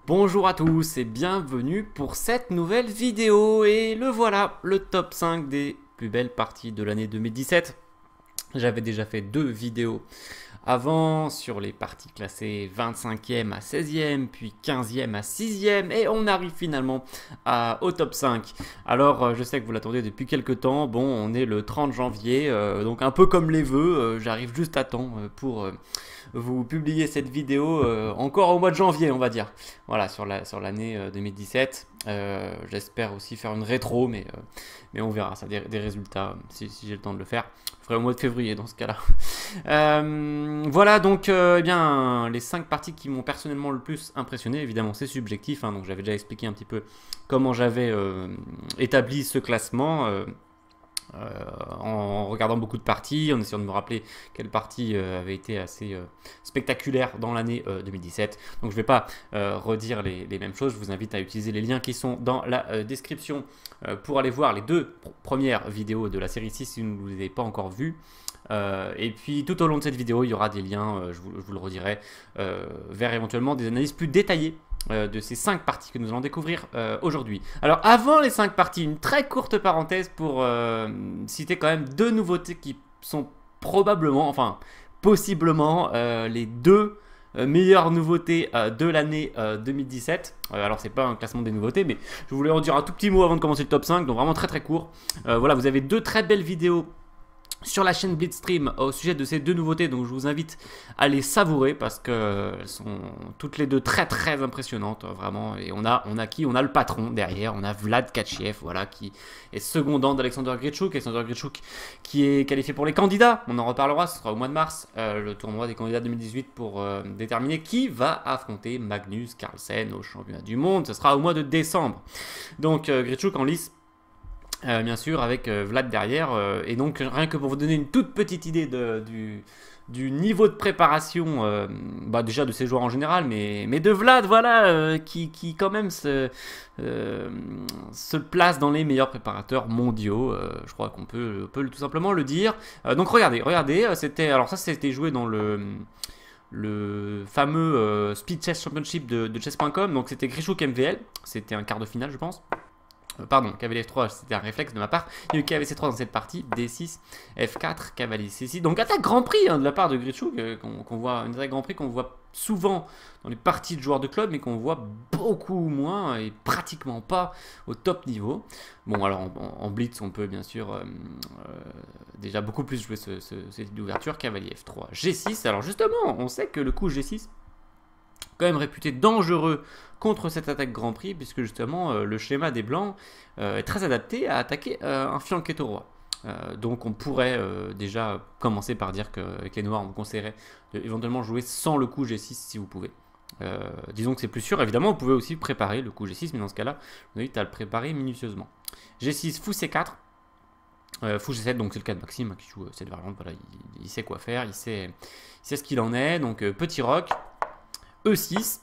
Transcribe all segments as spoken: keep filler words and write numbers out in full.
Bonjour à tous et bienvenue pour cette nouvelle vidéo. Et le voilà, le top cinq des plus belles parties de l'année deux mille dix-sept. J'avais déjà fait deux vidéos avant sur les parties classées vingt-cinquième à seizième, puis quinzième à sixième, et on arrive finalement à, au top cinq. Alors je sais que vous l'attendez depuis quelques temps, bon on est le trente janvier, euh, donc un peu comme les vœux, euh, j'arrive juste à temps euh, pour... Euh, vous publiez cette vidéo euh, encore au mois de janvier, on va dire. Voilà, sur la, sur l'année euh, deux mille dix-sept. Euh, J'espère aussi faire une rétro, mais, euh, mais on verra, ça des, des résultats, si, si j'ai le temps de le faire. Je ferai au mois de février dans ce cas-là. euh, voilà, donc, euh, eh bien, les cinq parties qui m'ont personnellement le plus impressionné, évidemment, c'est subjectif, hein, donc j'avais déjà expliqué un petit peu comment j'avais euh, établi ce classement. Euh, Euh, en regardant beaucoup de parties, en essayant de me rappeler quelle partie euh, avait été assez euh, spectaculaire dans l'année euh, deux mille dix-sept. Donc je ne vais pas euh, redire les, les mêmes choses, je vous invite à utiliser les liens qui sont dans la euh, description euh, pour aller voir les deux pr premières vidéos de la série six si vous ne les avez pas encore vues. Euh, et puis tout au long de cette vidéo, il y aura des liens, euh, je, vous, je, vous, le redirai, euh, vers éventuellement des analyses plus détaillées euh, de ces cinq parties que nous allons découvrir euh, aujourd'hui. Alors avant les cinq parties, une très courte parenthèse pour euh, citer quand même deux nouveautés qui sont probablement, enfin possiblement euh, les deux euh, meilleures nouveautés euh, de l'année euh, deux mille dix-sept. Euh, alors c'est pas un classement des nouveautés, mais je voulais en dire un tout petit mot avant de commencer le top cinq, donc vraiment très très court. Euh, voilà, vous avez deux très belles vidéos sur la chaîne Blitzstream au sujet de ces deux nouveautés, donc je vous invite à les savourer parce qu'elles sont toutes les deux très très impressionnantes, vraiment. Et on a, on a qui? On a le patron derrière, on a Vlad Tkatchev, voilà, qui est secondant d'Alexander Grischuk. Alexander Grischuk qui est qualifié pour les candidats, on en reparlera, ce sera au mois de mars, euh, le tournoi des candidats deux mille dix-huit pour euh, déterminer qui va affronter Magnus Carlsen au championnat du monde, ce sera au mois de décembre. Donc euh, Grischuk en lice. Euh, bien sûr, avec euh, Vlad derrière. Euh, et donc, rien que pour vous donner une toute petite idée de, du, du niveau de préparation, euh, bah déjà de ces joueurs en général, mais, mais de Vlad, voilà, euh, qui, qui quand même se, euh, se place dans les meilleurs préparateurs mondiaux. Euh, je crois qu'on peut, peut tout simplement le dire. Euh, donc, regardez, regardez, c'était, alors ça, c'était joué dans le... le fameux euh, Speed Chess Championship de, de chess point com. Donc, c'était Grischuk M V L. C'était un quart de finale, je pense. Pardon, cavalier F trois, c'était un réflexe de ma part. Il y a eu cavalier C trois dans cette partie, D six, F quatre, cavalier C six. Donc attaque Grand Prix hein, de la part de Grischuk, euh, qu'on qu'on voit, une attaque Grand Prix qu'on voit souvent dans les parties de joueurs de club, mais qu'on voit beaucoup moins et pratiquement pas au top niveau. Bon, alors en, en blitz, on peut bien sûr euh, euh, déjà beaucoup plus jouer ce, ce, ce type d'ouverture. Cavalier F trois, G six. Alors justement, on sait que le coup G six, quand même réputé dangereux contre cette attaque Grand Prix, puisque justement euh, le schéma des Blancs euh, est très adapté à attaquer euh, un flanqué au roi. Euh, donc on pourrait euh, déjà commencer par dire qu'avec les Noirs, on vous conseillerait éventuellement jouer sans le coup G six si vous pouvez. Euh, disons que c'est plus sûr, évidemment vous pouvez aussi préparer le coup G six, mais dans ce cas-là, je vous invite à le préparer minutieusement. G six, fou C quatre. Euh, fou G sept, donc c'est le cas de Maxime qui joue cette variante, voilà, il, il sait quoi faire, il sait, il sait ce qu'il en est, donc euh, petit roc. E six.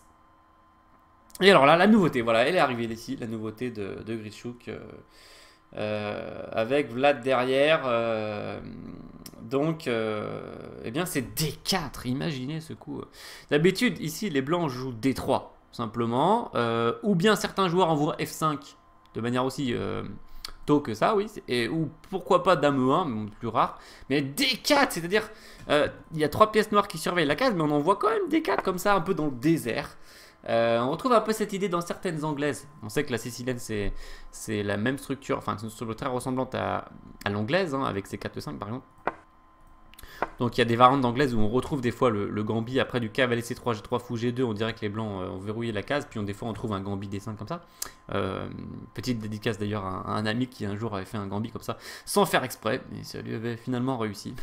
Et alors là, la nouveauté, voilà, elle est arrivée ici, la nouveauté de, de Grischuk, euh, euh, avec Vlad derrière. Euh, donc, euh, eh bien, c'est D quatre, imaginez ce coup. D'habitude, ici, les Blancs jouent D trois, simplement, euh, ou bien certains joueurs envoient F cinq, de manière aussi... Euh, tôt que ça, oui, et, ou pourquoi pas Dame E un, mais plus rare, mais D quatre, c'est-à-dire, euh, il y a trois pièces noires qui surveillent la case, mais on en voit quand même D quatre comme ça, un peu dans le désert. Euh, on retrouve un peu cette idée dans certaines anglaises. On sait que la sicilienne, c'est la même structure, enfin, c'est une structure très ressemblante à, à l'anglaise, hein, avec ses quatre cinq par exemple. Donc il y a des variantes d'anglaise où on retrouve des fois le, le gambit après du cavalier C trois, G trois, fou G deux, on dirait que les blancs euh, ont verrouillé la case, puis on, des fois on trouve un gambit D cinq comme ça. Euh, petite dédicace d'ailleurs à, à un ami qui un jour avait fait un gambit comme ça, sans faire exprès, et ça lui avait finalement réussi.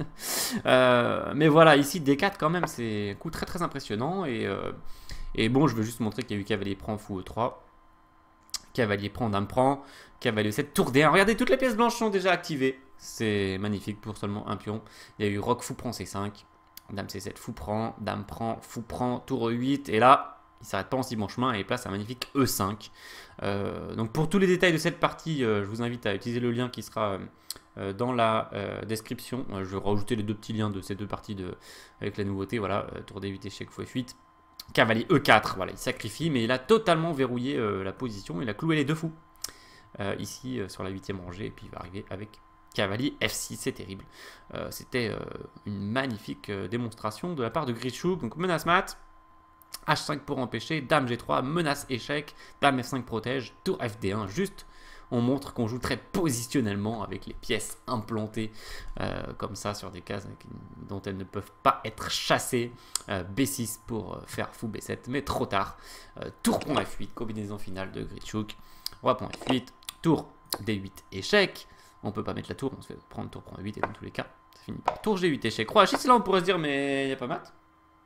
euh, mais voilà, ici D quatre quand même, c'est un coup très très impressionnant, et, euh, et bon, je veux juste montrer qu'il y a eu cavalier prend, fou E trois, cavalier prend, dame prend, cavalier sept, tour D un. Regardez, toutes les pièces blanches sont déjà activées. C'est magnifique pour seulement un pion. Il y a eu roc, fou prend C cinq, dame C sept, fou prend, dame prend, fou prend, tour E huit. Et là, il ne s'arrête pas en si bon chemin et il place un magnifique E cinq. Euh, donc pour tous les détails de cette partie, euh, je vous invite à utiliser le lien qui sera euh, dans la euh, description. Euh, je vais rajouter les deux petits liens de ces deux parties de, avec la nouveauté. Voilà, euh, tour D huit, échec, fou F huit. Cavalier E quatre, voilà, il sacrifie, mais il a totalement verrouillé euh, la position. Il a cloué les deux fous euh, ici euh, sur la huitième rangée, et puis il va arriver avec cavalier F six, c'est terrible. Euh, C'était euh, une magnifique euh, démonstration de la part de Grichuk. Donc menace mat, H cinq pour empêcher, Dame G trois, menace échec, Dame F cinq protège, tour F D un, juste. On montre qu'on joue très positionnellement avec les pièces implantées euh, comme ça sur des cases dont elles ne peuvent pas être chassées. Euh, B six pour faire fou B sept, mais trop tard. Euh, tour point F huit, combinaison finale de Grichuk. Roi point F huit, tour D huit, échec. On peut pas mettre la tour, on se fait prendre tour point huit et dans tous les cas, ça finit par tour G huit, échec. Roi H six, là on pourrait se dire, mais il n'y a pas mat.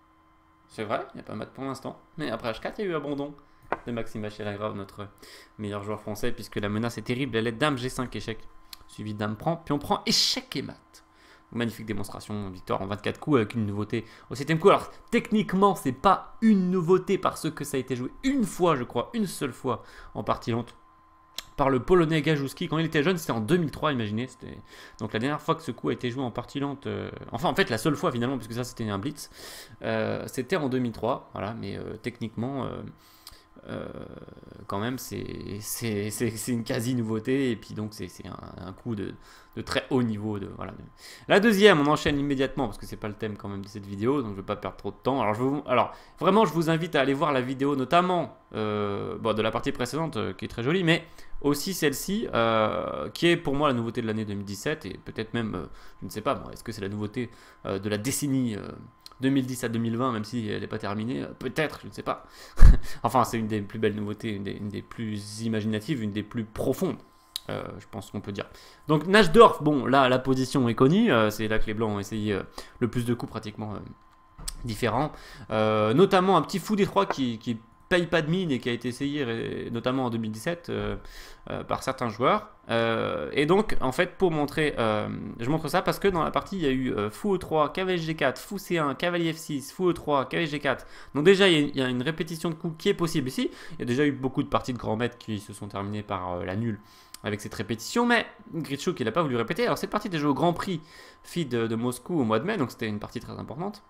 C'est vrai, il n'y a pas mat pour l'instant. Mais après H quatre, il y a eu abandon de Maxime Achiragrave, notre meilleur joueur français, puisque la menace est terrible. Elle est Dame G cinq, échec, suivi Dame prend, puis on prend échec et mat. Magnifique démonstration, victoire en vingt-quatre coups avec une nouveauté au septième coup. Alors techniquement, c'est pas une nouveauté parce que ça a été joué une fois, je crois, une seule fois en partie lente par le Polonais Gajewski. Quand il était jeune, c'était en deux mille trois, imaginez. Donc la dernière fois que ce coup a été joué en partie lente, euh... enfin en fait la seule fois finalement, puisque ça c'était un blitz, euh, c'était en deux mille trois, voilà, mais euh, techniquement... Euh... Euh, quand même c'est une quasi nouveauté, et puis donc c'est un, un coup de, de très haut niveau de, voilà. La deuxième, on enchaîne immédiatement parce que c'est pas le thème quand même de cette vidéo, donc je vais pas perdre trop de temps. Alors, je vous, alors vraiment je vous invite à aller voir la vidéo notamment euh, bon, de la partie précédente euh, qui est très jolie, mais aussi celle-ci euh, qui est pour moi la nouveauté de l'année deux mille dix-sept, et peut-être même euh, je ne sais pas, bon, est-ce que c'est la nouveauté euh, de la décennie euh, deux mille dix à deux mille vingt, même si elle n'est pas terminée, peut-être, je ne sais pas. Enfin, c'est une des plus belles nouveautés, une des, une des plus imaginatives, une des plus profondes, euh, je pense qu'on peut dire. Donc, Najdorf, bon, là, la position est connue, euh, c'est là que les Blancs ont essayé euh, le plus de coups pratiquement euh, différents. Euh, notamment un petit fou des trois qui, qui paye pas de mine et qui a été essayé notamment en deux mille dix-sept euh, euh, par certains joueurs. Euh, et donc, en fait, pour montrer, euh, je montre ça parce que dans la partie, il y a eu euh, fou E trois, cavalier G quatre, fou C un, cavalier F six, fou E trois, cavalier G quatre. Donc déjà, il y, a, il y a une répétition de coups qui est possible ici. Il y a déjà eu beaucoup de parties de grands maîtres qui se sont terminées par euh, la nulle avec cette répétition, mais Grichuk, il n'a pas voulu répéter. Alors, cette partie déjà au Grand Prix F I D de, de Moscou au mois de mai, donc c'était une partie très importante,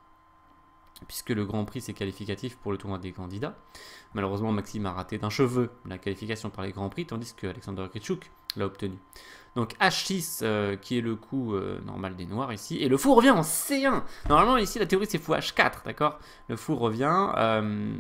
puisque le Grand Prix c'est qualificatif pour le tournoi des candidats. Malheureusement, Maxime a raté d'un cheveu la qualification par les Grands Prix, tandis que Alexander Grichuk l'a obtenu. Donc H six, euh, qui est le coup euh, normal des noirs ici, et le fou revient en C un. Normalement ici la théorie c'est fou H quatre, d'accord. Le fou revient, euh,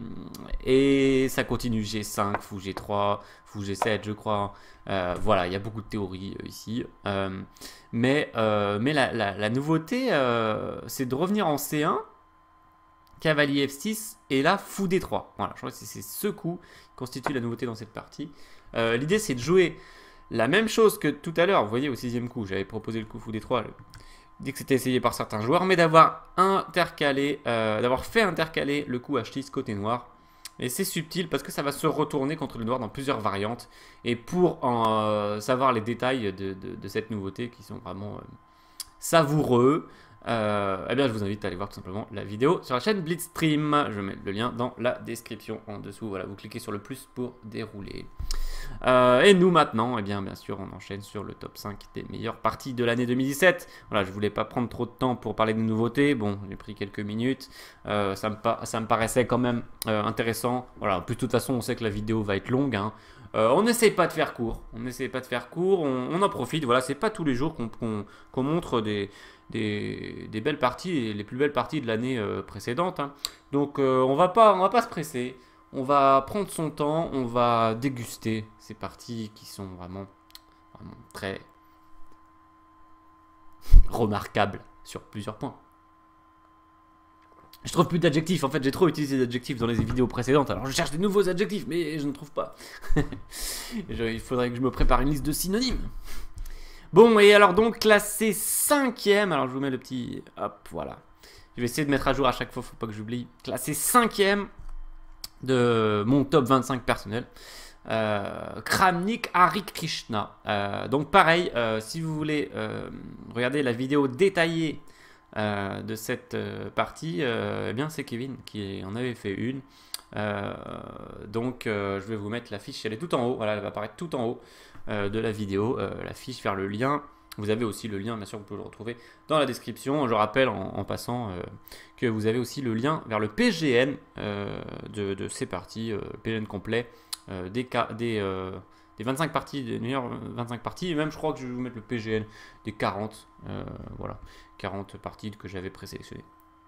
et ça continue G cinq, fou G trois, fou G sept je crois. Euh, voilà, il y a beaucoup de théories euh, ici. Euh, mais euh, mais la, la, la nouveauté, euh, c'est de revenir en C un, cavalier F six, et là, fou D trois. Voilà, je crois que c'est ce coup qui constitue la nouveauté dans cette partie. Euh, L'idée, c'est de jouer la même chose que tout à l'heure. Vous voyez, au sixième coup, j'avais proposé le coup fou D trois. Je dis que c'était essayé par certains joueurs, mais d'avoir intercalé, euh, d'avoir fait intercaler le coup H six côté noir. Et c'est subtil parce que ça va se retourner contre le noir dans plusieurs variantes. Et pour en euh, savoir les détails de, de, de cette nouveauté qui sont vraiment euh, savoureux, Euh, eh bien, je vous invite à aller voir tout simplement la vidéo sur la chaîne Blitzstream. Je mets le lien dans la description en dessous. Voilà, vous cliquez sur le plus pour dérouler. Euh, et nous maintenant, eh bien, bien sûr, on enchaîne sur le top cinq des meilleures parties de l'année deux mille dix-sept. Voilà, je voulais pas prendre trop de temps pour parler des nouveautés. Bon, j'ai pris quelques minutes. Euh, ça, me ça me paraissait quand même euh, intéressant. Voilà, en plus, de toute façon, on sait que la vidéo va être longue, hein. Euh, on n'essaye pas de faire court, on n'essaye pas de faire court, on, on en profite, voilà, c'est pas tous les jours qu'on qu'on, qu'on montre des, des, des belles parties, les plus belles parties de l'année euh, précédente, hein. Donc euh, on va pas, on va pas se presser, on va prendre son temps, on va déguster ces parties qui sont vraiment, vraiment très remarquables sur plusieurs points. Je trouve plus d'adjectifs, en fait j'ai trop utilisé d'adjectifs dans les vidéos précédentes, alors je cherche des nouveaux adjectifs, mais je ne trouve pas. je, il faudrait que je me prépare une liste de synonymes. Bon, et alors donc classé cinquième, alors je vous mets le petit... Hop, voilà. Je vais essayer de mettre à jour à chaque fois, faut pas que j'oublie. Classé cinquième de mon top vingt-cinq personnel. Euh, Kramnik Hare Krishna. Euh, donc pareil, euh, si vous voulez euh, regarder la vidéo détaillée Euh, de cette euh, partie, euh, eh bien c'est Kevin qui en avait fait une. Euh, donc euh, je vais vous mettre la fiche, elle est tout en haut, voilà, elle va apparaître tout en haut euh, de la vidéo, euh, la fiche vers le lien Vous avez aussi le lien, bien sûr, vous pouvez le retrouver dans la description. Je rappelle en, en passant euh, que vous avez aussi le lien vers le P G N euh, de, de ces parties, euh, P G N complet, euh, des, des, euh, des vingt-cinq parties, des meilleures vingt-cinq parties, et même je crois que je vais vous mettre le P G N des quarante, euh, voilà, quarante parties que j'avais présélectionnées.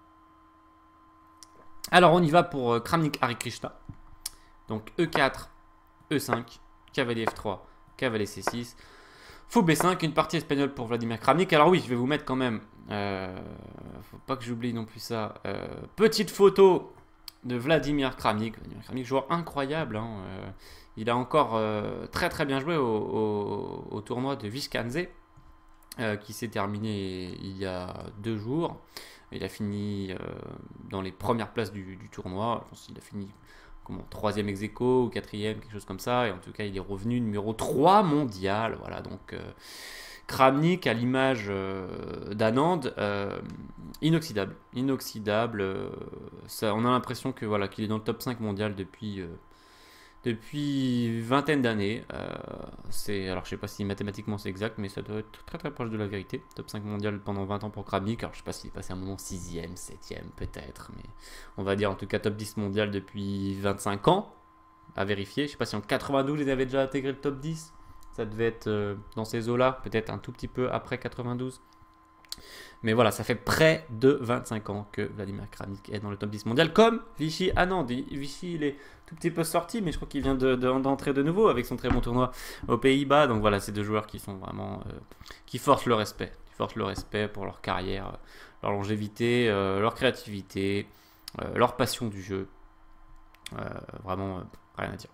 Alors on y va pour euh, Kramnik Hare Krishna. Donc E quatre, E cinq, cavalier F trois, cavalier C six. Fou B cinq, une partie espagnole pour Vladimir Kramnik. Alors oui, je vais vous mettre quand même, euh, faut pas que j'oublie non plus ça, euh, petite photo de Vladimir Kramnik. Vladimir Kramnik, joueur incroyable, hein, euh, il a encore euh, très très bien joué au, au, au tournoi de Vizcanze, euh, qui s'est terminé il y a deux jours. Il a fini euh, dans les premières places du, du tournoi, je pense qu'il a fini comment, troisième ex aequo ou quatrième, quelque chose comme ça, et en tout cas il est revenu numéro trois mondial, voilà, donc euh, Kramnik à l'image euh, d'Anand, euh, inoxydable, inoxydable, euh, ça, on a l'impression que voilà, qu'il est dans le top cinq mondial depuis, euh, depuis une vingtaine d'années, euh, c'est, alors je sais pas si mathématiquement c'est exact, mais ça doit être très très proche de la vérité, top cinq mondial pendant vingt ans pour Kramnik, alors je sais pas s'il est passé un moment sixième, septième peut-être, mais on va dire en tout cas top dix mondial depuis vingt-cinq ans, à vérifier, je sais pas si en quatre-vingt-douze il avait déjà intégré le top dix, ça devait être euh, dans ces eaux-là, peut-être un tout petit peu après quatre-vingt-douze. Mais voilà, ça fait près de vingt-cinq ans que Vladimir Kramnik est dans le top dix mondial, comme Vishy Anand. Vishy, il est tout petit peu sorti, mais je crois qu'il vient d'entrer de, de, de nouveau avec son très bon tournoi aux Pays-Bas. Donc voilà, c'est deux joueurs qui sont vraiment, euh, qui forcent le respect, qui forcent le respect pour leur carrière, leur longévité, euh, leur créativité, euh, leur passion du jeu. Euh, vraiment, euh, rien à dire.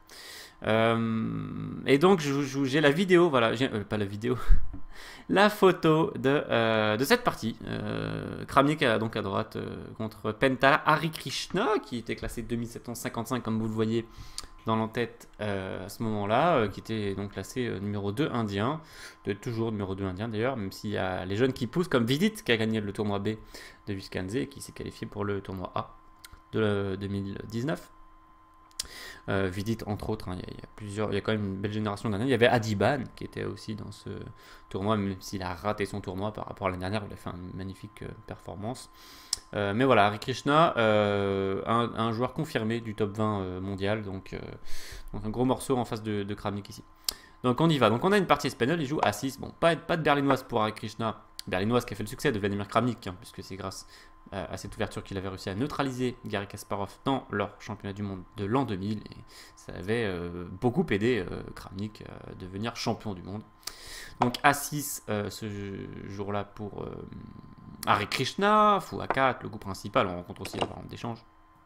Euh, et donc j'ai la vidéo, voilà, euh, pas la vidéo, la photo de, euh, de cette partie. Euh, Kramnik donc à droite euh, contre Pentala Hare Krishna, qui était classé deux mille sept cent cinquante-cinq, comme vous le voyez dans l'entête euh, à ce moment-là, euh, qui était donc classé euh, numéro deux indien, de toujours numéro deux indien d'ailleurs, même s'il y a les jeunes qui poussent, comme Vidit qui a gagné le tournoi B de Vizcanze et qui s'est qualifié pour le tournoi A de euh, deux mille dix-neuf. Euh, Vidit entre autres, hein, il, y a, il y a plusieurs, il y a quand même une belle génération d'années. Il y avait Adiban qui était aussi dans ce tournoi, même s'il a raté son tournoi par rapport à l'année dernière, il a fait une magnifique euh, performance. Euh, mais voilà, Hare Krishna, euh, un, un joueur confirmé du top vingt euh, mondial, donc, euh, donc un gros morceau en face de, de Kramnik ici. Donc on y va. Donc on a une partie espagnole, il joue A six. Bon, pas, pas de berlinoise pour Hare Krishna. Berlinoise qui a fait le succès de Vladimir Kramnik, hein, puisque c'est grâce euh, à cette ouverture qu'il avait réussi à neutraliser Garry Kasparov dans leur championnat du monde de l'an deux mille. Et ça avait euh, beaucoup aidé euh, Kramnik à devenir champion du monde. Donc A six euh, ce jour-là pour euh, Hare Krishna, fou A quatre, le coup principal, on rencontre aussi la variante d'échange.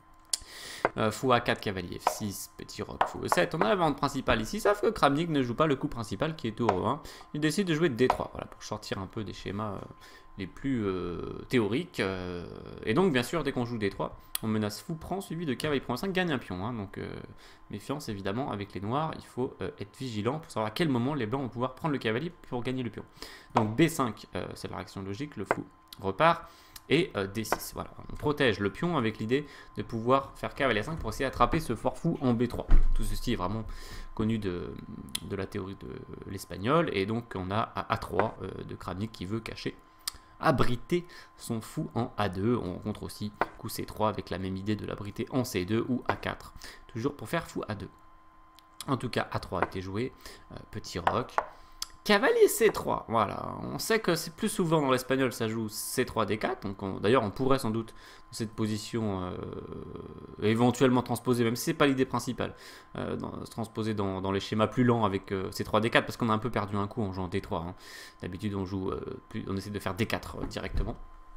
Euh, fou A quatre, cavalier F six, petit roc, fou E sept. On a la variante principale ici, sauf que Kramnik ne joue pas le coup principal qui est tour E un. Il décide de jouer D trois, voilà, pour sortir un peu des schémas euh, les plus euh, théoriques. Euh, et donc, bien sûr, dès qu'on joue D trois, on menace fou prend, suivi de cavalier prend cinq, gagne un pion. Hein, donc, euh, méfiance évidemment avec les noirs, il faut euh, être vigilant pour savoir à quel moment les blancs vont pouvoir prendre le cavalier pour gagner le pion. Donc, B cinq, euh, c'est la réaction logique, le fou repart. Et euh, D six, voilà, on protège le pion avec l'idée de pouvoir faire cavalier A cinq pour essayer d'attraper ce fort fou en B trois. Tout ceci est vraiment connu de, de la théorie de l'espagnol, et donc on a A trois euh, de Kramnik qui veut cacher, abriter son fou en A deux. On rencontre aussi coup C trois avec la même idée de l'abriter en C deux ou A quatre, toujours pour faire fou A deux. En tout cas, A trois a été joué, euh, petit roc. Cavalier C trois, voilà, on sait que c'est plus souvent dans l'espagnol ça joue C trois D quatre, donc d'ailleurs on pourrait sans doute dans cette position euh, éventuellement transposer, même si c'est pas l'idée principale, euh, dans, transposer dans, dans les schémas plus lents avec euh, C trois D quatre, parce qu'on a un peu perdu un coup en jouant D trois, hein. D'habitude on joue, euh, plus, on essaie de faire D quatre euh, directement.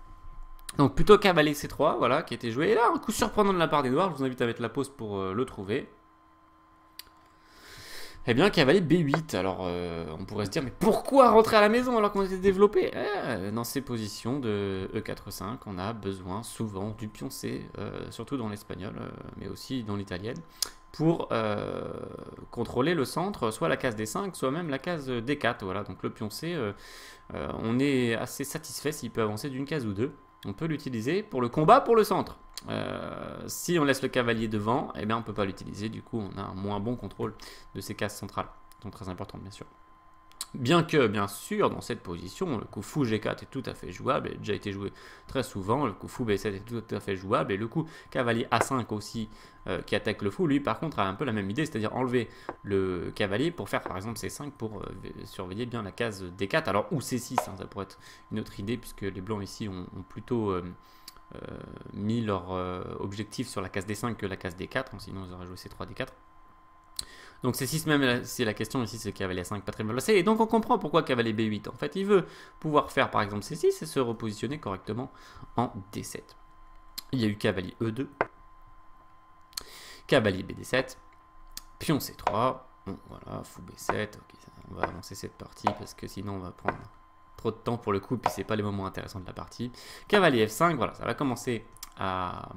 Donc plutôt cavalier C trois, voilà, qui a été joué, et là un coup surprenant de la part des noirs, je vous invite à mettre la pause pour euh, le trouver. Eh bien, cavalier B huit, alors euh, on pourrait se dire, mais pourquoi rentrer à la maison alors qu'on était développé? eh, Dans ces positions de E quatre cinq, on a besoin souvent du pion C, euh, surtout dans l'espagnol, euh, mais aussi dans l'italienne, pour euh, contrôler le centre, soit la case D cinq, soit même la case D quatre. Voilà, donc le pion C, euh, euh, on est assez satisfait s'il peut avancer d'une case ou deux. On peut l'utiliser pour le combat, pour le centre. Euh, si on laisse le cavalier devant, eh bien on ne peut pas l'utiliser. Du coup, on a un moins bon contrôle de ces cases centrales, qui sont très importantes, bien sûr. Bien que, bien sûr, dans cette position, le coup fou G quatre est tout à fait jouable, il a déjà été joué très souvent, le coup fou B sept est tout à fait jouable, et le coup cavalier A cinq aussi, euh, qui attaque le fou, lui par contre a un peu la même idée, c'est-à-dire enlever le cavalier pour faire par exemple C cinq pour euh, surveiller bien la case D quatre, alors ou C six, hein, ça pourrait être une autre idée, puisque les blancs ici ont, ont plutôt euh, euh, mis leur euh, objectif sur la case D cinq que la case D quatre, hein, sinon ils auraient joué C trois D quatre. Donc C six même, c'est la question ici, c'est cavalier cinq pas très bien placé. Et donc on comprend pourquoi cavalier B huit. En fait, il veut pouvoir faire par exemple C six et se repositionner correctement en D sept. Il y a eu cavalier E deux, cavalier B D sept, pion C trois. Bon, voilà, fou B sept. Ok, on va avancer cette partie parce que sinon on va prendre trop de temps pour le coup, puis c'est pas les moments intéressants de la partie. Cavalier F cinq, voilà, ça va commencer à,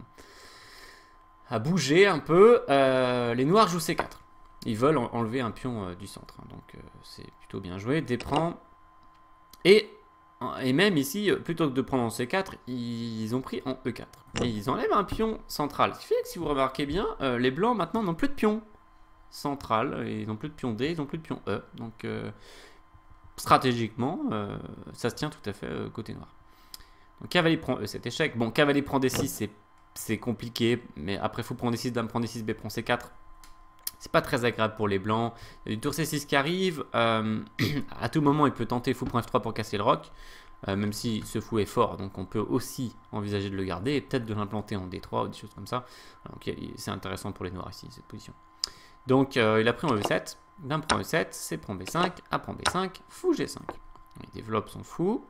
à bouger un peu. Euh, les noirs jouent C quatre. Ils veulent enlever un pion euh, du centre, hein, donc euh, c'est plutôt bien joué. D prend. Et, et même ici, plutôt que de prendre en C quatre, ils ont pris en E quatre. Et ils enlèvent un pion central. Ce qui fait que si vous remarquez bien, euh, les blancs maintenant n'ont plus de pion central. Ils n'ont plus de pion D, ils n'ont plus de pion E. Donc euh, stratégiquement, euh, ça se tient tout à fait euh, côté noir. Donc cavalier prend E sept, échec. Bon, cavalier prend D six, c'est compliqué. Mais après, fou prend D six, dame prend D six, B prend C quatre. C'est pas très agréable pour les blancs. Il y a du tour C six qui arrive. Euh, à tout moment, il peut tenter fou prend F trois pour casser le roc. Euh, même si ce fou est fort. Donc on peut aussi envisager de le garder. Et peut-être de l'implanter en D trois ou des choses comme ça. C'est intéressant pour les noirs ici, cette position. Donc euh, il a pris en E sept. Dame prend E sept. C prend B cinq. A prend B cinq. Fou G cinq. Il développe son fou.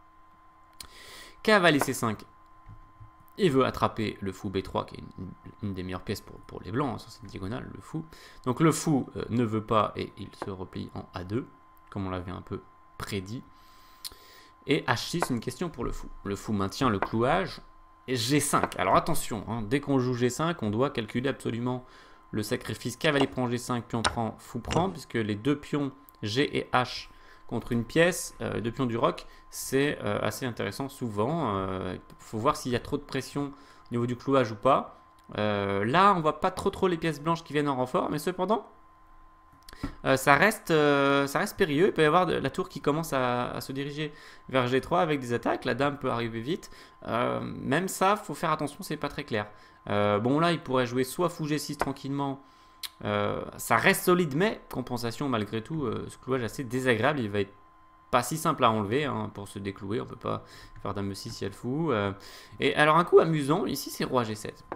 Cavalier C cinq. Il veut attraper le fou B trois, qui est une, une des meilleures pièces pour, pour les blancs, hein, sur cette diagonale, le fou. Donc le fou euh, ne veut pas et il se replie en A deux, comme on l'avait un peu prédit. Et H six, une question pour le fou. Le fou maintient le clouage. Et G cinq. Alors attention, hein, dès qu'on joue G cinq, on doit calculer absolument le sacrifice. Cavalier prend G cinq, pion prend, fou prend, puisque les deux pions G et H contre une pièce, euh, deux pions du roc, c'est euh, assez intéressant souvent. Il euh, faut voir s'il y a trop de pression au niveau du clouage ou pas. Euh, là, on voit pas trop trop les pièces blanches qui viennent en renfort, mais cependant, euh, ça, reste, euh, ça reste périlleux. Il peut y avoir de, la tour qui commence à, à se diriger vers G trois avec des attaques. La dame peut arriver vite. Euh, même ça, faut faire attention, c'est pas très clair. Euh, bon, là, il pourrait jouer soit fou G six tranquillement. Euh, ça reste solide, mais compensation malgré tout, euh, ce clouage assez désagréable. Il va être pas si simple à enlever hein, pour se déclouer. On peut pas faire dame E six si elle fou. Euh, et alors un coup amusant, ici c'est roi G sept.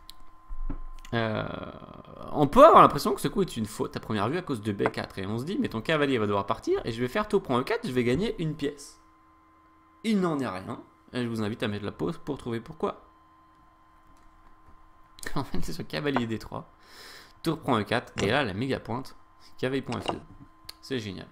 Euh, on peut avoir l'impression que ce coup est une faute à première vue à cause de B quatre. Et on se dit, mais ton cavalier va devoir partir et je vais faire tour prend E quatre, je vais gagner une pièce. Il n'en est rien. Et je vous invite à mettre la pause pour trouver pourquoi. En fait, c'est sur cavalier D trois. Tour prend E quatre, et là la méga pointe, cavalier prend F deux. C'est génial.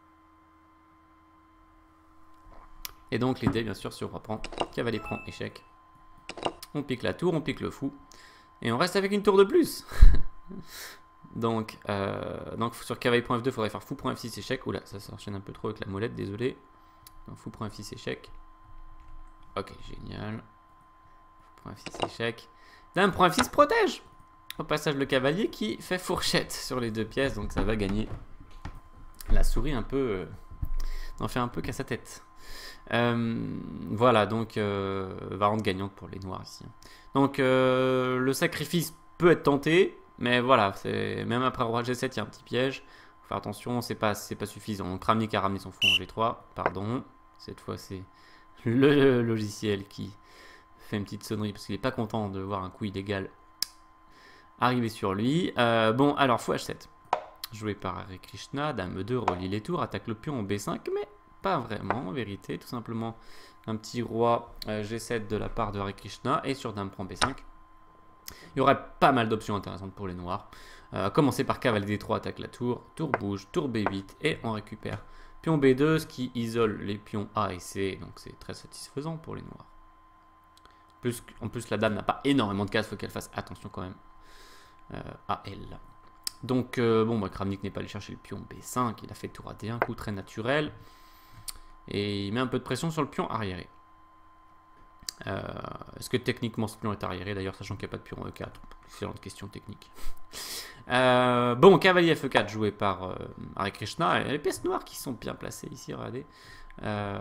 Et donc l'idée bien sûr sur roi prend, cavalier prend échec. On pique la tour, on pique le fou, et on reste avec une tour de plus. donc, euh, donc sur cavalier prend F deux, il faudrait faire fou prend F six échec. Oula, ça s'enchaîne un peu trop avec la molette, désolé. Donc fou prend F six échec. Ok, génial. Fou prend F six échec. Dame prend F six protège. Au passage, le cavalier qui fait fourchette sur les deux pièces, donc ça va gagner. La souris un peu euh, en fait un peu qu'à sa tête. Euh, voilà, donc euh, variante gagnante pour les noirs ici. Donc euh, le sacrifice peut être tenté, mais voilà, même après roi G sept, il y a un petit piège. Faut faire attention, c'est pas, c'est pas suffisant. Kramnik a ramené son fou en G trois, pardon. Cette fois, c'est le logiciel qui fait une petite sonnerie parce qu'il n'est pas content de voir un coup illégal arriver sur lui. Euh, bon, alors fou H sept. Joué par Hare Krishna, dame E deux, relie les tours, attaque le pion en B cinq, mais pas vraiment en vérité. Tout simplement un petit roi euh, G sept de la part de Hare Krishna. Et sur dame prend B cinq. Il y aurait pas mal d'options intéressantes pour les noirs. Euh, à commencer par cavalier D trois, attaque la tour, tour bouge, tour B huit et on récupère pion B deux, ce qui isole les pions A et C. Donc c'est très satisfaisant pour les noirs. Plus, en plus, la dame n'a pas énormément de cases, il faut qu'elle fasse attention quand même. Euh, à elle. Donc, euh, bon, bah, Kramnik n'est pas allé chercher le pion B cinq, il a fait tour A D un, coup très naturel. Et il met un peu de pression sur le pion arriéré. Euh, Est-ce que techniquement ce pion est arriéré d'ailleurs, sachant qu'il n'y a pas de pion E quatre? Excellente question technique. Euh, bon, cavalier F quatre joué par euh, Hare Krishna. Et les pièces noires qui sont bien placées ici, regardez. Euh,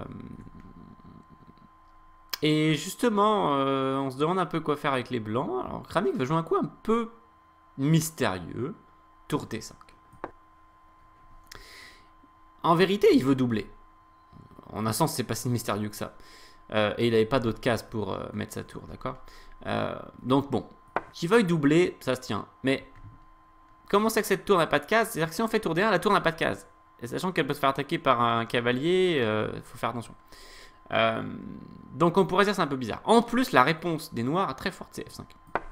et justement, euh, on se demande un peu quoi faire avec les blancs. Alors, Kramnik veut jouer un coup un peu mystérieux. Tour D cinq. En vérité, il veut doubler. En un sens, c'est pas si mystérieux que ça. Euh, et il n'avait pas d'autres cases pour euh, mettre sa tour, d'accord? euh, Donc bon, qu'il veuille doubler, ça se tient. Mais comment c'est que cette tour n'a pas de case? C'est-à-dire que si on fait tour D un, la tour n'a pas de case. Et sachant qu'elle peut se faire attaquer par un cavalier, il euh, faut faire attention. Euh, donc on pourrait dire que c'est un peu bizarre. En plus, la réponse des noirs est très forte, c'est F cinq.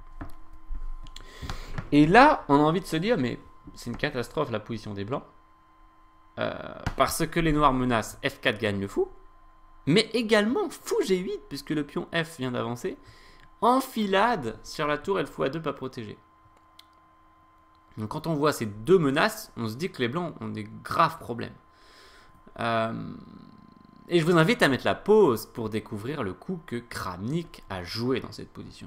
Et là, on a envie de se dire, mais c'est une catastrophe la position des blancs. Euh, parce que les noirs menacent F quatre gagne le fou. Mais également fou G huit, puisque le pion F vient d'avancer. Enfilade sur la tour et le fou A deux pas protégé. Donc quand on voit ces deux menaces, on se dit que les blancs ont des graves problèmes. Euh, et je vous invite à mettre la pause pour découvrir le coup que Kramnik a joué dans cette position.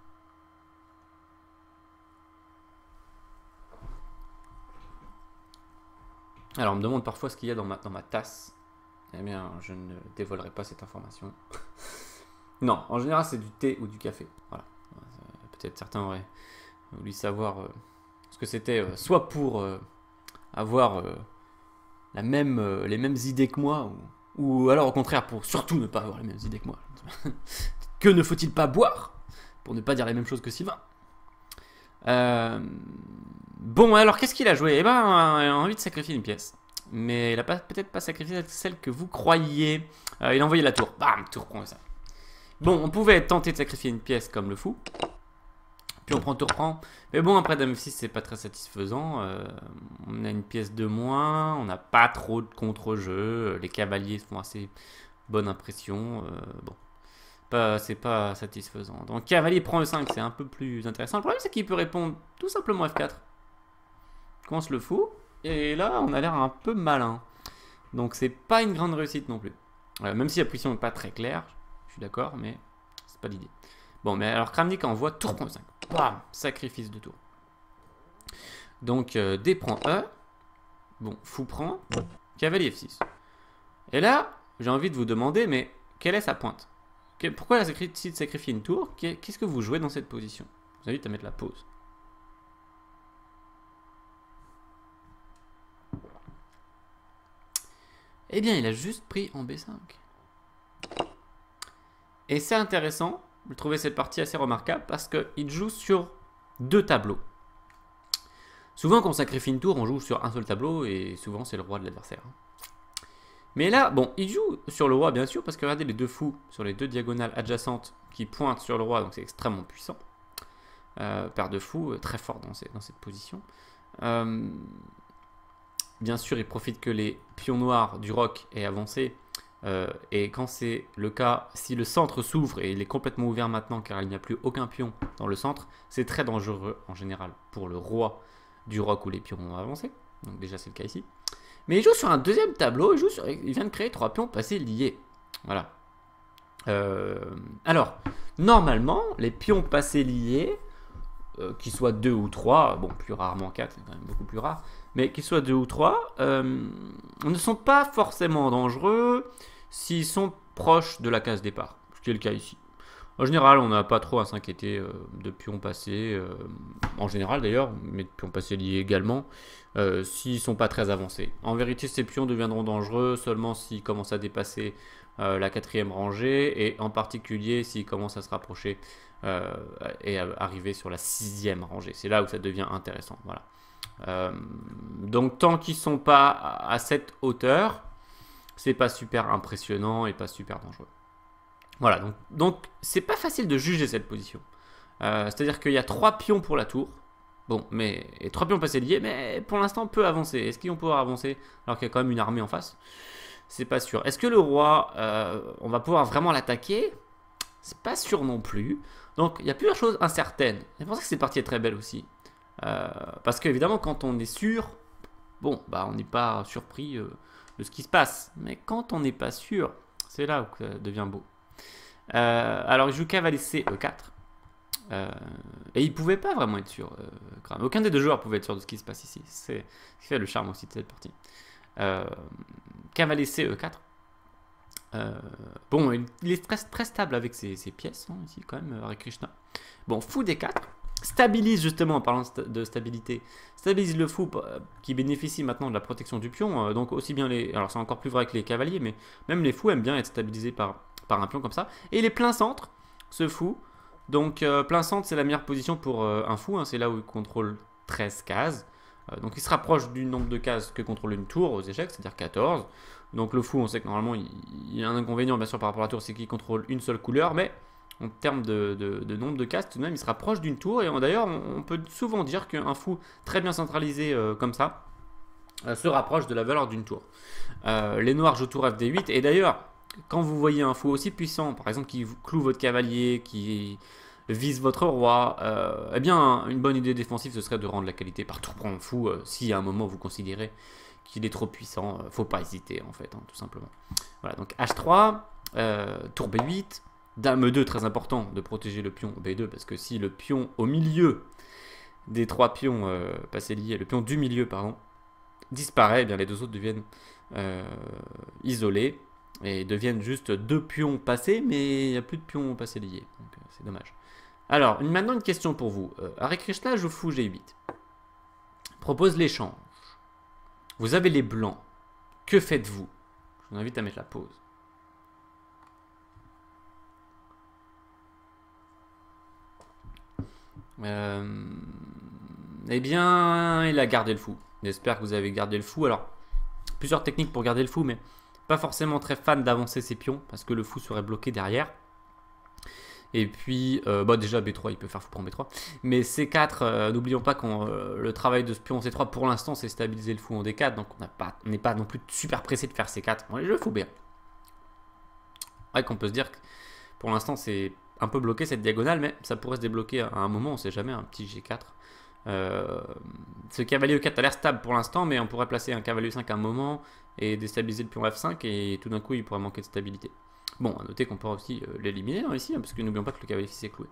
Alors on me demande parfois ce qu'il y a dans ma, dans ma tasse. Eh bien, je ne dévoilerai pas cette information. Non, en général, c'est du thé ou du café. Voilà. Peut-être certains auraient voulu savoir euh, ce que c'était, euh, soit pour euh, avoir euh, la même, euh, les mêmes idées que moi, ou, ou alors au contraire pour surtout ne pas avoir les mêmes idées que moi. Que ne faut-il pas boire pour ne pas dire les mêmes choses que Sylvain? euh, Bon, alors qu'est-ce qu'il a joué? Eh ben, il a envie de sacrifier une pièce. Mais il n'a peut-être pas sacrifié celle que vous croyiez. Euh, il a envoyé la tour. Bam, tour prend ça. Bon, on pouvait tenter de sacrifier une pièce comme le fou. Puis on prend tour prend. Mais bon, après dame F six, c'est pas très satisfaisant. Euh, on a une pièce de moins. On n'a pas trop de contre-jeu. Les cavaliers font assez bonne impression. Euh, bon, c'est pas satisfaisant. Donc cavalier prend E cinq, c'est un peu plus intéressant. Le problème, c'est qu'il peut répondre tout simplement F quatre. Comment se le fout? Et là, on a l'air un peu malin. Donc, c'est pas une grande réussite non plus. Euh, même si la position n'est pas très claire, je suis d'accord, mais c'est pas l'idée. Bon, mais alors Kramnik envoie tour prend cinq. Bam, sacrifice de tour. Donc, euh, D prend E. Bon, fou prend. Cavalier F six. Et là, j'ai envie de vous demander, mais quelle est sa pointe? Pourquoi elle a décidé de sacrifier une tour? Qu'est-ce que vous jouez dans cette position? Je vous invite à mettre la pause. Eh bien, il a juste pris en B cinq. Et c'est intéressant, je trouvais cette partie assez remarquable, parce qu'il joue sur deux tableaux. Souvent, quand on sacrifie une tour, on joue sur un seul tableau, et souvent, c'est le roi de l'adversaire. Mais là, bon, il joue sur le roi, bien sûr, parce que regardez les deux fous sur les deux diagonales adjacentes qui pointent sur le roi, donc c'est extrêmement puissant. Euh, paire de fous, très fort dans, ces, dans cette position. Euh... Bien sûr, il profite que les pions noirs du roc aient avancé. Euh, et quand c'est le cas, si le centre s'ouvre, et il est complètement ouvert maintenant car il n'y a plus aucun pion dans le centre, c'est très dangereux en général pour le roi du roc où les pions ont avancé. Donc déjà, c'est le cas ici. Mais il joue sur un deuxième tableau, il, joue sur, il vient de créer trois pions passés liés. Voilà. Euh, alors, normalement, les pions passés liés, euh, qu'ils soient deux ou trois, bon, plus rarement quatre, c'est quand même beaucoup plus rare, mais qu'ils soient deux ou trois, euh, ne sont pas forcément dangereux s'ils sont proches de la case départ, ce qui est le cas ici. En général, on n'a pas trop à s'inquiéter euh, de pions passés, euh, en général d'ailleurs, mais de pions passés liés également, euh, s'ils ne sont pas très avancés. En vérité, ces pions deviendront dangereux seulement s'ils commencent à dépasser euh, la quatrième rangée, et en particulier s'ils commencent à se rapprocher euh, et à arriver sur la sixième rangée. C'est là où ça devient intéressant, voilà. Euh, donc tant qu'ils sont pas à cette hauteur, c'est pas super impressionnant et pas super dangereux. Voilà, donc donc c'est pas facile de juger cette position. Euh, C'est-à-dire qu'il y a trois pions pour la tour. Bon, mais et trois pions passés liés, mais pour l'instant peu avancé. Est-ce qu'ils vont pouvoir avancer alors qu'il y a quand même une armée en face? C'est pas sûr. Est-ce que le roi, euh, on va pouvoir vraiment l'attaquer? C'est pas sûr non plus. Donc il y a plusieurs choses incertaines. C'est pour ça que cette partie est très belle aussi. Euh, parce qu'évidemment, quand on est sûr, bon, bah, on n'est pas surpris euh, de ce qui se passe. Mais quand on n'est pas sûr, c'est là où ça devient beau. Euh, alors il joue cavalier C E quatre. Euh, et il pouvait pas vraiment être sûr. Euh, aucun des deux joueurs pouvait être sûr de ce qui se passe ici. C'est ce qui fait le charme aussi de cette partie. Euh, cavalier C E quatre. Euh, bon, il est très, très stable avec ses, ses pièces, hein, ici quand même, Hare Krishna. Bon, fou D quatre. Stabilise justement, en parlant de stabilité, stabilise le fou euh, qui bénéficie maintenant de la protection du pion. Euh, donc aussi bien les... Alors c'est encore plus vrai que les cavaliers, mais même les fous aiment bien être stabilisés par, par un pion comme ça. Et il est plein centre, ce fou. Donc euh, plein centre, c'est la meilleure position pour euh, un fou. Hein, c'est là où il contrôle treize cases. Euh, donc il se rapproche du nombre de cases que contrôle une tour aux échecs, c'est-à-dire quatorze. Donc le fou, on sait que normalement, il, il y a un inconvénient bien sûr par rapport à la tour, c'est qu'il contrôle une seule couleur. Mais en termes de, de, de nombre de cases, tout de même, il se rapproche d'une tour. Et d'ailleurs, on, on peut souvent dire qu'un fou très bien centralisé euh, comme ça euh, se rapproche de la valeur d'une tour. Euh, les noirs jouent tour F D huit. Et d'ailleurs, quand vous voyez un fou aussi puissant, par exemple qui cloue votre cavalier, qui vise votre roi, euh, eh bien une bonne idée défensive ce serait de rendre la qualité par tour prendre fou euh, si à un moment vous considérez qu'il est trop puissant, euh, faut pas hésiter en fait, hein, tout simplement. Voilà, donc H trois, euh, tour B huit, dame E deux, très important de protéger le pion B deux parce que si le pion au milieu des trois pions euh, passés liés, le pion du milieu pardon, disparaît, eh bien les deux autres deviennent euh, isolés. Et deviennent juste deux pions passés, mais il n'y a plus de pions passés liés. Donc euh, c'est dommage. Alors, une, maintenant une question pour vous. Euh, Hare Krishna joue fou G huit. Propose l'échange. Vous avez les blancs. Que faites-vous? Je vous invite à mettre la pause. Euh, eh bien, il a gardé le fou. J'espère que vous avez gardé le fou. Alors, plusieurs techniques pour garder le fou, mais pas forcément très fan d'avancer ses pions parce que le fou serait bloqué derrière. Et puis, euh, bah déjà B trois, il peut faire fou prendre B trois. Mais C quatre, euh, n'oublions pas que euh, le travail de ce pion C trois pour l'instant c'est stabiliser le fou en D quatre. Donc on n'est pas, pas non plus super pressé de faire C quatre. Bon, les jeux fou B un. Ouais, qu'on peut se dire que pour l'instant c'est un peu bloqué cette diagonale, mais ça pourrait se débloquer à un moment, on sait jamais, un petit G quatre. Euh, ce cavalier E quatre a l'air stable pour l'instant, mais on pourrait placer un cavalier E cinq à un moment et déstabiliser le pion F cinq et tout d'un coup il pourrait manquer de stabilité. Bon, à noter qu'on pourra aussi euh, l'éliminer hein, ici, hein, parce que n'oublions pas que le cavalier F six est cloué.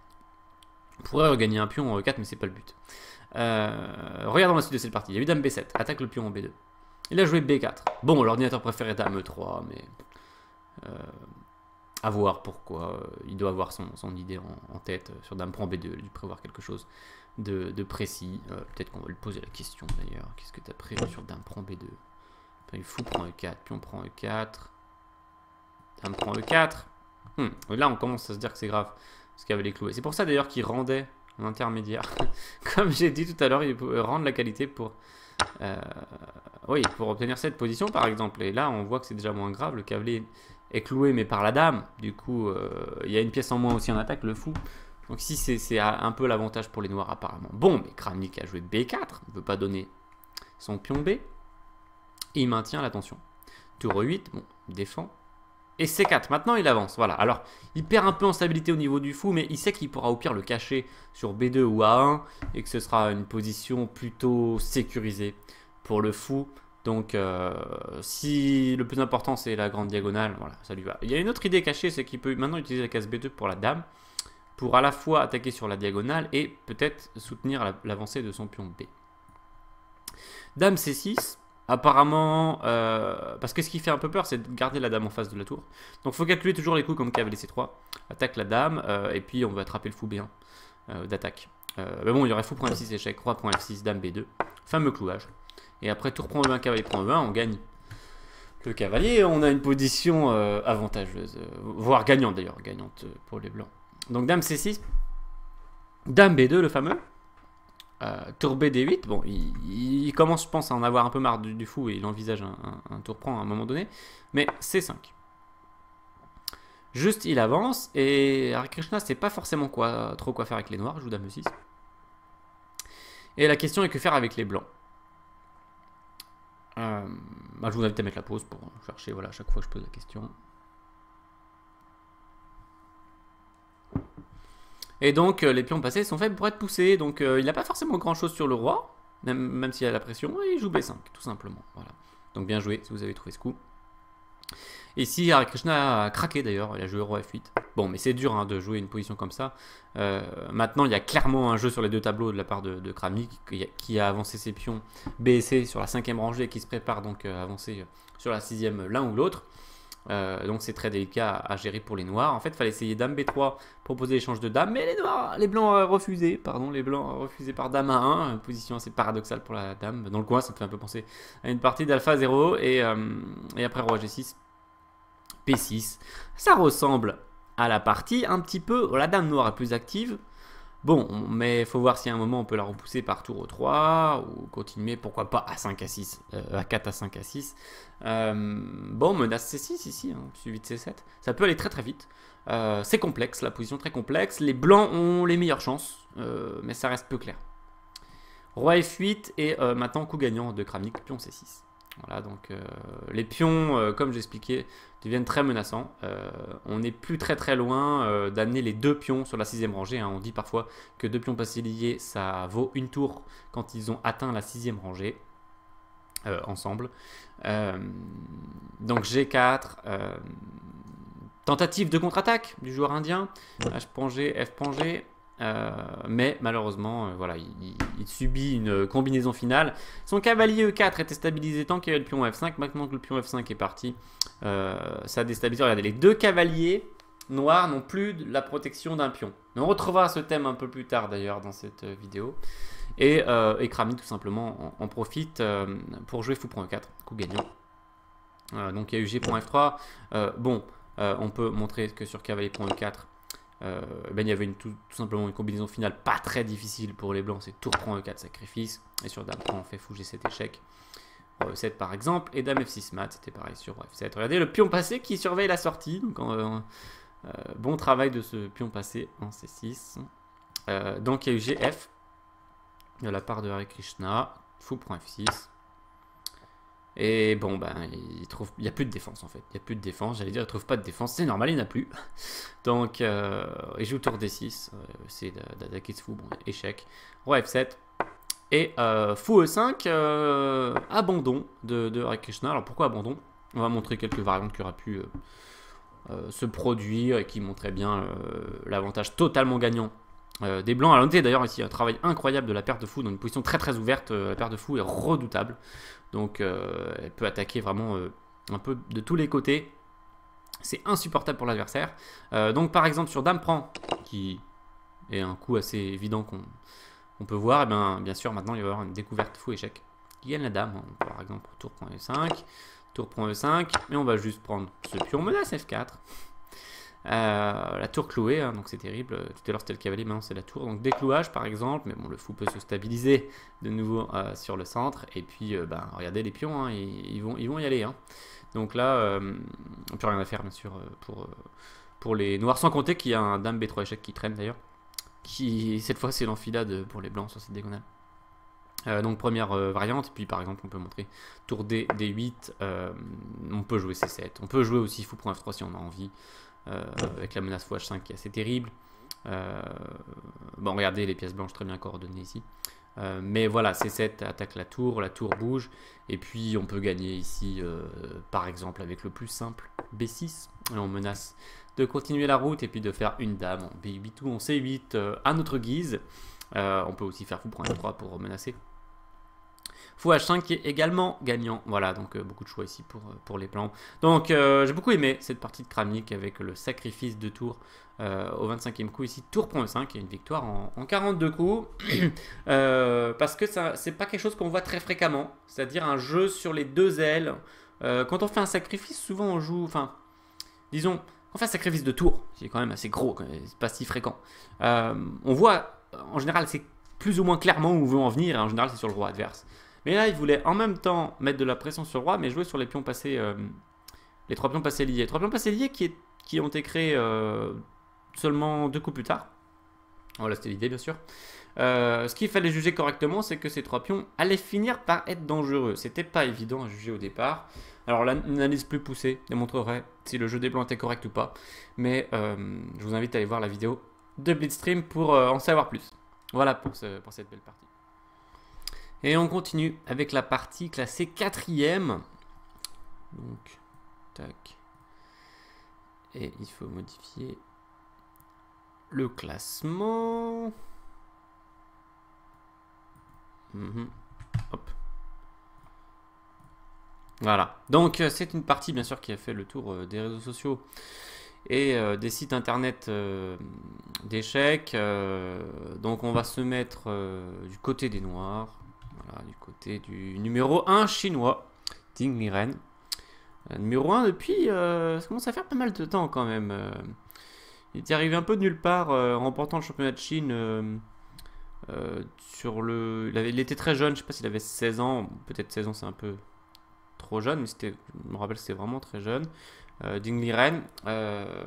On pourrait regagner un pion en E quatre, mais c'est pas le but. Euh, regardons la suite de cette partie. Il y a eu dame B sept, attaque le pion en B deux. Il a joué B quatre. Bon, l'ordinateur préféré dame E trois, mais euh, à voir pourquoi. Il doit avoir son, son idée en, en tête sur dame prend B deux, il prévoir quelque chose de, de précis. Euh, Peut-être qu'on va lui poser la question d'ailleurs. Qu'est-ce que tu as prévu sur dame prend B deux? Il fou prend E quatre, pion prend E quatre. Dame prend E quatre. Hmm. Là, on commence à se dire que c'est grave. Parce qu'il y avait les cloués. C'est pour ça d'ailleurs qu'il rendait en intermédiaire. Comme j'ai dit tout à l'heure, il pouvait rendre la qualité pour, euh, oui, pour obtenir cette position par exemple. Et là, on voit que c'est déjà moins grave. Le cavalier est cloué, mais par la dame. Du coup, euh, il y a une pièce en moins aussi en attaque, le fou. Donc ici, c'est un peu l'avantage pour les noirs apparemment. Bon, mais Kramnik a joué B quatre. Il ne veut pas donner son pion B. Et il maintient l'attention. Tour E huit, bon, il défend. Et C quatre, maintenant il avance, voilà. Alors, il perd un peu en stabilité au niveau du fou, mais il sait qu'il pourra au pire le cacher sur B deux ou A un, et que ce sera une position plutôt sécurisée pour le fou. Donc, euh, si le plus important c'est la grande diagonale, voilà, ça lui va. Il y a une autre idée cachée, c'est qu'il peut maintenant utiliser la case B deux pour la dame, pour à la fois attaquer sur la diagonale et peut-être soutenir l'avancée de son pion B. Dame C six. Apparemment, euh, parce que ce qui fait un peu peur, c'est de garder la dame en face de la tour. Donc il faut calculer toujours les coups comme cavalier C trois. Attaque la dame, euh, et puis on va attraper le fou B un euh, d'attaque. Euh, mais bon, il y aurait fou prend F six, échec, roi prend F six, dame B deux. Fameux clouage. Et après tour prend E un, cavalier prend E un, on gagne le cavalier. On a une position euh, avantageuse, euh, voire gagnante d'ailleurs, gagnante pour les blancs. Donc dame C six, dame B deux, le fameux. Euh, tour B D huit, bon, il, il commence, je pense, à en avoir un peu marre du, du fou et il envisage un, un, un tour prend à un moment donné. Mais C cinq. Juste, il avance et Hare Krishna, c'est pas forcément quoi, trop quoi faire avec les noirs. Je joue dame E six. Et la question est que faire avec les blancs. euh, bah, Je vous invite à mettre la pause pour chercher, voilà, à chaque fois que je pose la question. Et donc, les pions passés sont faits pour être poussés. Donc, euh, il n'a pas forcément grand-chose sur le roi, même, même s'il y a la pression. Et il joue B cinq, tout simplement. Voilà. Donc, bien joué si vous avez trouvé ce coup. Ici, Hare Krishna a craqué d'ailleurs, il a joué roi F huit. Bon, mais c'est dur hein, de jouer une position comme ça. Euh, maintenant, il y a clairement un jeu sur les deux tableaux de la part de, de Kramnik qui, qui a avancé ses pions B et C sur la cinquième rangée et qui se prépare donc à avancer sur la sixième l'un ou l'autre. Euh, donc c'est très délicat à, à gérer pour les noirs. En fait, il fallait essayer dame B trois, proposer l'échange de dame, mais les noirs, les blancs euh, refusés, pardon, les blancs refusés par dame A un, une position assez paradoxale pour la dame. Dans le coin, ça me fait un peu penser à une partie d'alpha zéro et, euh, et après roi G six. P six, ça ressemble à la partie un petit peu, la dame noire est plus active, bon, mais il faut voir si à un moment on peut la repousser par tour au trois, ou continuer, pourquoi pas à cinq à six, euh, à quatre à cinq à six, euh, bon, menace C six ici, hein, suivi de C sept, ça peut aller très très vite, euh, c'est complexe, la position très complexe, les blancs ont les meilleures chances, euh, mais ça reste peu clair. Roi F huit et euh, maintenant coup gagnant de Kramnik, pion C six. Voilà, donc euh, les pions, euh, comme j'expliquais, deviennent très menaçants. Euh, on n'est plus très très loin euh, d'amener les deux pions sur la sixième rangée. Hein. On dit parfois que deux pions passés liés, ça vaut une tour quand ils ont atteint la sixième rangée euh, ensemble. Euh, donc G quatre, euh, tentative de contre-attaque du joueur indien. H prend G, F prend G. Euh, mais malheureusement, euh, voilà, il, il, il subit une combinaison finale. Son cavalier E quatre était stabilisé tant qu'il y avait le pion F cinq. Maintenant que le pion F cinq est parti, euh, ça a déstabilisé. Regardez, les deux cavaliers noirs n'ont plus la protection d'un pion. On retrouvera ce thème un peu plus tard d'ailleurs dans cette vidéo. Et, euh, et Kramnik tout simplement en, en profite euh, pour jouer fou prend E quatre, coup gagnant. Euh, donc il y a eu G prend F trois. Euh, bon, euh, on peut montrer que sur cavalier prend E quatre, Euh, ben, il y avait une, tout, tout simplement une combinaison finale pas très difficile pour les blancs, c'est tour prend E quatre sacrifice, et sur dame prend on fait fou G sept échec, roi E sept par exemple, et dame F six mat, c'était pareil sur roi F sept. Regardez le pion passé qui surveille la sortie, donc euh, euh, bon travail de ce pion passé en C six. Euh, donc il y a eu G F de la part de Hare Krishna, fou prend F six. Et bon, ben, il trouve, il n'y a plus de défense en fait. Il n'y a plus de défense, j'allais dire, il ne trouve pas de défense. C'est normal, il n'y en a plus. Donc, euh, il joue tour D six. Euh, c'est d'attaquer ce fou. Bon, échec. Roi F sept. Et euh, fou E cinq. Euh, abandon de, de Hare Krishna. Alors, pourquoi abandon? On va montrer quelques variantes qui auraient pu euh, euh, se produire et qui montraient bien euh, l'avantage totalement gagnant euh, des blancs. À noter d'ailleurs ici un travail incroyable de la paire de fou dans une position très très ouverte. Euh, la paire de fou est redoutable. Donc euh, elle peut attaquer vraiment euh, un peu de tous les côtés. C'est insupportable pour l'adversaire. Euh, donc par exemple sur dame prend, qui est un coup assez évident qu'on on peut voir, et bien, bien sûr maintenant il va y avoir une découverte fou échec qui gagne la dame. Hein. Par exemple tour prend E cinq, tour prend E cinq, et on va juste prendre ce pion menace F quatre. Euh, la tour clouée, hein, donc c'est terrible. Tout à l'heure c'était le cavalier, maintenant c'est la tour. Donc déclouage par exemple, mais bon, le fou peut se stabiliser de nouveau euh, sur le centre. Et puis, euh, ben, regardez les pions, hein, ils, ils, vont, ils vont y aller. Hein. Donc là, euh, on peut rien à faire bien sûr pour, pour les noirs, sans compter qu'il y a un dame B trois échec qui traîne d'ailleurs. Qui cette fois c'est l'enfilade pour les blancs sur cette diagonale. Euh, donc première euh, variante, puis par exemple on peut montrer tour D, D huit, euh, on peut jouer C sept, on peut jouer aussi fou prend F trois si on a envie. Euh, avec la menace fou H cinq qui est assez terrible. Euh, bon, regardez les pièces blanches très bien coordonnées ici. Euh, mais voilà, C sept attaque la tour, la tour bouge. Et puis on peut gagner ici, euh, par exemple, avec le plus simple, B six. Et on menace de continuer la route et puis de faire une dame en B huit ou en C huit euh, à notre guise. Euh, on peut aussi faire fou prend F trois pour menacer. Fou H cinq qui est également gagnant. Voilà, donc euh, beaucoup de choix ici pour, euh, pour les plans. Donc euh, j'ai beaucoup aimé cette partie de Kramnik avec le sacrifice de tour euh, au vingt-cinquième coup ici. Tour prend E cinq et une victoire en, en quarante-deux coups. euh, parce que c'est pas quelque chose qu'on voit très fréquemment. C'est-à-dire un jeu sur les deux ailes. Euh, quand on fait un sacrifice, souvent on joue... Enfin, disons, on fait un sacrifice de tour. C'est quand même assez gros, c'est pas si fréquent. Euh, on voit, en général, c'est plus ou moins clairement où on veut en venir. Et en général, c'est sur le roi adverse. Mais là, il voulait en même temps mettre de la pression sur le roi, mais jouer sur les pions passés, euh, les trois pions passés liés. Trois pions passés liés qui, est, qui ont été créés euh, seulement deux coups plus tard. Voilà, c'était l'idée, bien sûr. Euh, ce qu'il fallait juger correctement, c'est que ces trois pions allaient finir par être dangereux. C'était pas évident à juger au départ. Alors, l'analyse plus poussée démontrerait si le jeu des blancs était correct ou pas. Mais euh, je vous invite à aller voir la vidéo de Blitzstream pour euh, en savoir plus. Voilà pour, ce, pour cette belle partie. Et on continue avec la partie classée quatrième. Donc, Tac. Et il faut modifier le classement. Mmh. Hop. Voilà. Donc c'est une partie bien sûr qui a fait le tour euh, des réseaux sociaux et euh, des sites internet euh, d'échecs. Euh, donc on va se mettre euh, du côté des noirs. Voilà, du côté du numéro un chinois, Ding Liren. Euh, numéro un depuis, euh, ça commence à faire pas mal de temps quand même. Euh, il est arrivé un peu de nulle part euh, en remportant le championnat de Chine. Euh, euh, sur le, il, avait, il était très jeune, je sais pas s'il avait seize ans, peut-être seize ans c'est un peu trop jeune, mais c'était, je me rappelle c'était vraiment très jeune. Euh, Ding Liren, euh,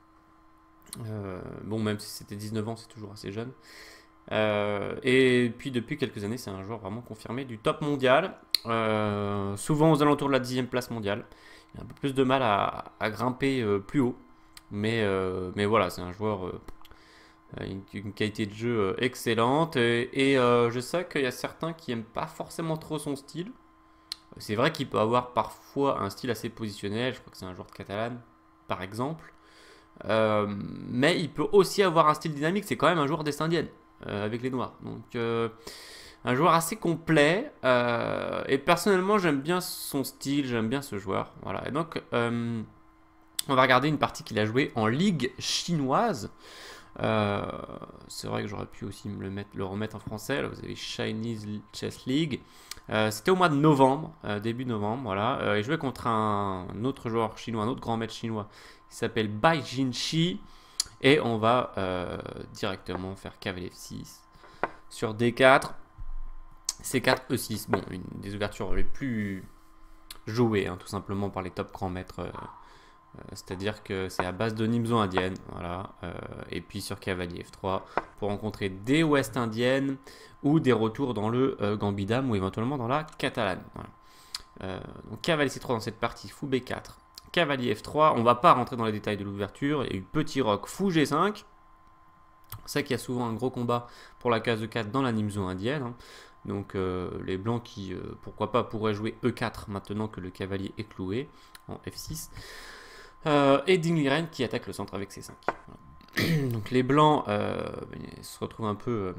euh, bon même si c'était dix-neuf ans c'est toujours assez jeune. Euh, et puis depuis quelques années c'est un joueur vraiment confirmé du top mondial, euh, souvent aux alentours de la dixième place mondiale. Il a un peu plus de mal à, à grimper euh, plus haut, mais, euh, mais voilà c'est un joueur... Euh, Une, une qualité de jeu euh, excellente et, et euh, je sais qu'il y a certains qui n'aiment pas forcément trop son style. C'est vrai qu'il peut avoir parfois un style assez positionnel, je crois que c'est un joueur de Catalan par exemple, euh, mais il peut aussi avoir un style dynamique, c'est quand même un joueur d'Est indienne euh, avec les noirs, donc euh, un joueur assez complet euh, et personnellement j'aime bien son style, j'aime bien ce joueur, voilà. Et donc euh, on va regarder une partie qu'il a jouée en ligue chinoise. Euh, c'est vrai que j'aurais pu aussi me le, mettre, le remettre en français. Là, vous avez Chinese Chess League. Euh, C'était au mois de novembre, euh, début novembre. Voilà. Euh, il jouait contre un, un autre joueur chinois, un autre grand maître chinois qui s'appelle Bai Jinshi. Et on va euh, directement faire cavalier F six sur D quatre. C quatre E six. Bon, une des ouvertures les plus jouées, hein, tout simplement par les top grands maîtres. Euh, Euh, C'est-à-dire que c'est à base de Nimzo indienne, voilà, euh, et puis sur cavalier F trois pour rencontrer des ouest indiennes ou des retours dans le euh, gambit-dame ou éventuellement dans la catalane. Voilà. Euh, donc cavalier C trois dans cette partie, fou B quatre, cavalier F trois, on ne va pas rentrer dans les détails de l'ouverture, et petit roc fou G cinq. On sait qu'il y a souvent un gros combat pour la case E quatre dans la Nimzo indienne, hein. Donc euh, les blancs qui, euh, pourquoi pas, pourraient jouer E quatre maintenant que le cavalier est cloué en F six. Euh, et Ding Liren qui attaque le centre avec C cinq. Voilà. Donc les blancs euh, se retrouvent un peu euh,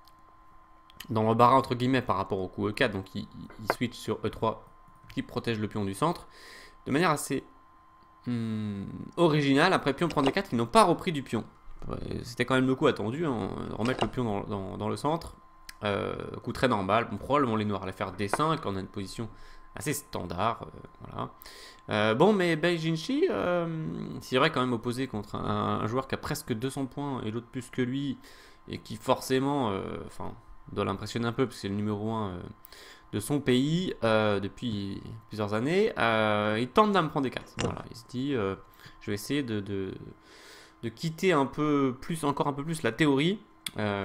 dans l'embarras entre guillemets par rapport au coup E quatre, donc ils, ils switchent sur E trois qui protège le pion du centre de manière assez hum, originale. Après pion prend D quatre, ils n'ont pas repris du pion. C'était quand même le coup attendu, hein, remettre le pion dans, dans, dans le centre. Euh, coup très normal, bon, probablement les noirs allaient faire D cinq, on a une position assez standard, euh, voilà. Euh, bon, mais Bai Jinshi, euh, c'est vrai quand même opposé contre un, un joueur qui a presque deux cents points et l'autre plus que lui, et qui forcément, euh, enfin, doit l'impressionner un peu parce que c'est le numéro un euh, de son pays euh, depuis plusieurs années. Euh, il tente d'en prendre des quatre. Voilà, il se dit, euh, je vais essayer de, de, de quitter un peu plus, encore un peu plus la théorie. Euh,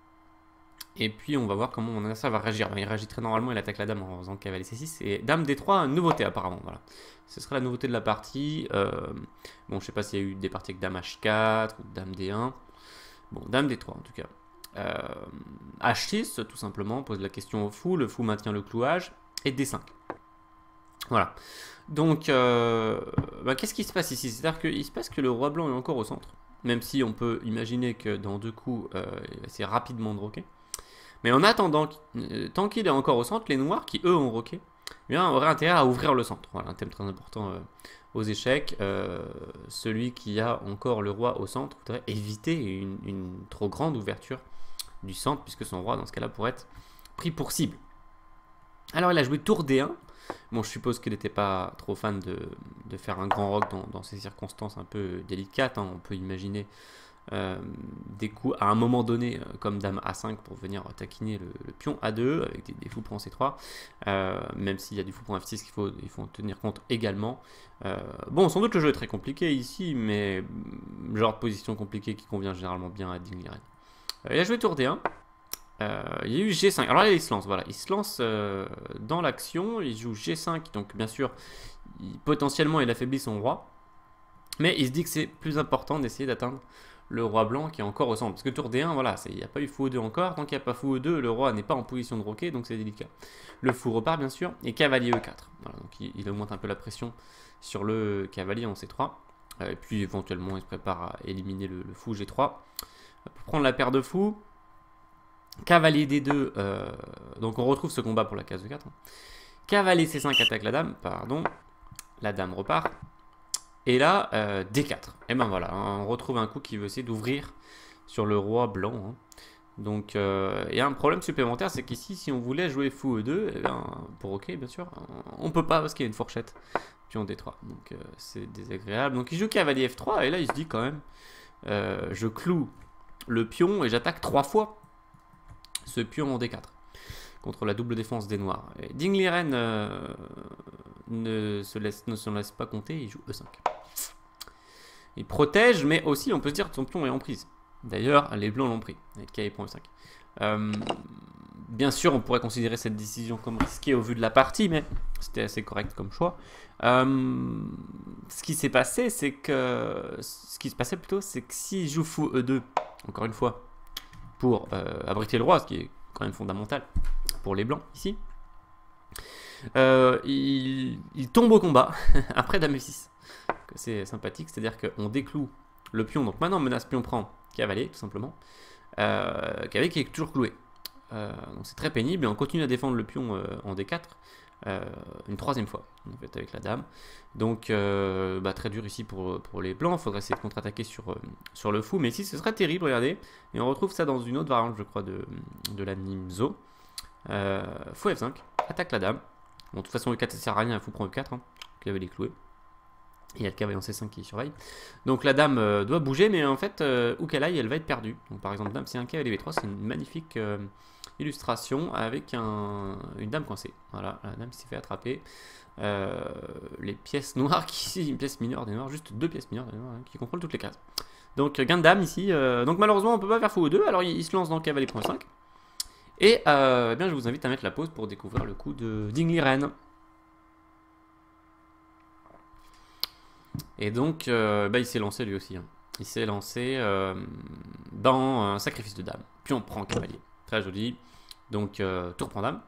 Et puis on va voir comment mon adversaire va réagir. Il réagit très normalement, il attaque la dame en faisant cavalier C six. Et dame D trois, nouveauté apparemment. Voilà. Ce sera la nouveauté de la partie. Euh, bon, je sais pas s'il y a eu des parties avec dame H quatre ou dame D un. Bon, dame D trois en tout cas. Euh, H six, tout simplement, pose la question au fou. Le fou maintient le clouage. Et D cinq. Voilà. Donc, euh, bah, qu'est-ce qui se passe ici? C'est-à-dire qu'il se passe que le roi blanc est encore au centre. Même si on peut imaginer que dans deux coups, euh, il va essayer rapidement de roquer. Mais en attendant, euh, tant qu'il est encore au centre, les noirs qui eux ont roqué, eh bien, auraient intérêt à ouvrir le centre. Voilà, un thème très important euh, aux échecs. Euh, celui qui a encore le roi au centre voudrait éviter une, une trop grande ouverture du centre, puisque son roi, dans ce cas-là, pourrait être pris pour cible. Alors, il a joué tour D un. Bon, je suppose qu'il n'était pas trop fan de, de faire un grand roc dans, dans ces circonstances un peu délicates, hein. On peut imaginer Euh, des coups à un moment donné euh, comme dame A cinq pour venir taquiner le, le pion A deux avec des, des fous points C trois, euh, même s'il y a du fou point F six qu'il faut, il faut en tenir compte également. Euh, bon, sans doute le jeu est très compliqué ici, mais genre de position compliquée qui convient généralement bien à Ding Liren. Euh, il a joué tour D un. Euh, il y a eu G cinq. Alors là, il se lance, voilà, il se lance euh, dans l'action, il joue G cinq, donc bien sûr, il, potentiellement il affaiblit son roi, mais il se dit que c'est plus important d'essayer d'atteindre le roi blanc qui est encore au centre. Parce que tour D un, voilà, il n'y a pas eu fou E deux encore. Tant qu'il n'y a pas fou E deux, le roi n'est pas en position de roquer, donc c'est délicat. Le fou repart, bien sûr, et cavalier E quatre. Voilà, donc il, il augmente un peu la pression sur le cavalier en C trois. Euh, et puis éventuellement, il se prépare à éliminer le, le fou G trois. Pour prendre la paire de fous, cavalier D deux, euh, donc on retrouve ce combat pour la case E quatre. Hein. Cavalier C cinq attaque la dame, pardon. La dame repart. Et là, euh, D quatre. Et ben voilà, hein, on retrouve un coup qui veut essayer d'ouvrir sur le roi blanc. Hein. Donc, euh, il y a un problème supplémentaire, c'est qu'ici, si on voulait jouer fou E deux, eh ben, pour OK, bien sûr, on peut pas parce qu'il y a une fourchette. Pion D trois. Donc, euh, c'est désagréable. Donc, il joue cavalier F trois, et là, il se dit quand même, euh, je cloue le pion et j'attaque trois fois ce pion en D quatre. Contre la double défense des noirs. Et Ding Liren euh, ne, se laisse, ne se laisse pas compter, il joue E cinq. Il protège, mais aussi on peut se dire que son pion est en prise. D'ailleurs, les blancs l'ont pris, avec K et E cinq. Euh, bien sûr, on pourrait considérer cette décision comme risquée au vu de la partie, mais c'était assez correct comme choix. Euh, ce qui s'est passé, c'est que... Ce qui se passait plutôt, c'est que s'il joue fou E deux, encore une fois, pour euh, abriter le roi, ce qui est quand même fondamental pour les blancs ici, euh, il, il tombe au combat après dame F six. C'est sympathique, c'est-à-dire qu'on décloue le pion, donc maintenant menace pion prend cavalier tout simplement, euh, cavalier qui est toujours cloué. Euh, donc c'est très pénible et on continue à défendre le pion euh, en D quatre euh, une troisième fois en fait, avec la dame. Donc euh, bah, très dur ici pour, pour les blancs, il faudrait essayer de contre-attaquer sur, euh, sur le fou, mais ici ce serait terrible, regardez, et on retrouve ça dans une autre variante je crois de, de la Nimzo. Euh, fou F cinq, attaque la dame. Bon, de toute façon, E quatre ça sert à rien, il faut prendre E quatre, hein, cavalier cloué. Et il y a le cavalier en C cinq qui surveille. Donc la dame euh, doit bouger, mais en fait, euh, où qu'elle aille, elle va être perdue. Donc par exemple, dame C un cavalier B trois, c'est une magnifique euh, illustration avec un, une dame coincée. Voilà, la dame s'est fait attraper. Euh, les pièces noires, qui, une pièce mineure des noirs, juste deux pièces mineures des noirs, hein, qui contrôlent toutes les cases. Donc gain de dame ici. Euh, donc malheureusement, on peut pas faire fou E deux, alors il, il se lance dans le cavalier point cinq. Et euh, eh bien, je vous invite à mettre la pause pour découvrir le coup de Ding Liren. Et donc, euh, bah, il s'est lancé lui aussi. Hein. Il s'est lancé euh, dans un sacrifice de dame. Puis on prend cavalier. Très joli. Donc, euh, tour prend dame.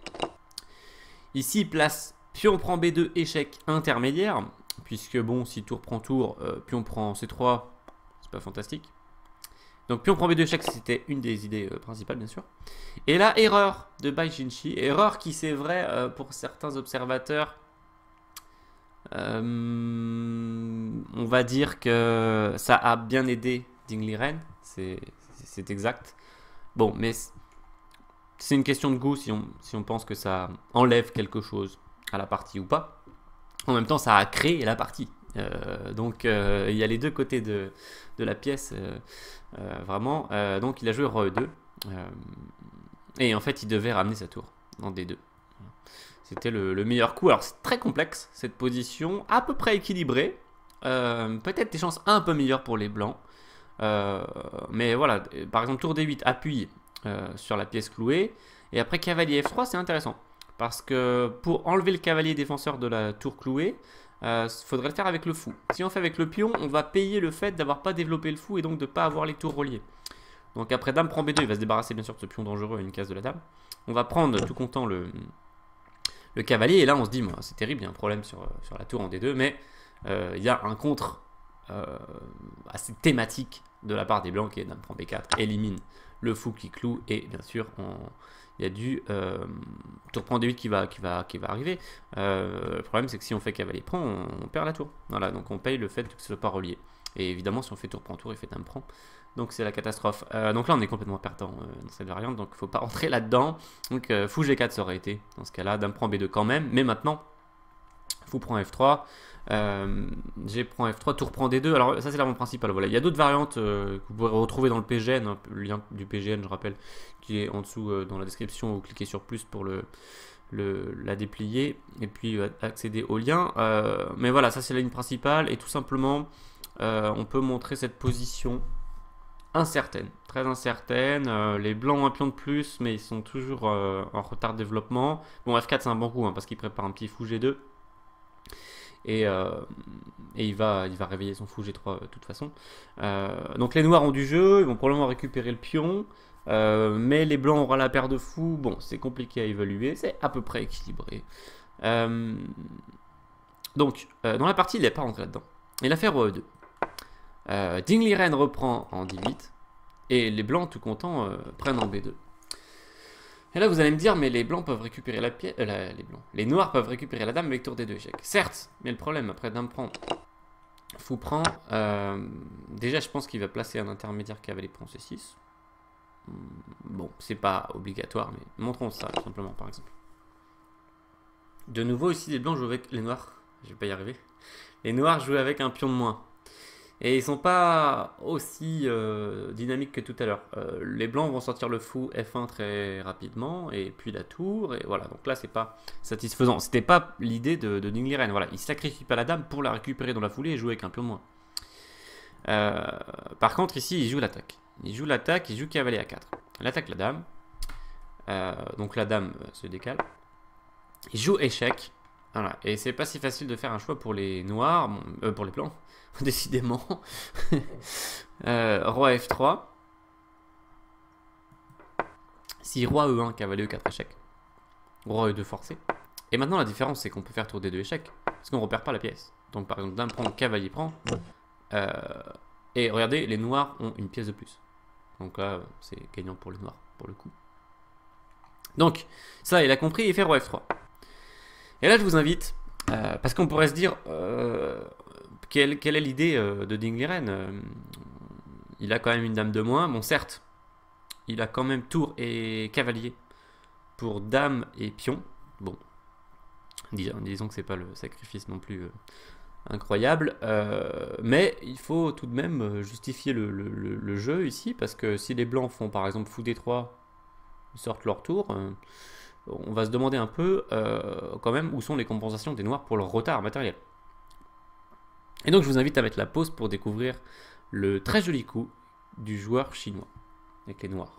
Ici, place pion prend B deux, échec intermédiaire. Puisque bon, si tour prend tour, euh, pion prend C trois, c'est pas fantastique. Donc pion prend B deux échec, c'était une des idées euh, principales bien sûr. Et là, erreur de Bai Jinshi. Erreur qui c'est vrai euh, pour certains observateurs. Euh, on va dire que ça a bien aidé Ding Liren. C'est exact. Bon, mais c'est une question de goût si on, si on pense que ça enlève quelque chose à la partie ou pas. En même temps, ça a créé la partie. Euh, donc euh, il y a les deux côtés de, de la pièce euh, euh, vraiment euh, donc il a joué roi E deux euh, et en fait il devait ramener sa tour en D deux. C'était le, le meilleur coup. Alors c'est très complexe cette position, à peu près équilibrée, euh, peut-être des chances un peu meilleures pour les blancs, euh, mais voilà, par exemple tour D huit appuie euh, sur la pièce clouée et après cavalier F trois c'est intéressant parce que pour enlever le cavalier défenseur de la tour clouée, il euh, faudrait le faire avec le fou. Si on fait avec le pion, on va payer le fait d'avoir pas développé le fou et donc de ne pas avoir les tours reliés. Donc après dame prend B deux, il va se débarrasser bien sûr de ce pion dangereux à une case de la dame. On va prendre tout content le, le cavalier et là on se dit bon, c'est terrible, il y a un problème sur, sur la tour en D deux, mais euh, il y a un contre euh, assez thématique de la part des blancs qui est dame prend B quatre, élimine le fou qui cloue et bien sûr on... il y a du euh, tour prend D huit qui va, qui va, qui va arriver. Euh, le problème, c'est que si on fait cavalier prend, on, on perd la tour. Voilà, donc on paye le fait que ce soit pas relié. Et évidemment, si on fait tour prend tour, il fait dame prend. Donc c'est la catastrophe. Euh, donc là, on est complètement perdant euh, dans cette variante. Donc il ne faut pas rentrer là-dedans. Donc euh, fou G quatre, ça aurait été dans ce cas-là. Dame prend B deux quand même. Mais maintenant, fou prend F trois. Euh, G prend F trois, tour prend D deux. Alors ça c'est la variante principale. Voilà. Il y a d'autres variantes euh, que vous pourrez retrouver dans le P G N, hein, le lien du P G N je rappelle, qui est en dessous euh, dans la description. Vous cliquez sur plus pour le, le, la déplier et puis euh, accéder au lien. Euh, mais voilà, ça c'est la ligne principale et tout simplement euh, on peut montrer cette position incertaine, très incertaine. Euh, les blancs ont un pion de plus mais ils sont toujours euh, en retard de développement. Bon F quatre c'est un bon coup hein, parce qu'il prépare un petit fou G deux. et, euh, et il, va, il va réveiller son fou G trois de toute façon. Euh, donc les noirs ont du jeu, ils vont probablement récupérer le pion, euh, mais les blancs auront la paire de fous. Bon, c'est compliqué à évaluer, c'est à peu près équilibré. Euh, donc, euh, dans la partie, il n'est pas rentré là-dedans. Il a fait roi E deux. Euh, Ding Liren reprend en D huit, et les blancs, tout contents, euh, prennent en B deux. Et là, vous allez me dire, mais les blancs peuvent récupérer la pièce. Euh, la, les blancs. Les noirs peuvent récupérer la dame avec tour D deux échec. Certes, mais le problème, après dame prend, fou prend. Euh, déjà, je pense qu'il va placer un intermédiaire cavalier prend C six. Bon, c'est pas obligatoire, mais montrons ça, tout simplement, par exemple. De nouveau, ici, les blancs jouent avec les noirs. Je vais pas y arriver. Les noirs jouent avec un pion de moins. Et ils sont pas aussi euh, dynamiques que tout à l'heure. Euh, les blancs vont sortir le fou F un très rapidement, et puis la tour, et voilà. Donc là, c'est pas satisfaisant. C'était pas l'idée de, de Ding Liren. Voilà, il sacrifie pas la dame pour la récupérer dans la foulée et jouer avec un pion de moins. Euh, par contre, ici, il joue l'attaque. Il joue l'attaque, il joue cavalier A quatre. Il attaque la dame. Euh, donc la dame euh, se décale. Il joue échec. Voilà. Et c'est pas si facile de faire un choix pour les noirs, bon, euh, pour les blancs. Décidément. euh, roi F trois. Si roi E un, cavalier E quatre échec. Roi E deux forcé. Et maintenant la différence c'est qu'on peut faire tour D deux échec. Parce qu'on ne repère pas la pièce. Donc par exemple dame prend, cavalier prend. Euh, et regardez, les noirs ont une pièce de plus. Donc là c'est gagnant pour les noirs pour le coup. Donc ça il a compris, il fait roi F trois. Et là je vous invite, euh, parce qu'on pourrait se dire... Euh, Quelle, quelle est l'idée euh, de Ding Liren? euh, Il a quand même une dame de moins. Bon, certes, il a quand même tour et cavalier pour dame et pion. Bon, disons, disons que c'est pas le sacrifice non plus euh, incroyable. Euh, mais il faut tout de même justifier le, le, le, le jeu ici. Parce que si les blancs font par exemple fou D trois, ils sortent leur tour. Euh, on va se demander un peu euh, quand même où sont les compensations des noirs pour leur retard matériel. Et donc je vous invite à mettre la pause pour découvrir le très joli coup du joueur chinois avec les noirs.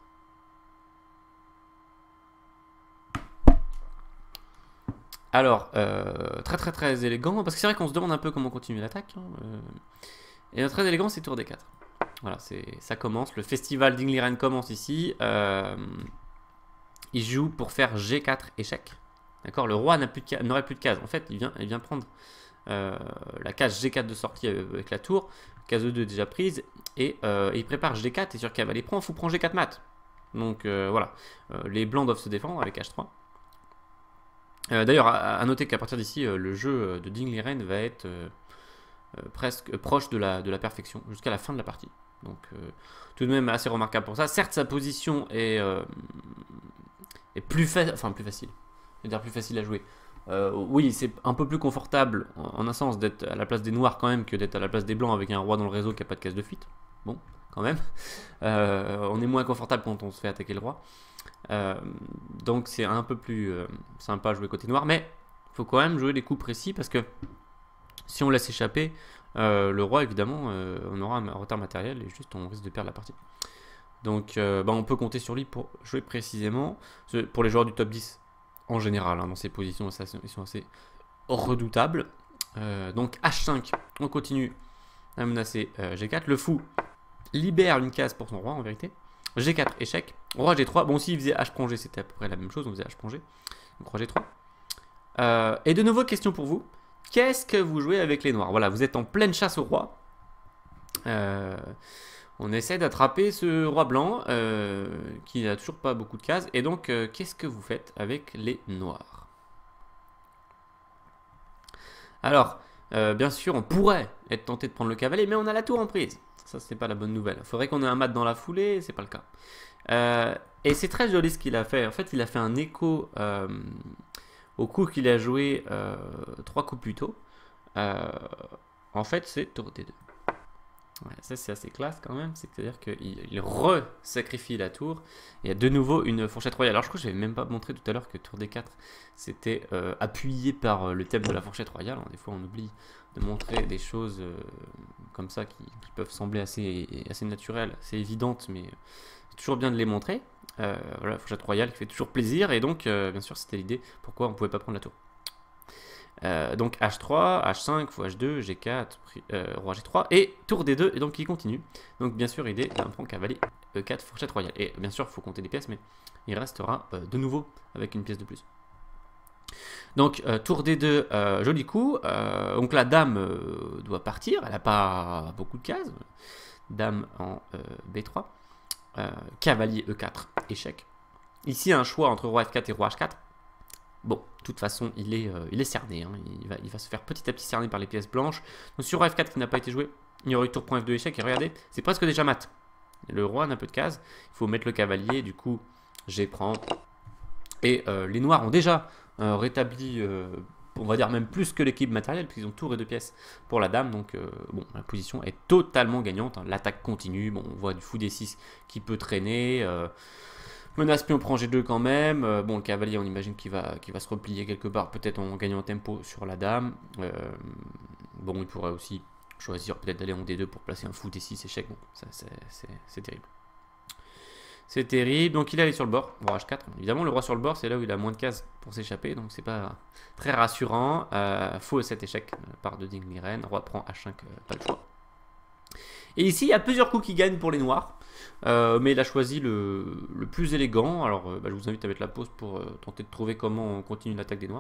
Alors, euh, très très très élégant, parce que c'est vrai qu'on se demande un peu comment continuer l'attaque. Hein, euh, et un très élégant, c'est tour D quatre. Voilà, ça commence, le festival Ding Liren commence ici. Euh, il joue pour faire G quatre échec. D'accord, le roi n'aurait plus de case. En fait, il vient, il vient prendre... Euh, la case G quatre de sortie avec la tour, case E deux déjà prise, et, euh, et il prépare G quatre, et sur cavalier prend, fou prend G quatre mat. Donc euh, voilà, euh, les blancs doivent se défendre avec H trois. Euh, D'ailleurs, à, à noter qu'à partir d'ici, euh, le jeu de Ding Liren va être euh, euh, presque euh, proche de la, de la perfection, jusqu'à la fin de la partie. Donc euh, tout de même assez remarquable pour ça. Certes, sa position est, euh, est plus, fa enfin, plus facile, c'est-à-dire plus facile à jouer. Euh, oui, c'est un peu plus confortable en, en un sens d'être à la place des noirs quand même que d'être à la place des blancs avec un roi dans le réseau qui n'a pas de case de fuite. Bon, quand même. Euh, on est moins confortable quand on se fait attaquer le roi. Euh, donc c'est un peu plus euh, sympa à jouer côté noir, mais il faut quand même jouer les coups précis parce que si on laisse échapper euh, le roi, évidemment, euh, on aura un retard matériel et juste on risque de perdre la partie. Donc euh, bah, on peut compter sur lui pour jouer précisément. Pour les joueurs du top dix, en général, hein, dans ces positions, ça, ils sont assez redoutables. Euh, donc H cinq, on continue à menacer euh, G quatre. Le fou libère une case pour son roi, en vérité. G quatre, échec. Roi G trois, bon, s'il faisait H prend G, c'était à peu près la même chose, on faisait H prend G. Donc roi G trois. Euh, et de nouveau, question pour vous. Qu'est-ce que vous jouez avec les noirs? Voilà, vous êtes en pleine chasse au roi. Euh... On essaie d'attraper ce roi blanc euh, qui n'a toujours pas beaucoup de cases. Et donc, euh, qu'est-ce que vous faites avec les noirs? Alors, euh, bien sûr, on pourrait être tenté de prendre le cavalier, mais on a la tour en prise. Ça, c'est pas la bonne nouvelle. Il faudrait qu'on ait un mat dans la foulée, c'est pas le cas. Euh, et c'est très joli ce qu'il a fait. En fait, il a fait un écho euh, au coup qu'il a joué euh, trois coups plus tôt. Euh, en fait, c'est tour D deux. Ouais, ça c'est assez classe quand même, c'est-à-dire qu'il il re-sacrifie la tour et il y a de nouveau une fourchette royale. Alors je crois que je n'avais même pas montré tout à l'heure que tour D quatre c'était euh, appuyé par le thème de la fourchette royale. Alors, des fois on oublie de montrer des choses euh, comme ça qui, qui peuvent sembler assez, assez naturelles, assez évidentes, mais c'est toujours bien de les montrer. Euh, voilà, la fourchette royale qui fait toujours plaisir et donc euh, bien sûr c'était l'idée pourquoi on ne pouvait pas prendre la tour. Euh, donc H trois, H cinq, fou H deux, G quatre, euh, roi G trois et tour D deux, et donc il continue. Donc bien sûr idée, là on prend cavalier E quatre, fourchette royale. Et bien sûr il faut compter des pièces, mais il restera euh, de nouveau avec une pièce de plus. Donc euh, tour D deux, euh, joli coup. Euh, donc la dame euh, doit partir, elle n'a pas beaucoup de cases. Dame en euh, B trois, euh, cavalier E quatre, échec. Ici un choix entre roi F quatre et roi H quatre. Bon, de toute façon, il est, euh, il est cerné. Hein. Il, va, il va se faire petit à petit cerner par les pièces blanches. Donc sur F quatre qui n'a pas été joué, il y aurait eu tour point F deux échec. Et regardez, c'est presque déjà mat. Le roi n'a peu de cases. Il faut mettre le cavalier. Du coup, G prend. Et euh, les noirs ont déjà euh, rétabli, euh, on va dire même plus que l'équipe matérielle, puisqu'ils ont tour et deux pièces pour la dame. Donc, euh, bon, la position est totalement gagnante. Hein. L'attaque continue. Bon, on voit du fou D six qui peut traîner. Euh, Menace pion prend G deux quand même. Euh, bon, le cavalier, on imagine qu'il va, qu'il va se replier quelque part, peut-être en gagnant en tempo sur la dame. Euh, bon, il pourrait aussi choisir peut-être d'aller en D deux pour placer un fou D six, échec. Bon, ça c'est terrible. C'est terrible. Donc il est allé sur le bord, roi H quatre. Évidemment, le roi sur le bord, c'est là où il a moins de cases pour s'échapper, donc c'est pas très rassurant. Euh, fou E sept, échec, part de Ding Liren. Roi prend H cinq, euh, pas le choix. Et ici, il y a plusieurs coups qui gagnent pour les noirs. Euh, mais il a choisi le, le plus élégant. Alors, euh, bah, je vous invite à mettre la pause pour euh, tenter de trouver comment on continue l'attaque des noirs.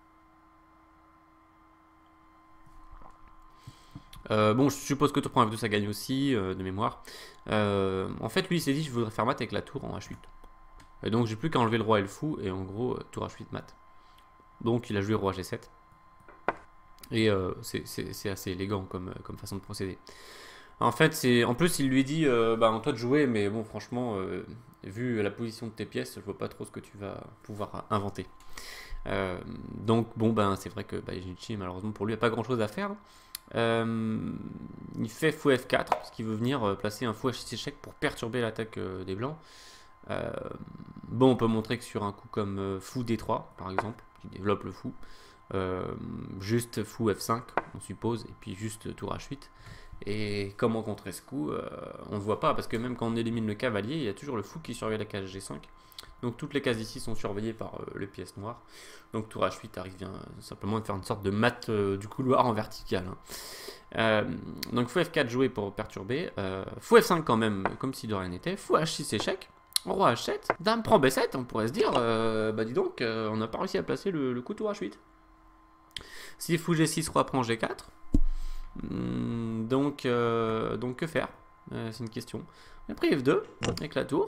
Euh, bon, je suppose que tour point F deux, ça gagne aussi, euh, de mémoire. Euh, en fait, lui, il s'est dit, je voudrais faire mat avec la tour en H huit. Et donc, j'ai plus qu'à enlever le roi et le fou, et en gros, euh, tour H huit mat. Donc, il a joué roi G sept. Et euh, c'est assez élégant comme, comme façon de procéder. En fait, c'est en plus, il lui dit euh, bah, en toi de jouer, mais bon, franchement, euh, vu la position de tes pièces, je vois pas trop ce que tu vas pouvoir inventer. Euh, donc, bon, ben, c'est vrai que bah, Jinichi, malheureusement pour lui, il n'y a pas grand chose à faire. Euh, il fait fou F quatre, parce qu'il veut venir euh, placer un fou H six échec pour perturber l'attaque euh, des blancs. Euh, bon, on peut montrer que sur un coup comme euh, fou D trois, par exemple, qui développe le fou, euh, juste fou F cinq, on suppose, et puis juste tour H huit. Et comment contrer ce coup, euh, on ne voit pas, parce que même quand on élimine le cavalier, il y a toujours le fou qui surveille la case G cinq. Donc toutes les cases ici sont surveillées par euh, les pièces noires. Donc tour H huit arrive bien euh, simplement de faire une sorte de mat euh, du couloir en vertical. Hein. Euh, donc fou F quatre joué pour perturber. Euh, fou F cinq quand même, comme si de rien n'était. Fou H six échec. Roi H sept. Dame prend B sept, on pourrait se dire, euh, bah dis donc, euh, on n'a pas réussi à placer le, le coup tour H huit. Si fou G six, roi prend G quatre. Donc, euh, donc que faire, euh, c'est une question. On a pris F deux avec la tour.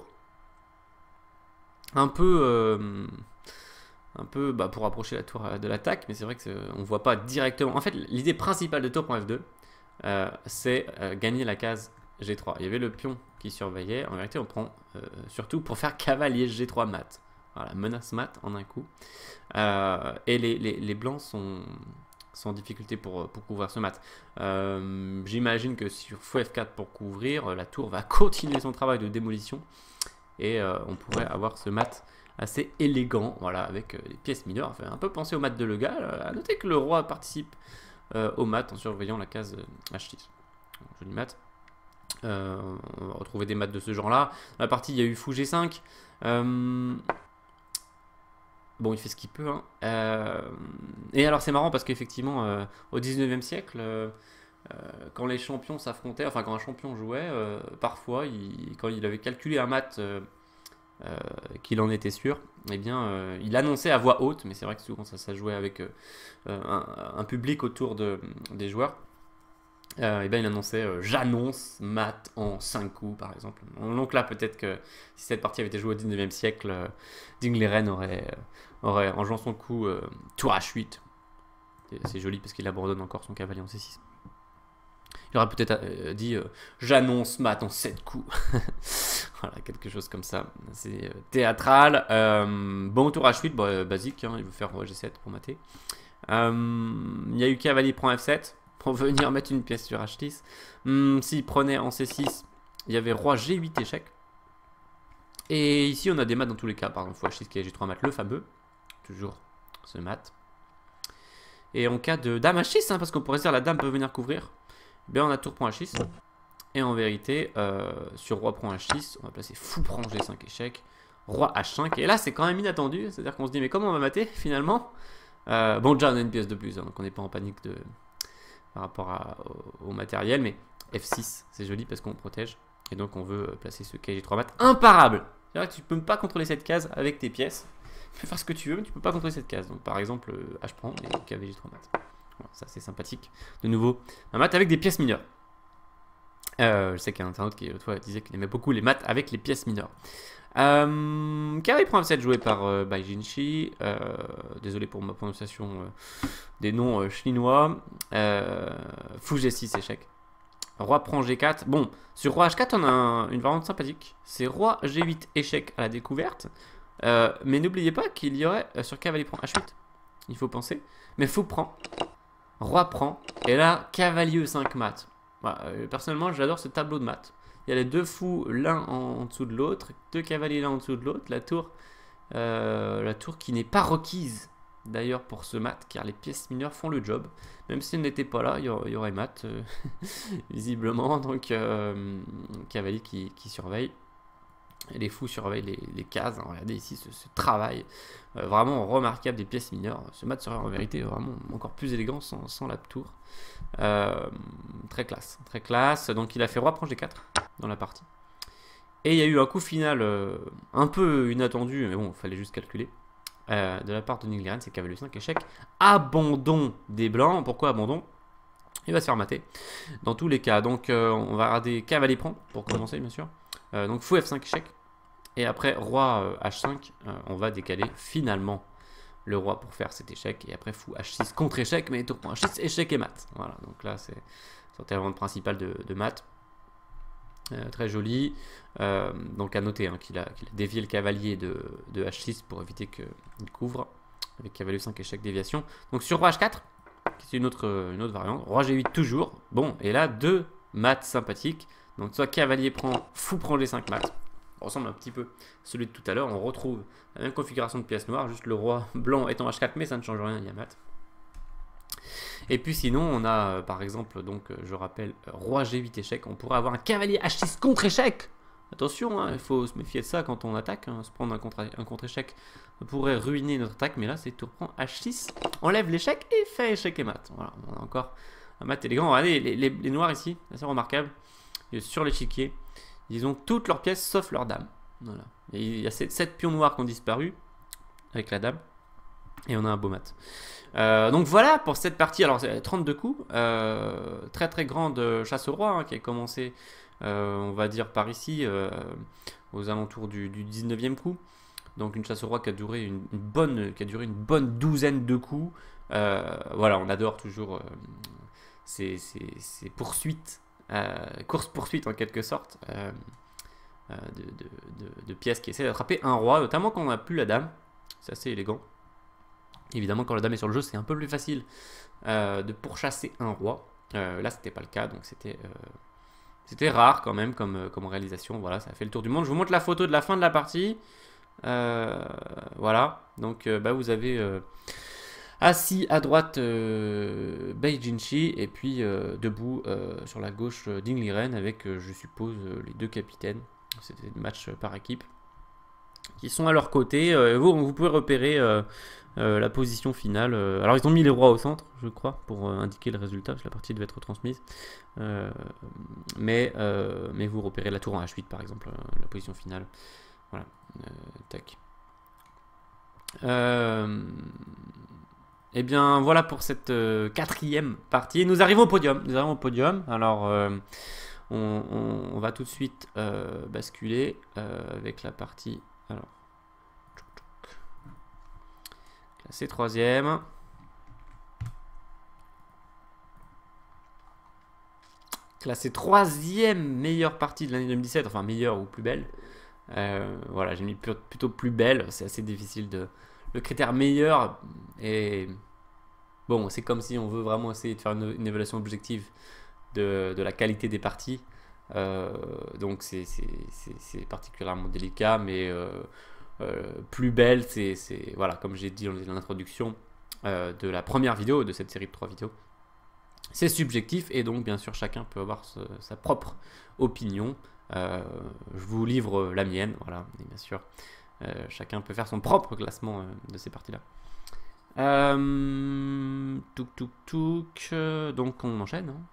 Un peu, euh, un peu bah, pour approcher la tour de l'attaque, mais c'est vrai qu'on ne voit pas directement. En fait, l'idée principale de tour pour F deux, euh, c'est euh, gagner la case G trois. Il y avait le pion qui surveillait. En vérité, on prend euh, surtout pour faire cavalier G trois mat. Voilà, menace mat en un coup. Euh, et les, les, les blancs sont... sans difficulté pour, pour couvrir ce mat. Euh, J'imagine que sur fou F quatre pour couvrir, la tour va continuer son travail de démolition et euh, on pourrait avoir ce mat assez élégant, voilà, avec euh, les pièces mineures. Enfin, un peu penser au mat de Lega. À noter que le roi participe euh, au mat en surveillant la case H six. Joli mat. Euh, on va retrouver des mats de ce genre-là. Dans la partie, il y a eu fou G cinq. Euh, Bon, il fait ce qu'il peut. Hein. Euh, et alors, c'est marrant parce qu'effectivement, euh, au dix-neuvième siècle, euh, euh, quand les champions s'affrontaient, enfin, quand un champion jouait, euh, parfois, il, quand il avait calculé un mat euh, euh, qu'il en était sûr, eh bien, euh, il annonçait à voix haute, mais c'est vrai que souvent, ça, ça jouait avec euh, un, un public autour de, des joueurs. Euh, et bien il annonçait euh, j'annonce mat en cinq coups par exemple. Donc là peut-être que si cette partie avait été jouée au dix-neuvième siècle, euh, Ding Liren aurait, euh, aurait en jouant son coup euh, tour H huit. C'est joli parce qu'il abandonne encore son cavalier en C six. Il aurait peut-être euh, dit euh, j'annonce mat en sept coups. Voilà, quelque chose comme ça. C'est euh, théâtral. Euh, bon, tour H huit, bah, euh, basique, hein, il veut faire G sept pour mater. Euh, il y a eu cavalier prend F sept. Pour venir mettre une pièce sur H six. Hum, S'il prenait en C six, il y avait roi G huit échec. Et ici, on a des maths dans tous les cas. Par exemple, fou H six qui est G trois mat, le fameux. Toujours ce mat. Et en cas de dame H six, hein, parce qu'on pourrait se dire la dame peut venir couvrir, eh bien on a tour prend H six. Et en vérité, euh, sur roi prend H six, on va placer fou prend G cinq échec. Roi H cinq. Et là, c'est quand même inattendu. C'est-à-dire qu'on se dit, mais comment on va mater finalement? Euh, bon, déjà, on a une pièce de plus, hein, donc on n'est pas en panique de, par rapport à, au, au matériel, mais F six, c'est joli parce qu'on protège. Et donc, on veut placer ce K G trois mat imparable. C'est vrai que tu peux pas contrôler cette case avec tes pièces. Tu peux faire ce que tu veux, mais tu peux pas contrôler cette case. Donc, par exemple, H prend et K V G trois mat. Voilà, ça, c'est sympathique. De nouveau, un mat avec des pièces mineures. Euh, je sais qu'il y a un internaute qui l'autre fois disait qu'il aimait beaucoup les maths avec les pièces mineures. Euh, K V G sept joué par euh, Baijinshi. Euh, désolé pour ma prononciation euh, des noms euh, chinois. Euh, Fou G six échec. Roi prend G quatre. Bon, sur Roi H quatre, on a un, une variante sympathique. C'est Roi G huit échec à la découverte. Euh, mais n'oubliez pas qu'il y aurait euh, sur cavalier prend H huit. Il faut penser. Mais Fou prend. Roi prend. Et là, cavalier E cinq mat. Voilà, euh, personnellement, j'adore ce tableau de maths. Il y a les deux fous l'un en, en dessous de l'autre, deux cavaliers l'un en dessous de l'autre. La tour, euh, la tour qui n'est pas requise d'ailleurs pour ce mat, car les pièces mineures font le job. Même si elle n'était pas là, il y, aurait, il y aurait mat, euh, visiblement. Donc, euh, cavalier qui, qui surveille. Et les fous surveillent les, les cases. Hein. Regardez ici ce, ce travail euh, vraiment remarquable des pièces mineures. Ce mat serait en vérité vraiment encore plus élégant sans, sans la tour. Euh, très classe, très classe. Donc il a fait Roi prend G quatre dans la partie. Et il y a eu un coup final euh, un peu inattendu, mais bon, il fallait juste calculer. Euh, de la part de Nilgaren, c'est cavalier cinq échec. Abandon des blancs. Pourquoi abandon? Il va se faire mater. Dans tous les cas, donc euh, on va regarder cavalier prend pour commencer, bien sûr. Euh, donc fou F cinq échec. Et après roi euh, H cinq, euh, on va décaler finalement le roi pour faire cet échec. Et après fou H six contre échec, mais tour H six, échec et mat. Voilà, donc là c'est sortie la vente principale de, de mat. Euh, très joli. Euh, donc à noter hein, qu'il a, qu'il a dévié le cavalier de, de H six pour éviter qu'il couvre. Avec cavalier cinq échec déviation. Donc sur roi H quatre, c'est une autre, une autre variante. Roi G huit toujours. Bon, et là deux mat sympathiques. Donc soit cavalier prend, fou prend G cinq mat. Ça ressemble un petit peu à celui de tout à l'heure. On retrouve la même configuration de pièces noires, juste le roi blanc est en H quatre, mais ça ne change rien, il y a mat. Et puis sinon, on a euh, par exemple, donc je rappelle, roi G huit échec. On pourrait avoir un cavalier H six contre échec. Attention, hein, il faut se méfier de ça quand on attaque. Hein, se prendre un contre, un contre échec, ça pourrait ruiner notre attaque. Mais là, c'est tour prend H six, enlève l'échec et fait échec et mat. Voilà, on a encore un mat élégant. Regardez les, les, les noirs ici, c'est remarquable. Sur l'échiquier, ils ont toutes leurs pièces sauf leur dame. Voilà. Et il y a sept pions noirs qui ont disparu avec la dame. Et on a un beau mat. Euh, donc voilà pour cette partie. Alors c'est trente-deux coups. Euh, très très grande chasse au roi hein, qui a commencé, euh, on va dire, par ici, euh, aux alentours du, du dix-neuvième coup. Donc une chasse au roi qui a duré une, une, bonne, qui a duré une bonne douzaine de coups. Euh, voilà, on adore toujours euh, ces, ces, ces poursuites. Euh, course-poursuite en quelque sorte euh, euh, de, de, de, de pièces qui essaient d'attraper un roi, notamment quand on n'a plus la dame. C'est assez élégant. Évidemment, quand la dame est sur le jeu, c'est un peu plus facile euh, de pourchasser un roi. Euh, là, c'était pas le cas, donc c'était euh, c'était rare quand même comme, comme réalisation. Voilà, ça a fait le tour du monde. Je vous montre la photo de la fin de la partie. Euh, voilà, donc euh, bah, vous avez euh, assis à droite euh, Baijinshi et puis euh, debout euh, sur la gauche euh, Ding Liren avec, euh, je suppose, euh, les deux capitaines. C'était des matchs par équipe qui sont à leur côté. Euh, vous, vous pouvez repérer euh, euh, la position finale. Euh, alors, ils ont mis les rois au centre, je crois, pour euh, indiquer le résultat, parce que la partie devait être transmise. Euh, mais, euh, mais vous repérez la tour en H huit, par exemple, euh, la position finale. Voilà. Euh, tac. Euh... Et eh bien voilà pour cette euh, quatrième partie. Nous arrivons au podium. Nous arrivons au podium. Alors euh, on, on, on va tout de suite euh, basculer euh, avec la partie. Alors classé troisième. Classé troisième meilleure partie de l'année deux mille dix-sept. Enfin meilleure ou plus belle. Euh, voilà, j'ai mis plutôt plus belle. C'est assez difficile de. Le critère meilleur est... Bon, c'est comme si on veut vraiment essayer de faire une, une évaluation objective de, de la qualité des parties. Euh, donc c'est particulièrement délicat, mais euh, euh, plus belle, c'est... Voilà, comme j'ai dit dans l'introduction euh, de la première vidéo, de cette série de trois vidéos. C'est subjectif et donc bien sûr chacun peut avoir ce, sa propre opinion. Euh, je vous livre la mienne, voilà, et bien sûr... Euh, chacun peut faire son propre classement euh, de ces parties-là. Euh, touk touk touk. Donc on enchaîne. Hein.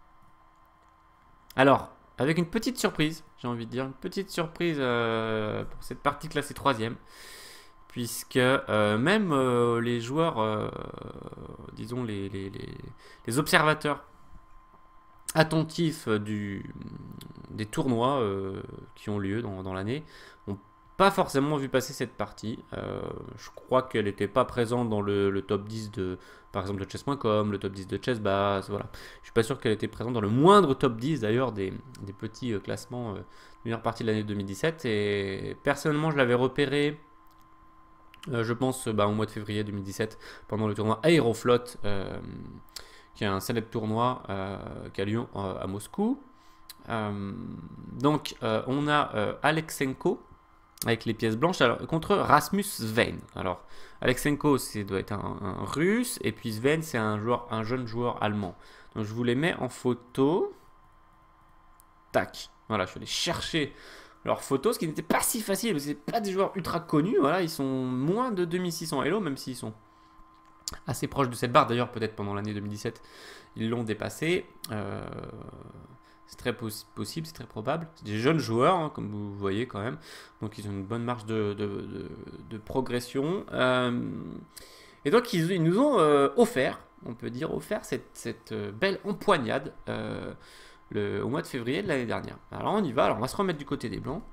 Alors, avec une petite surprise, j'ai envie de dire, une petite surprise euh, pour cette partie classée troisième. Puisque euh, même euh, les joueurs, euh, disons les, les, les, les observateurs attentifs du, des tournois euh, qui ont lieu dans, dans l'année, n'ont pas forcément vu passer cette partie. Euh, je crois qu'elle n'était pas présente dans le, le top dix de, par exemple, de chess point com, le top dix de ChessBase, voilà. Je suis pas sûr qu'elle était présente dans le moindre top dix d'ailleurs des, des petits euh, classements euh, de meilleure partie de l'année deux mille dix-sept. Et personnellement, je l'avais repéré, euh, je pense, bah, au mois de février deux mille dix-sept, pendant le tournoi Aeroflot, euh, qui est un célèbre tournoi euh, qui a lieu euh, à Moscou. Euh, donc, euh, on a euh, Aleksenko avec les pièces blanches alors, contre Rasmus Sven. Alors, Aleksenko, c'est doit être un, un russe, et puis Sven, c'est un, joueur, un jeune joueur allemand. Donc, je vous les mets en photo. Tac. Voilà, je suis allé chercher leurs photos, ce qui n'était pas si facile, parce que c'est pas des joueurs ultra connus. Voilà, ils sont moins de deux mille six cents Elo, même s'ils sont assez proches de cette barre. D'ailleurs, peut-être pendant l'année deux mille dix-sept, ils l'ont dépassé. Euh, c'est très poss possible, c'est très probable. C'est des jeunes joueurs, hein, comme vous voyez quand même. Donc, ils ont une bonne marge de, de, de, de progression. Euh, et donc, ils, ils nous ont euh, offert, on peut dire, offert cette, cette belle empoignade euh, le, au mois de février de l'année dernière. Alors, on y va. Alors, on va se remettre du côté des blancs.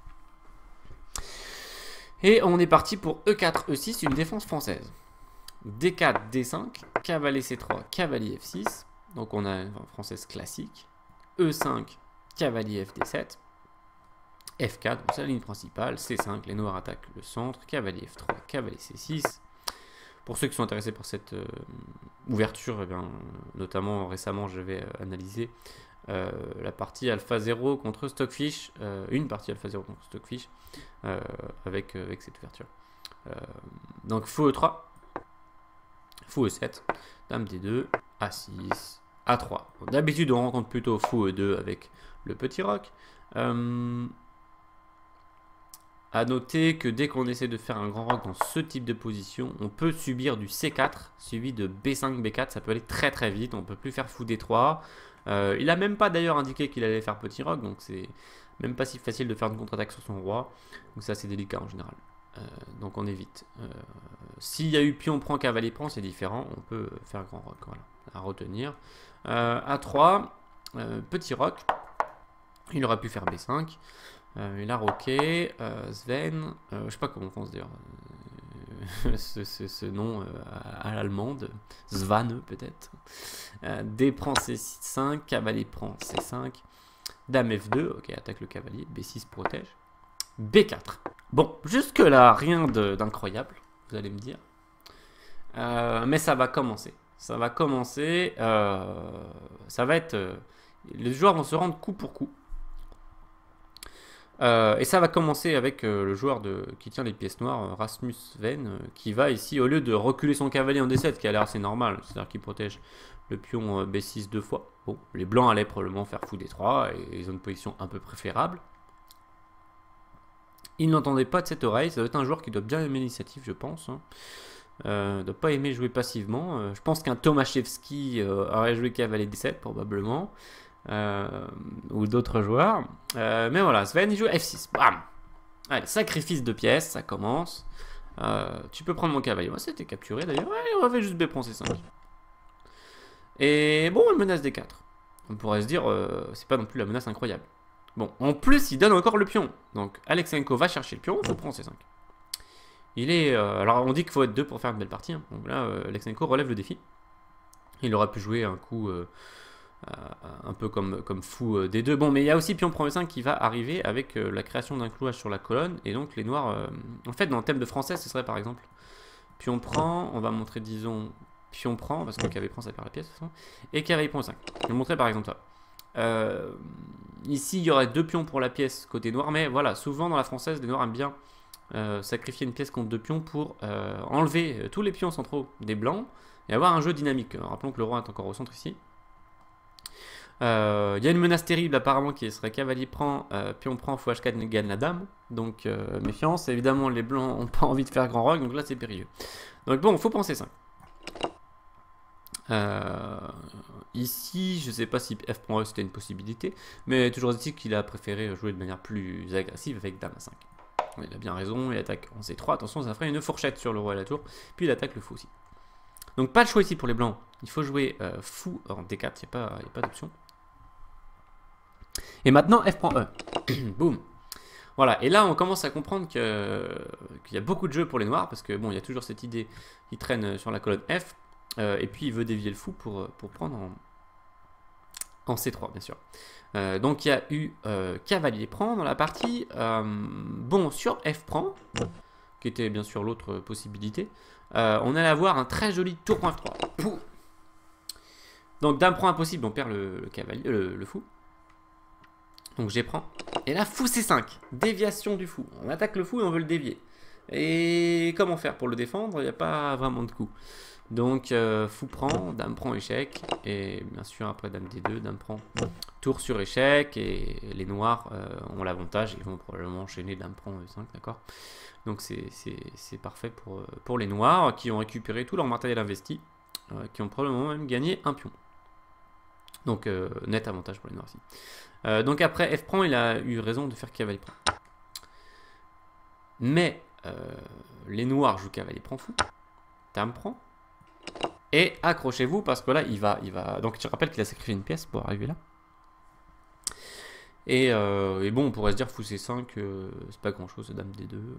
Et on est parti pour E quatre, E six, une défense française. D quatre, D cinq, cavalier C trois, cavalier F six. Donc on a une française classique. E cinq, cavalier F D sept. F quatre, donc c'est la ligne principale. C cinq, les noirs attaquent le centre. Cavalier F trois, cavalier C six. Pour ceux qui sont intéressés par cette euh, ouverture, eh bien, notamment récemment, je vais euh, analyser euh, la partie Alpha zéro contre Stockfish. Euh, une partie Alpha zéro contre Stockfish euh, avec, euh, avec cette ouverture. Euh, donc fou E trois. Fou E sept, Dame D deux, A six, A trois. Bon, d'habitude, on rencontre plutôt Fou E deux avec le petit roc. Euh, à noter que dès qu'on essaie de faire un grand roc dans ce type de position, on peut subir du C quatre, suivi de B cinq, B quatre. Ça peut aller très très vite. On ne peut plus faire Fou D trois. Euh, il n'a même pas d'ailleurs indiqué qu'il allait faire petit roc, donc c'est même pas si facile de faire une contre-attaque sur son roi. Donc ça, c'est délicat en général. Euh, donc on évite. Euh, S'il y a eu pion prend, cavalier prend, c'est différent. On peut faire grand roc, voilà, à retenir. Euh, A trois, euh, petit roc. Il aurait pu faire B cinq. Euh, il a roqué. Euh, Sven, euh, je sais pas comment on pense d'ailleurs euh, ce, ce, ce nom euh, à, à l'allemande. Svane peut-être. Euh, D prend C cinq, cavalier prend C cinq. Dame F deux, ok, attaque le cavalier. B six protège. B quatre. Bon, jusque-là, rien d'incroyable, vous allez me dire. Euh, mais ça va commencer. Ça va commencer. Euh, ça va être... Euh, les joueurs vont se rendre coup pour coup. Euh, et ça va commencer avec euh, le joueur de, qui tient les pièces noires, Rasmus Sven, euh, qui va ici, au lieu de reculer son cavalier en D sept, qui a l'air assez normal, c'est-à-dire qu'il protège le pion euh, B six deux fois. Bon, les blancs allaient probablement faire Fou D trois, et ils ont une position un peu préférable. Il n'entendait pas de cette oreille, ça doit être un joueur qui doit bien aimer l'initiative, je pense. Hein. Euh, ne doit pas aimer jouer passivement. Euh, je pense qu'un Tomaszewski euh, aurait joué cavalier D sept, probablement. Euh, ou d'autres joueurs. Euh, mais voilà, Sven, il joue F six. Bam. Allez, sacrifice de pièces, ça commence. Euh, tu peux prendre mon cavalier. Moi, c'était capturé d'ailleurs. Ouais, on va juste B prend C cinq. Et bon, il menace D quatre. On pourrait se dire, euh, c'est pas non plus la menace incroyable. Bon, en plus, il donne encore le pion. Donc, Aleksenko va chercher le pion, je prends C cinq. Il est... Euh, alors, on dit qu'il faut être deux pour faire une belle partie. Hein. Donc là, euh, Aleksenko relève le défi. Il aurait pu jouer un coup euh, euh, un peu comme, comme fou euh, D deux. Bon, mais il y a aussi pion prend E cinq qui va arriver avec euh, la création d'un clouage sur la colonne. Et donc, les noirs... Euh, en fait, dans le thème de français, ce serait par exemple... Pion prend, on va montrer, disons... Pion prend, parce que cavalier prend, ça perd la pièce, de toute façon. Et cavalier prend E cinq. Je vais montrer par exemple ça. Euh, ici, il y aurait deux pions pour la pièce côté noir, mais voilà, souvent dans la française, les noirs aiment bien euh, sacrifier une pièce contre deux pions pour euh, enlever tous les pions centraux des blancs et avoir un jeu dynamique. Alors, rappelons que le roi est encore au centre ici. Euh, Il y a une menace terrible apparemment qui serait cavalier prend, euh, pion prend, fou H quatre gagne la dame. Donc euh, méfiance. Évidemment les blancs n'ont pas envie de faire grand rogue, donc là c'est périlleux. Donc bon, il faut penser cinq. Euh, ici, je sais pas si F prend E c'était une possibilité, mais toujours dit qu'il a préféré jouer de manière plus agressive avec dame à cinq. Il a bien raison, il attaque en C trois, attention ça ferait une fourchette sur le roi à la tour, puis il attaque le fou aussi. Donc pas de choix ici pour les blancs, il faut jouer euh, fou en D quatre, il n'y a pas, pas d'option. Et maintenant F prend E, boum. Voilà, et là on commence à comprendre qu'il y a beaucoup de jeux pour les noirs, parce que bon, il y a toujours cette idée qui traîne sur la colonne F, euh, et puis il veut dévier le fou pour, pour prendre en, en C trois, bien sûr. Euh, donc il y a eu euh, cavalier prend dans la partie. Euh, bon, sur F prend, qui était bien sûr l'autre possibilité, euh, on allait avoir un très joli tour F trois. Pouh. Donc dame prend impossible, on perd le, le cavalier, le, le fou. Donc G prend. Et là, fou C cinq. Déviation du fou. On attaque le fou et on veut le dévier. Et comment faire pour le défendre? Il n'y a pas vraiment de coup. Donc euh, fou prend, dame prend échec. Et bien sûr, après dame D deux, dame prend tour sur échec. Et les noirs euh, ont l'avantage. Ils vont probablement enchaîner dame prend E cinq, d'accord? Donc c'est parfait pour, pour les noirs qui ont récupéré tout leur matériel investi. Euh, qui ont probablement même gagné un pion. Donc euh, net avantage pour les noirs ici. Euh, donc après F prend, il a eu raison de faire cavalier prend. Mais euh, les noirs jouent cavalier prend fou. Dame prend. Et accrochez-vous parce que là il va, il va. Donc je rappelle qu'il a sacrifié une pièce pour arriver là. Et, euh, et bon, on pourrait se dire fou C cinq, euh, c'est pas grand chose, dame D deux.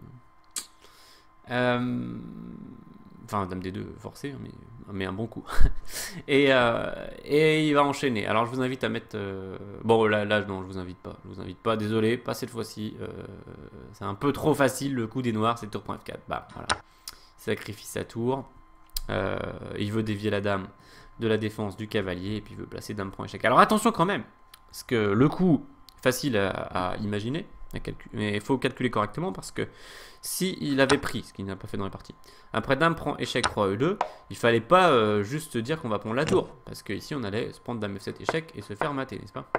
Euh, enfin, dame D deux forcé, mais, mais un bon coup. et, euh, et il va enchaîner. Alors, je vous invite à mettre... Euh, bon, là, là, non, je vous invite pas. Je vous invite pas, désolé, pas cette fois-ci. Euh, c'est un peu trop facile, le coup des noirs, c'est tour F quatre. Bah, voilà. Il sacrifie sa tour. Euh, il veut dévier la dame de la défense du cavalier, et puis il veut placer dame prend échec. Alors, attention quand même, parce que le coup, facile à, à imaginer, à mais il faut calculer correctement, parce que si il avait pris, ce qu'il n'a pas fait dans les parties, après dame prend échec roi E deux, il fallait pas euh, juste dire qu'on va prendre la tour, parce que ici on allait se prendre dame F sept échec et se faire mater, n'est-ce pas?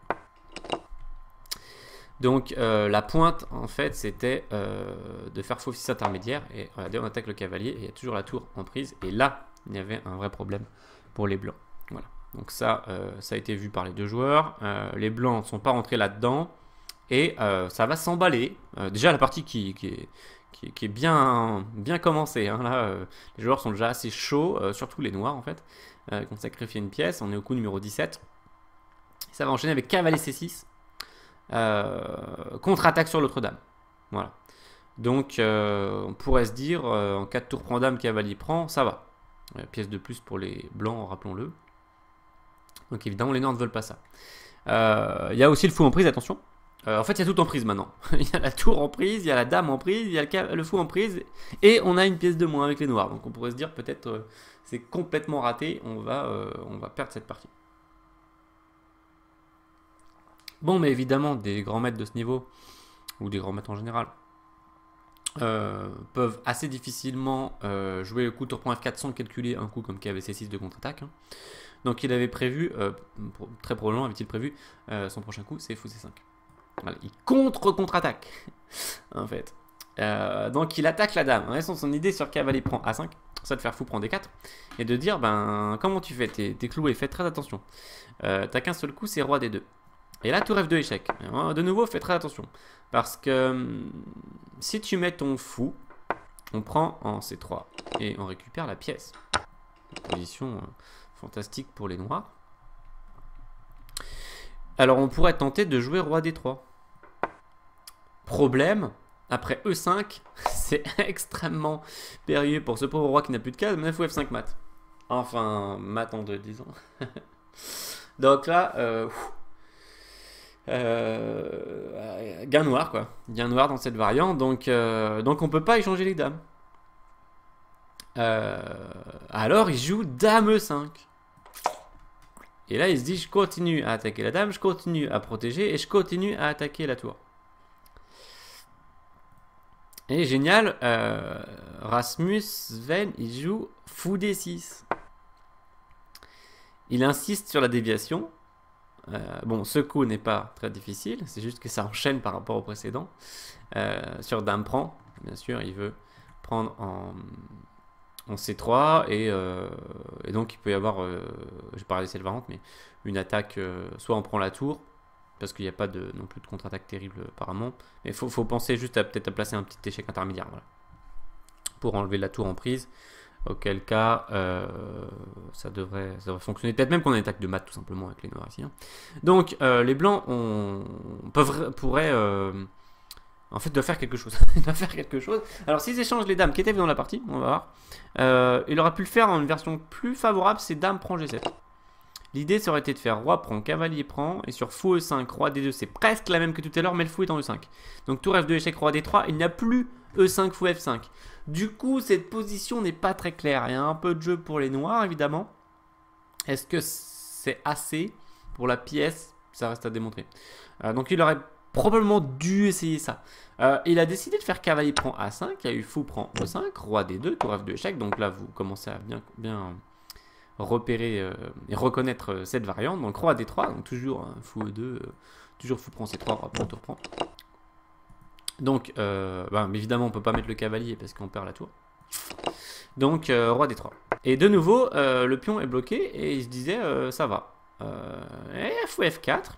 Donc euh, la pointe en fait c'était euh, de faire faux six intermédiaire, et regardez, on attaque le cavalier et il y a toujours la tour en prise, et là il y avait un vrai problème pour les blancs. Voilà, donc ça euh, ça a été vu par les deux joueurs. Euh, les blancs ne sont pas rentrés là-dedans. Et euh, ça va s'emballer. Euh, déjà la partie qui, qui, est, qui, qui est bien, bien commencée. Hein. Là, euh, les joueurs sont déjà assez chauds, euh, surtout les noirs en fait. Euh, qui ont sacrifié une pièce. On est au coup numéro dix-sept. Ça va enchaîner avec cavalier C six. Euh, contre-attaque sur l'autre dame. Voilà. Donc euh, on pourrait se dire, euh, en cas de tour prend dame, cavalier prend, ça va. Euh, pièce de plus pour les blancs, rappelons-le. Donc évidemment les noirs ne veulent pas ça. Il euh, y a aussi le fou en prise, attention. Euh, en fait, il y a tout en prise maintenant. Il y a la tour en prise, il y a la dame en prise, il y a le, le fou en prise, et on a une pièce de moins avec les noirs. Donc on pourrait se dire peut-être euh, c'est complètement raté, on va, euh, on va perdre cette partie. Bon, mais évidemment, des grands maîtres de ce niveau, ou des grands maîtres en général, euh, peuvent assez difficilement euh, jouer le coup tour F quatre sans calculer un coup comme K V C six de contre-attaque. Hein. Donc il avait prévu, euh, très probablement avait-il prévu, euh, son prochain coup, c'est fou C cinq. Voilà, il contre-contre-attaque, en fait. Euh, donc il attaque la dame. En restant son idée sur cavalier prend A cinq, ça de faire fou prend D quatre, et de dire, ben, comment tu fais? T'es cloué, fais très attention. Euh, T'as qu'un seul coup, c'est roi D deux. Et là, tour F deux échec. De nouveau, fais très attention. Parce que si tu mets ton fou, on prend en C trois, et on récupère la pièce. Position euh, fantastique pour les noirs. Alors on pourrait tenter de jouer roi D trois. Problème, après E cinq, c'est extrêmement périlleux pour ce pauvre roi qui n'a plus de case, mais il faut F cinq mat. Enfin, mat en deux, disons. Donc là, euh, euh, gain noir quoi. Gain noir dans cette variante, donc, euh, donc on peut pas échanger les dames. Euh, alors il joue dame E cinq. Et là, il se dit, je continue à attaquer la dame, je continue à protéger et je continue à attaquer la tour. Et génial, euh, Rasmus Sven, il joue fou D six. Il insiste sur la déviation. Euh, bon, ce coup n'est pas très difficile, c'est juste que ça enchaîne par rapport au précédent. Euh, sur Dame prend, bien sûr, il veut prendre en, en C trois, et, euh, et donc il peut y avoir, euh, je vais pas laisser le variante, mais une attaque, euh, soit on prend la tour, parce qu'il n'y a pas de, non plus de contre-attaque terrible apparemment, mais il faut, faut penser juste à peut-être à placer un petit échec intermédiaire, voilà, pour enlever la tour en prise. Auquel cas, euh, ça, devrait, ça devrait fonctionner. Peut-être même qu'on a une attaque de mat tout simplement avec les noirs ici. Hein. Donc, euh, les blancs on, peuvent, pourraient euh, en fait doivent faire quelque chose. Ils doivent faire quelque chose. Alors, s'ils échangent les dames qui étaient dans la partie, on va voir. Euh, il aurait pu le faire en une version plus favorable, c'est dame prend G sept. L'idée, ça aurait été de faire roi prend, cavalier prend, et sur fou E cinq, roi D deux, c'est presque la même que tout à l'heure, mais le fou est en E cinq. Donc, tour F deux, échec, roi D trois, il n'y a plus E cinq, fou F cinq. Du coup, cette position n'est pas très claire. Il y a un peu de jeu pour les noirs, évidemment. Est-ce que c'est assez pour la pièce? Ça reste à démontrer. Euh, donc, il aurait probablement dû essayer ça. Euh, il a décidé de faire cavalier prend A cinq. Il y a eu fou prend E cinq, roi D deux, tour F deux, échec. Donc là, vous commencez à bien, bien repérer euh, et reconnaître euh, cette variante. Donc, roi D trois, donc toujours hein, fou E deux, euh, toujours fou prend C trois, roi prend, tour prend. Donc, euh, bah, évidemment, on peut pas mettre le cavalier parce qu'on perd la tour. Donc, euh, roi D trois. Et de nouveau, euh, le pion est bloqué et il se disait, euh, ça va. Euh, et fou F quatre.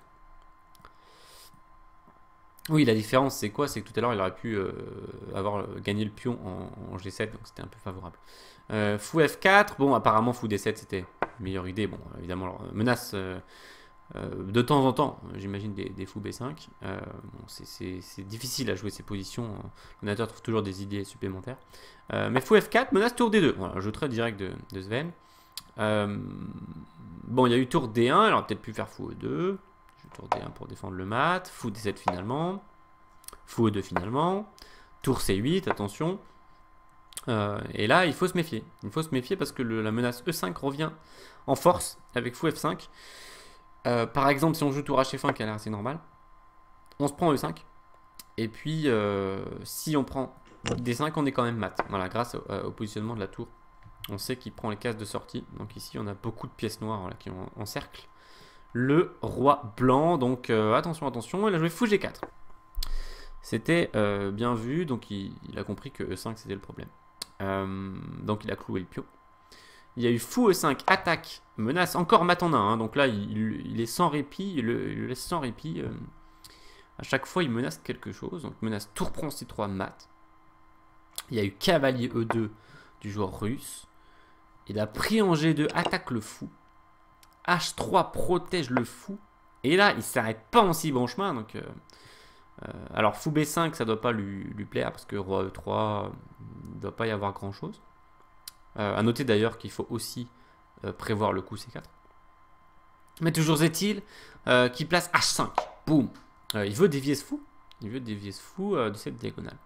Oui, la différence, c'est quoi? C'est que tout à l'heure, il aurait pu euh, avoir euh, gagné le pion en, en G sept, donc c'était un peu favorable. Euh, fou F quatre. Bon, apparemment, fou D sept, c'était une meilleure idée. Bon, évidemment, alors, menace... Euh, Euh, de temps en temps, j'imagine des, des fous B cinq. Euh, bon, c'est difficile à jouer ces positions. L'ordinateur trouve toujours des idées supplémentaires. Euh, mais fou F quatre, menace tour D deux. Voilà, jeu très direct de, de Sven. Euh, bon, il y a eu tour D un. Elle aurait peut-être pu faire fou E deux. Tour D un pour défendre le mat. Fou D sept finalement. Fou E deux finalement. Tour C huit, attention. Euh, et là, il faut se méfier. Il faut se méfier parce que le, la menace E cinq revient en force avec fou F cinq. Euh, par exemple, si on joue tour H F un qui a l'air assez normal, on se prend E cinq. Et puis, euh, si on prend D cinq, on est quand même mat. Voilà, grâce au, au positionnement de la tour. On sait qu'il prend les cases de sortie. Donc ici, on a beaucoup de pièces noires voilà, qui ont encerclent le roi blanc. Donc euh, attention, attention. Il a joué fou G quatre. C'était euh, bien vu. Donc il, il a compris que E cinq, c'était le problème. Euh, donc il a cloué le pion. Il y a eu fou E cinq, attaque, menace, encore mat en un. Hein, donc là, il, il est sans répit, il le, il le laisse sans répit. Euh, à chaque fois, il menace quelque chose. Donc menace tour prend C trois, mat. Il y a eu cavalier E deux du joueur russe. Il a pris en G deux, attaque le fou. H trois protège le fou. Et là, il ne s'arrête pas en si bon chemin. Donc, euh, euh, alors, fou B cinq, ça ne doit pas lui, lui plaire parce que roi E trois, il ne doit pas y avoir grand chose. Euh, à noter d'ailleurs qu'il faut aussi euh, prévoir le coup C quatre. Mais toujours est-il euh, qu'il place H cinq. Boum. Euh, il veut dévier ce fou. Il veut dévier ce fou euh, de cette diagonale.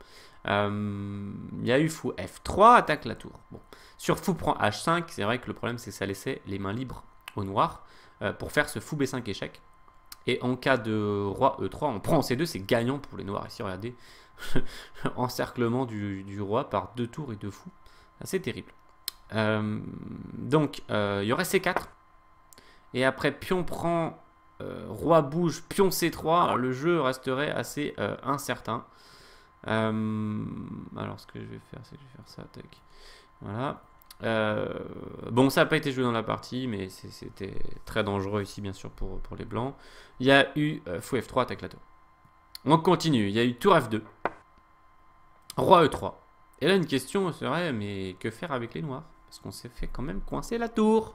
Euh, il y a eu fou F trois, attaque la tour. Bon. Sur fou prend H cinq, c'est vrai que le problème c'est que ça laissait les mains libres au noir euh, pour faire ce fou B cinq échec. Et en cas de roi E trois, on prend C deux, c'est gagnant pour les noirs. Ici, regardez, encerclement du, du roi par deux tours et deux fous. C'est terrible. Euh, donc, euh, il y aurait C quatre. Et après, pion prend, euh, roi bouge, pion C trois. Alors, le jeu resterait assez euh, incertain. Euh, alors, ce que je vais faire, c'est que je vais faire ça. Tac. Voilà. Euh, bon, ça n'a pas été joué dans la partie, mais c'était très dangereux ici, bien sûr, pour, pour les blancs. Il y a eu euh, fou F trois, attaque la tour. On continue. Il y a eu tour F deux. Roi E trois. Et là, une question serait, mais que faire avec les noirs? Parce qu'on s'est fait quand même coincer la tour.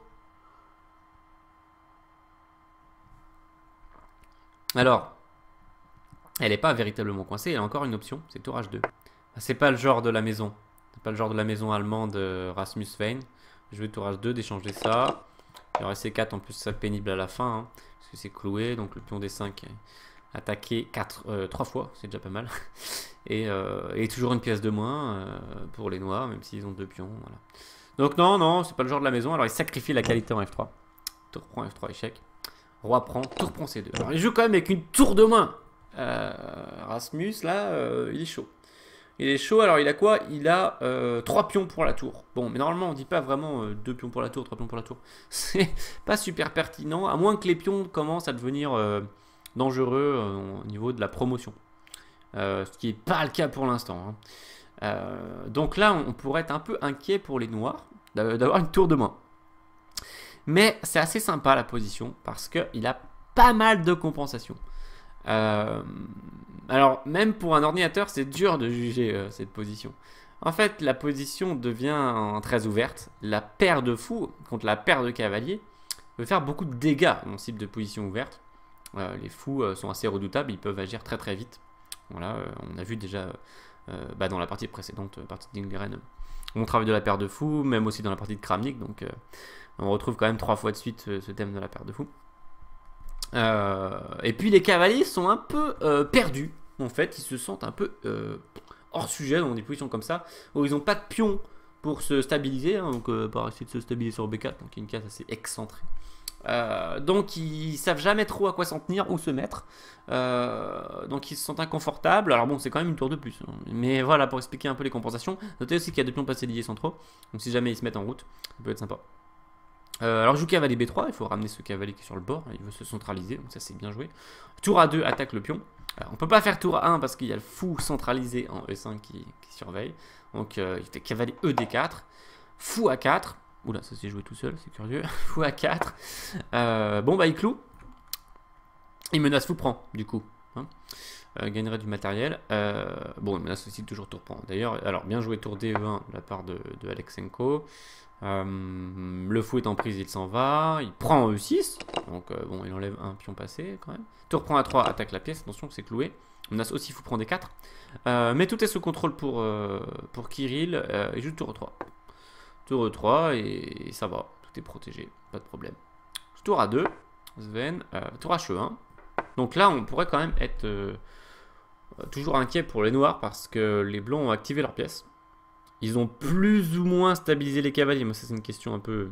Alors, elle n'est pas véritablement coincée, elle a encore une option, c'est tour H deux. C'est pas le genre de la maison. C'est pas le genre de la maison allemande euh, Rasmus Fein. Je vais tour H deux, d'échanger ça. Il y aurait C quatre en plus, ça pénible à la fin. Hein, parce que c'est cloué, donc le pion D cinq est attaqué trois fois, c'est déjà pas mal. Et, euh, et toujours une pièce de moins euh, pour les noirs, même s'ils ont deux pions. Voilà. Donc non, non, c'est pas le genre de la maison. Alors il sacrifie la qualité en F trois. Tour prend F trois, échec. Roi prend, tour prend C deux. Alors il joue quand même avec une tour de main. Euh, Rasmus, là, euh, il est chaud. Il est chaud, alors il a quoi? Il a euh, trois pions pour la tour. Bon, mais normalement on dit pas vraiment euh, deux pions pour la tour, trois pions pour la tour. C'est pas super pertinent, à moins que les pions commencent à devenir euh, dangereux euh, au niveau de la promotion. Euh, ce qui n'est pas le cas pour l'instant. Hein. Euh, donc là, on pourrait être un peu inquiet pour les noirs d'avoir une tour de moins. Mais c'est assez sympa la position parce qu'il a pas mal de compensation. Euh, alors, même pour un ordinateur, c'est dur de juger euh, cette position. En fait, la position devient très ouverte. La paire de fous contre la paire de cavaliers peut faire beaucoup de dégâts dans ce type de position ouverte. Euh, les fous euh, sont assez redoutables, ils peuvent agir très très vite. Voilà, euh, on a vu déjà euh, bah, dans la partie précédente, partie d'Ingren, on travaille de la paire de fous, même aussi dans la partie de Kramnik, donc euh, on retrouve quand même trois fois de suite ce, ce thème de la paire de fous. Euh, et puis les cavaliers sont un peu euh, perdus, en fait, ils se sentent un peu euh, hors sujet dans des positions comme ça, où ils n'ont pas de pion pour se stabiliser, hein, donc euh, par essayer de se stabiliser sur B quatre, donc il y a une case assez excentrée. Euh, donc ils savent jamais trop à quoi s'en tenir, où se mettre, euh, donc ils se sentent inconfortables. Alors bon, c'est quand même une tour de plus, hein. Mais voilà, pour expliquer un peu les compensations, notez aussi qu'il y a deux pions passés liés centraux, donc si jamais ils se mettent en route, ça peut être sympa. Euh, alors joue cavalier B trois, il faut ramener ce cavalier qui est sur le bord, il veut se centraliser, donc ça c'est bien joué. Tour A deux, attaque le pion. Alors, on peut pas faire tour A un parce qu'il y a le fou centralisé en E cinq qui, qui surveille, donc euh, il fait cavalier E D quatre, fou A quatre. Oula, ça s'est joué tout seul, c'est curieux. Fou à quatre. Euh, bon, bah, il cloue. Il menace fou prend, du coup. Hein. Euh, gagnerait du matériel. Euh, bon, il menace aussi toujours tour prend. D'ailleurs, alors, bien joué tour D E un de la part de, de Alexenko. Euh, le fou est en prise, il s'en va. Il prend E six. Donc, euh, bon, il enlève un pion passé quand même. Tour prend A trois, attaque la pièce. Attention, c'est cloué. Menace aussi fou prend D quatre. Euh, mais tout est sous contrôle pour, euh, pour Kirill. Euh, il joue tour trois. Tour E trois et ça va, tout est protégé, pas de problème. Tour A deux, Sven, euh, tour H E un. Donc là, on pourrait quand même être euh, toujours inquiet pour les noirs parce que les blancs ont activé leur pièce. Ils ont plus ou moins stabilisé les cavaliers. Moi, c'est une question un peu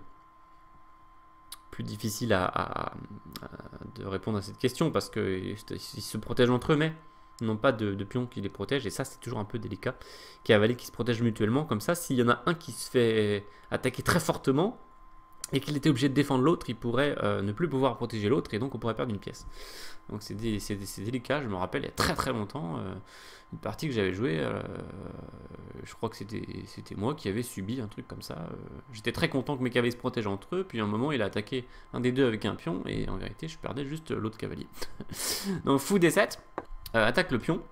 plus difficile à, à, à, de répondre à cette question parce qu'ils se protègent entre eux, mais n'ont pas de, de pion qui les protège, et ça c'est toujours un peu délicat. Cavaliers qui se protègent mutuellement, comme ça, s'il y en a un qui se fait attaquer très fortement et qu'il était obligé de défendre l'autre, il pourrait euh, ne plus pouvoir protéger l'autre, et donc on pourrait perdre une pièce. Donc c'est délicat, je me rappelle il y a très très longtemps, euh, une partie que j'avais jouée, euh, je crois que c'était moi qui avais subi un truc comme ça. Euh, J'étais très content que mes cavaliers se protègent entre eux, puis à un moment il a attaqué un des deux avec un pion, et en vérité je perdais juste l'autre cavalier. Donc fou D sept. Euh, attaque le pion.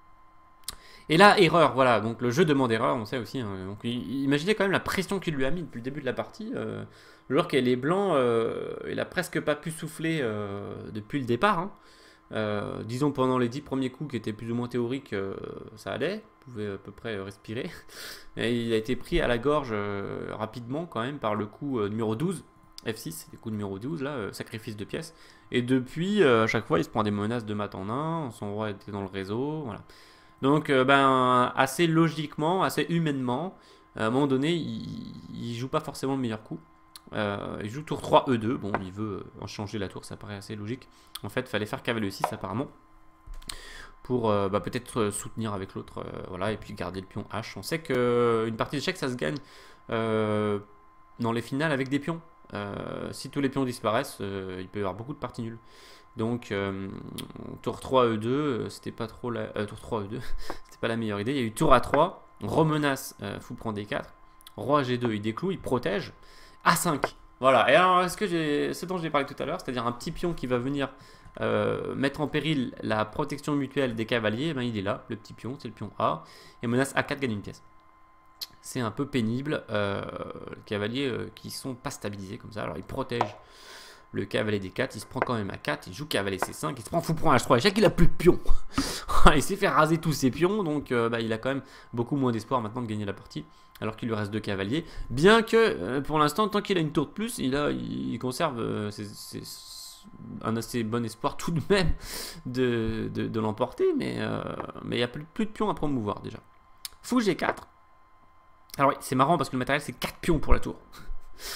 Et là, erreur, voilà, donc le jeu demande erreur, on sait aussi. Hein, donc imaginez quand même la pression qu'il lui a mis depuis le début de la partie. Euh, alors qu'elle est blanc, euh, il a presque pas pu souffler euh, depuis le départ. Hein. Euh, disons pendant les dix premiers coups qui étaient plus ou moins théoriques, euh, ça allait, il pouvait à peu près respirer. Et il a été pris à la gorge euh, rapidement quand même par le coup euh, numéro douze. F six, c'est le coup numéro douze, là, euh, sacrifice de pièces. Et depuis, euh, à chaque fois, il se prend des menaces de mat en un, son roi était dans le réseau, voilà. Donc, euh, ben, assez logiquement, assez humainement, à un moment donné, il, il joue pas forcément le meilleur coup. Euh, il joue tour trois E deux, bon, il veut en changer la tour, ça paraît assez logique. En fait, il fallait faire cavalier six apparemment, pour euh, bah, peut-être soutenir avec l'autre, euh, voilà, et puis garder le pion H. On sait qu'une partie d'échecs, ça se gagne euh, dans les finales avec des pions. Euh, si tous les pions disparaissent, euh, il peut y avoir beaucoup de parties nulles. Donc euh, tour trois E deux, c'était pas trop la euh, tour trois E deux, c'était pas la meilleure idée. Il y a eu tour A trois, remenace, euh, fou prend D quatre, roi G deux, il décloue, il protège. A cinq. Voilà. Et alors, est-ce que j'ai ce dont j'ai parlé tout à l'heure, c'est-à-dire un petit pion qui va venir euh, mettre en péril la protection mutuelle des cavaliers, ben, il est là, le petit pion, c'est le pion A, et menace A quatre gagne une pièce. C'est un peu pénible, euh, les cavaliers euh, qui sont pas stabilisés comme ça. Alors il protège le cavalier D quatre, il se prend quand même à quatre, il joue cavalier C cinq, il se prend fou prend H trois échec, il a plus de pions. Il s'est fait raser tous ses pions, donc euh, bah, il a quand même beaucoup moins d'espoir maintenant de gagner la partie, alors qu'il lui reste deux cavaliers. Bien que euh, pour l'instant, tant qu'il a une tour de plus, il, a, il conserve euh, ses, ses, un assez bon espoir tout de même de, de, de l'emporter, mais euh, mais il n'y a plus, plus de pions à promouvoir déjà. Fou G quatre. Alors oui, c'est marrant parce que le matériel c'est quatre pions pour la tour.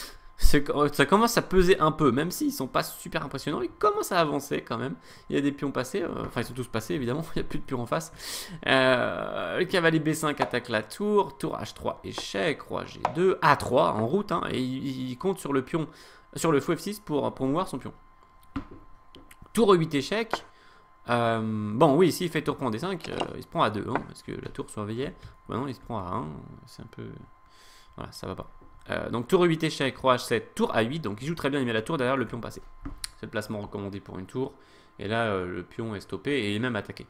ça commence à peser un peu, même s'ils sont pas super impressionnants, ils commencent à avancer quand même. Il y a des pions passés, euh, enfin ils sont tous passés évidemment, il n'y a plus de pions en face. Euh, le cavalier B cinq attaque la tour, tour H trois échec, roi G deux, A trois en route, hein, et il, il compte sur le pion, sur le fou F six pour promouvoir son pion. Tour E huit échec. Euh, bon, oui, s'il fait tour prend D cinq, euh, il se prend à deux, hein, parce que la tour surveillait. Maintenant, il se prend à un, c'est un peu... Voilà, ça va pas. Euh, donc, tour E huit échec, roi H sept, tour A huit, donc il joue très bien, il met la tour derrière le pion passé. C'est le placement recommandé pour une tour. Et là, euh, le pion est stoppé et il est même attaqué.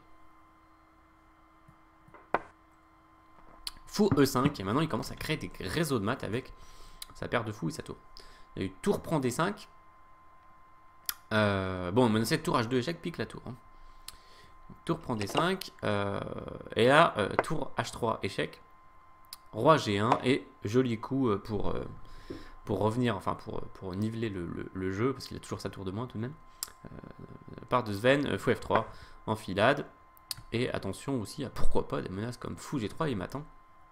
Fou E cinq, et maintenant, il commence à créer des réseaux de maths avec sa paire de fous et sa tour. Il y a eu tour prend D cinq. Euh, bon, maintenant, cette tour H deux échec pique la tour, hein. Tour prend D cinq, euh, et là, euh, tour H trois échec, roi G un, et joli coup pour, euh, pour revenir, enfin pour, pour niveler le, le, le jeu, parce qu'il a toujours sa tour de moins tout de même, euh, part de Sven, euh, fou F trois, enfilade, et attention aussi à pourquoi pas des menaces comme fou G trois, il m'attend.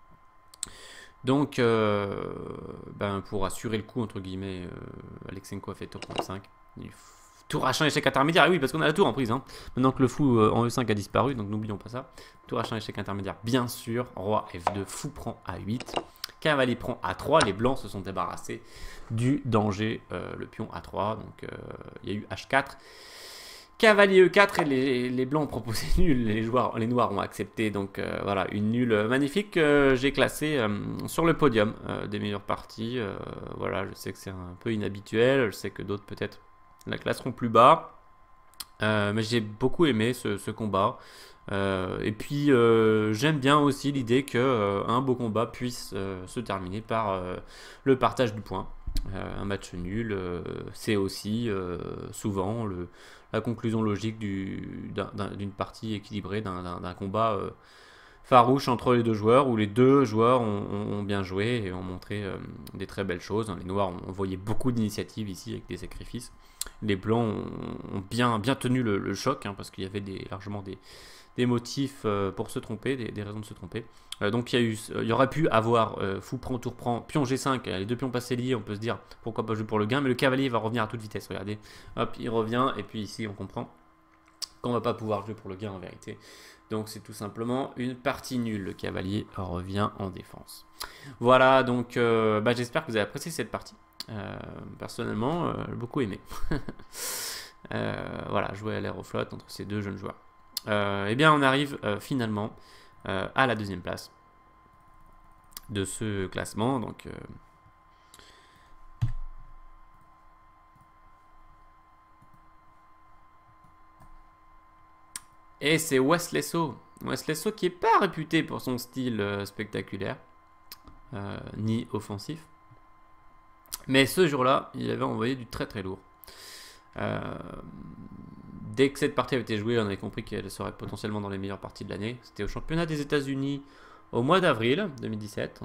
Donc, euh, ben, pour assurer le coup, entre guillemets, euh, Alexenko a fait tour prend cinq, il tour H un échec intermédiaire, et oui, parce qu'on a la tour en prise, hein. Maintenant que le fou euh, en E cinq a disparu, donc n'oublions pas ça. Tour H un échec intermédiaire, bien sûr. Roi F deux, fou prend A huit. Cavalier prend A trois, les blancs se sont débarrassés du danger, euh, le pion A trois, donc euh, il y a eu H quatre. Cavalier E quatre, et les, les blancs ont proposé nul, les, joueurs, les noirs ont accepté, donc euh, voilà, une nulle magnifique que euh, j'ai classée euh, sur le podium euh, des meilleures parties. Euh, voilà, je sais que c'est un peu inhabituel, je sais que d'autres peut-être la classeront plus bas, euh, mais j'ai beaucoup aimé ce, ce combat, euh, et puis euh, j'aime bien aussi l'idée que euh, un beau combat puisse euh, se terminer par euh, le partage du point. Euh, un match nul, euh, c'est aussi euh, souvent le, la conclusion logique d'une partie équilibrée, d'un combat euh, farouche entre les deux joueurs, où les deux joueurs ont, ont, ont bien joué et ont montré euh, des très belles choses. Les noirs ont envoyé beaucoup d'initiatives ici avec des sacrifices. Les blancs ont, ont bien, bien tenu le, le choc, hein, parce qu'il y avait des, largement des, des motifs euh, pour se tromper, des, des raisons de se tromper. Euh, donc il y, a eu, il y aurait pu avoir euh, fou prend, tour prend, pion G cinq, les deux pions passés liés, on peut se dire pourquoi pas jouer pour le gain, mais le cavalier va revenir à toute vitesse, regardez. Hop, il revient, et puis ici on comprend qu'on va pas pouvoir jouer pour le gain en vérité. Donc c'est tout simplement une partie nulle. Le cavalier revient en défense. Voilà, donc euh, bah, j'espère que vous avez apprécié cette partie. Euh, personnellement, euh, j'ai beaucoup aimé. euh, voilà, jouer à l'aéroflot entre ces deux jeunes joueurs. Euh, et bien on arrive euh, finalement euh, à la deuxième place de ce classement. Donc... Euh, Et c'est Wesley So. Wesley So qui n'est pas réputé pour son style euh, spectaculaire, euh, ni offensif. Mais ce jour-là, il avait envoyé du très très lourd. Euh, dès que cette partie avait été jouée, on avait compris qu'elle serait potentiellement dans les meilleures parties de l'année. C'était au championnat des États-Unis au mois d'avril deux mille dix-sept.